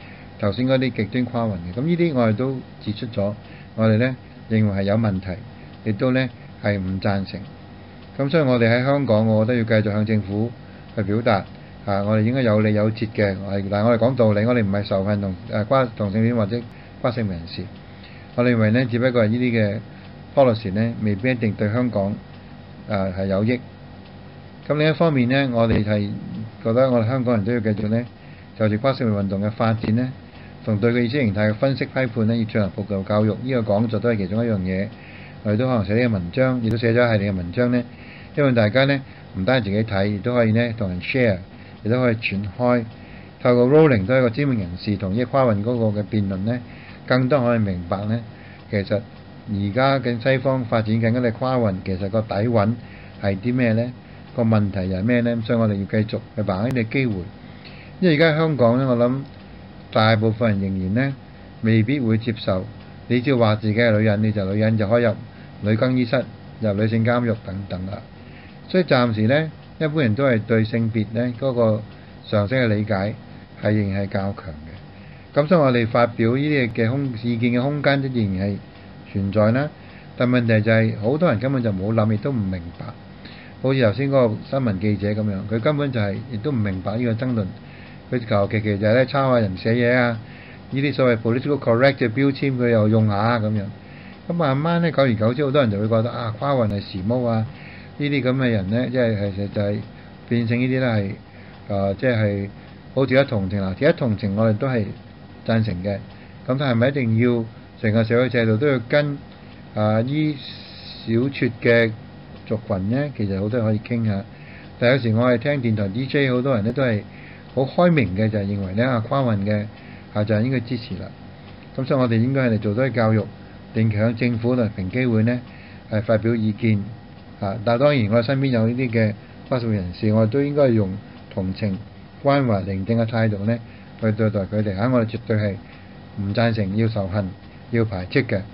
S4: 頭先嗰啲極端跨運嘅。咁呢啲我哋都指出咗，我哋咧認為係有問題，亦都咧係唔贊成。咁所以我哋喺香港，我覺得要繼續向政府去表達我哋應該有理有節嘅。但係我哋講道理，我哋唔係仇恨同性戀或者跨性別人士。我哋認為咧，只不過係呢啲嘅 policy 咧，未必一定對香港係有益。咁另一方面咧，我哋係覺得我哋香港人都要繼續咧，就住跨性別運動嘅發展咧，同對佢意識形態嘅分析批判咧，要進行普及教育。呢個講座都係其中一樣嘢。我哋都可能寫呢個文章，亦都寫咗一系列嘅文章咧，希望大家咧唔單係自己睇，亦都可以咧同人 share， 亦都可以傳開。透過 Rowling 都係一個知名人士同呢個跨運嗰個嘅辯論咧，更多可以明白咧，其實而家嘅西方發展緊嗰啲跨運，其實個底蘊係啲咩咧？個問題又係咩咧？所以我哋要繼續去把握呢啲機會。因為而家香港咧，我諗大部分人仍然咧未必會接受，你只要話自己係女人，你就女人就可以入女更衣室、入女性監獄等等啦。所以暫時咧，一般人都係對性別咧嗰個常識嘅理解係仍然係較強嘅。咁所以我哋發表呢啲嘅意見嘅空間都仍然係存在啦。但問題就係好多人根本就冇諗，亦都唔明白。好似頭先嗰個新聞記者咁樣，佢根本就係亦都唔明白呢個爭論。佢求其就係咧抄下人寫嘢啊，呢啲所謂 political correct 嘅標籤佢又用下咁樣。咁慢慢咧，久而久之，好多人就會覺得跨運係時髦啊！呢啲咁嘅人咧，即係就係變成呢啲咧係即係好值得同情啦。值得同情我哋都係贊成嘅。咁但係咪一定要成個社會制度都要跟呢小撮嘅族群咧？其實好多人可以傾下。但有時我係聽電台 DJ， 好多人咧都係好開明嘅，就係認為咧跨運嘅就係應該支持啦。咁所以我哋應該係嚟做多啲教育。定期向政府同平機會呢係發表意見但係當然我哋身邊有呢啲嘅跨性別人士，我哋都應該用同情、關懷、聆聽嘅態度呢去對待佢哋我哋絕對係唔贊成要仇恨、要排斥嘅。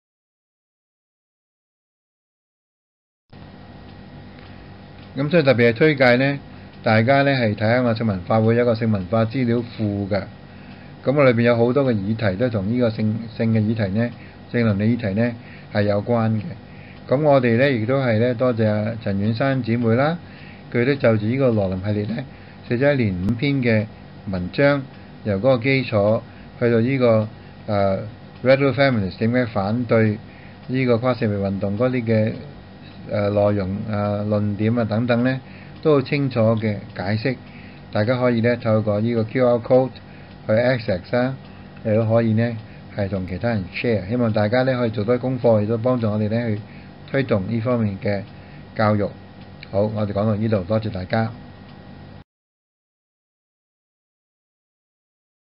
S4: 咁所以特別係推介呢，大家呢係睇下我性文化會有一個性文化資料庫嘅。咁我裏邊有好多嘅議題都同呢個性嘅議題呢。性倫理議題呢係有關嘅。咁我哋呢亦都係呢多謝陳婉珊姊妹啦，佢都就住呢個羅琳系列呢寫咗1連5篇嘅文章，由嗰個基礎去到呢個Radical Feminist 點解反對呢個跨性別運動嗰啲嘅內容論點等等呢，都好清楚嘅解釋。大家可以呢透過呢個 QR code 去 access 啦，亦都可以呢係同其他人 share， 希望大家咧可以做多啲功課，亦都幫助我哋咧去推動呢方面嘅教育。好，我哋講到呢度，多謝大家。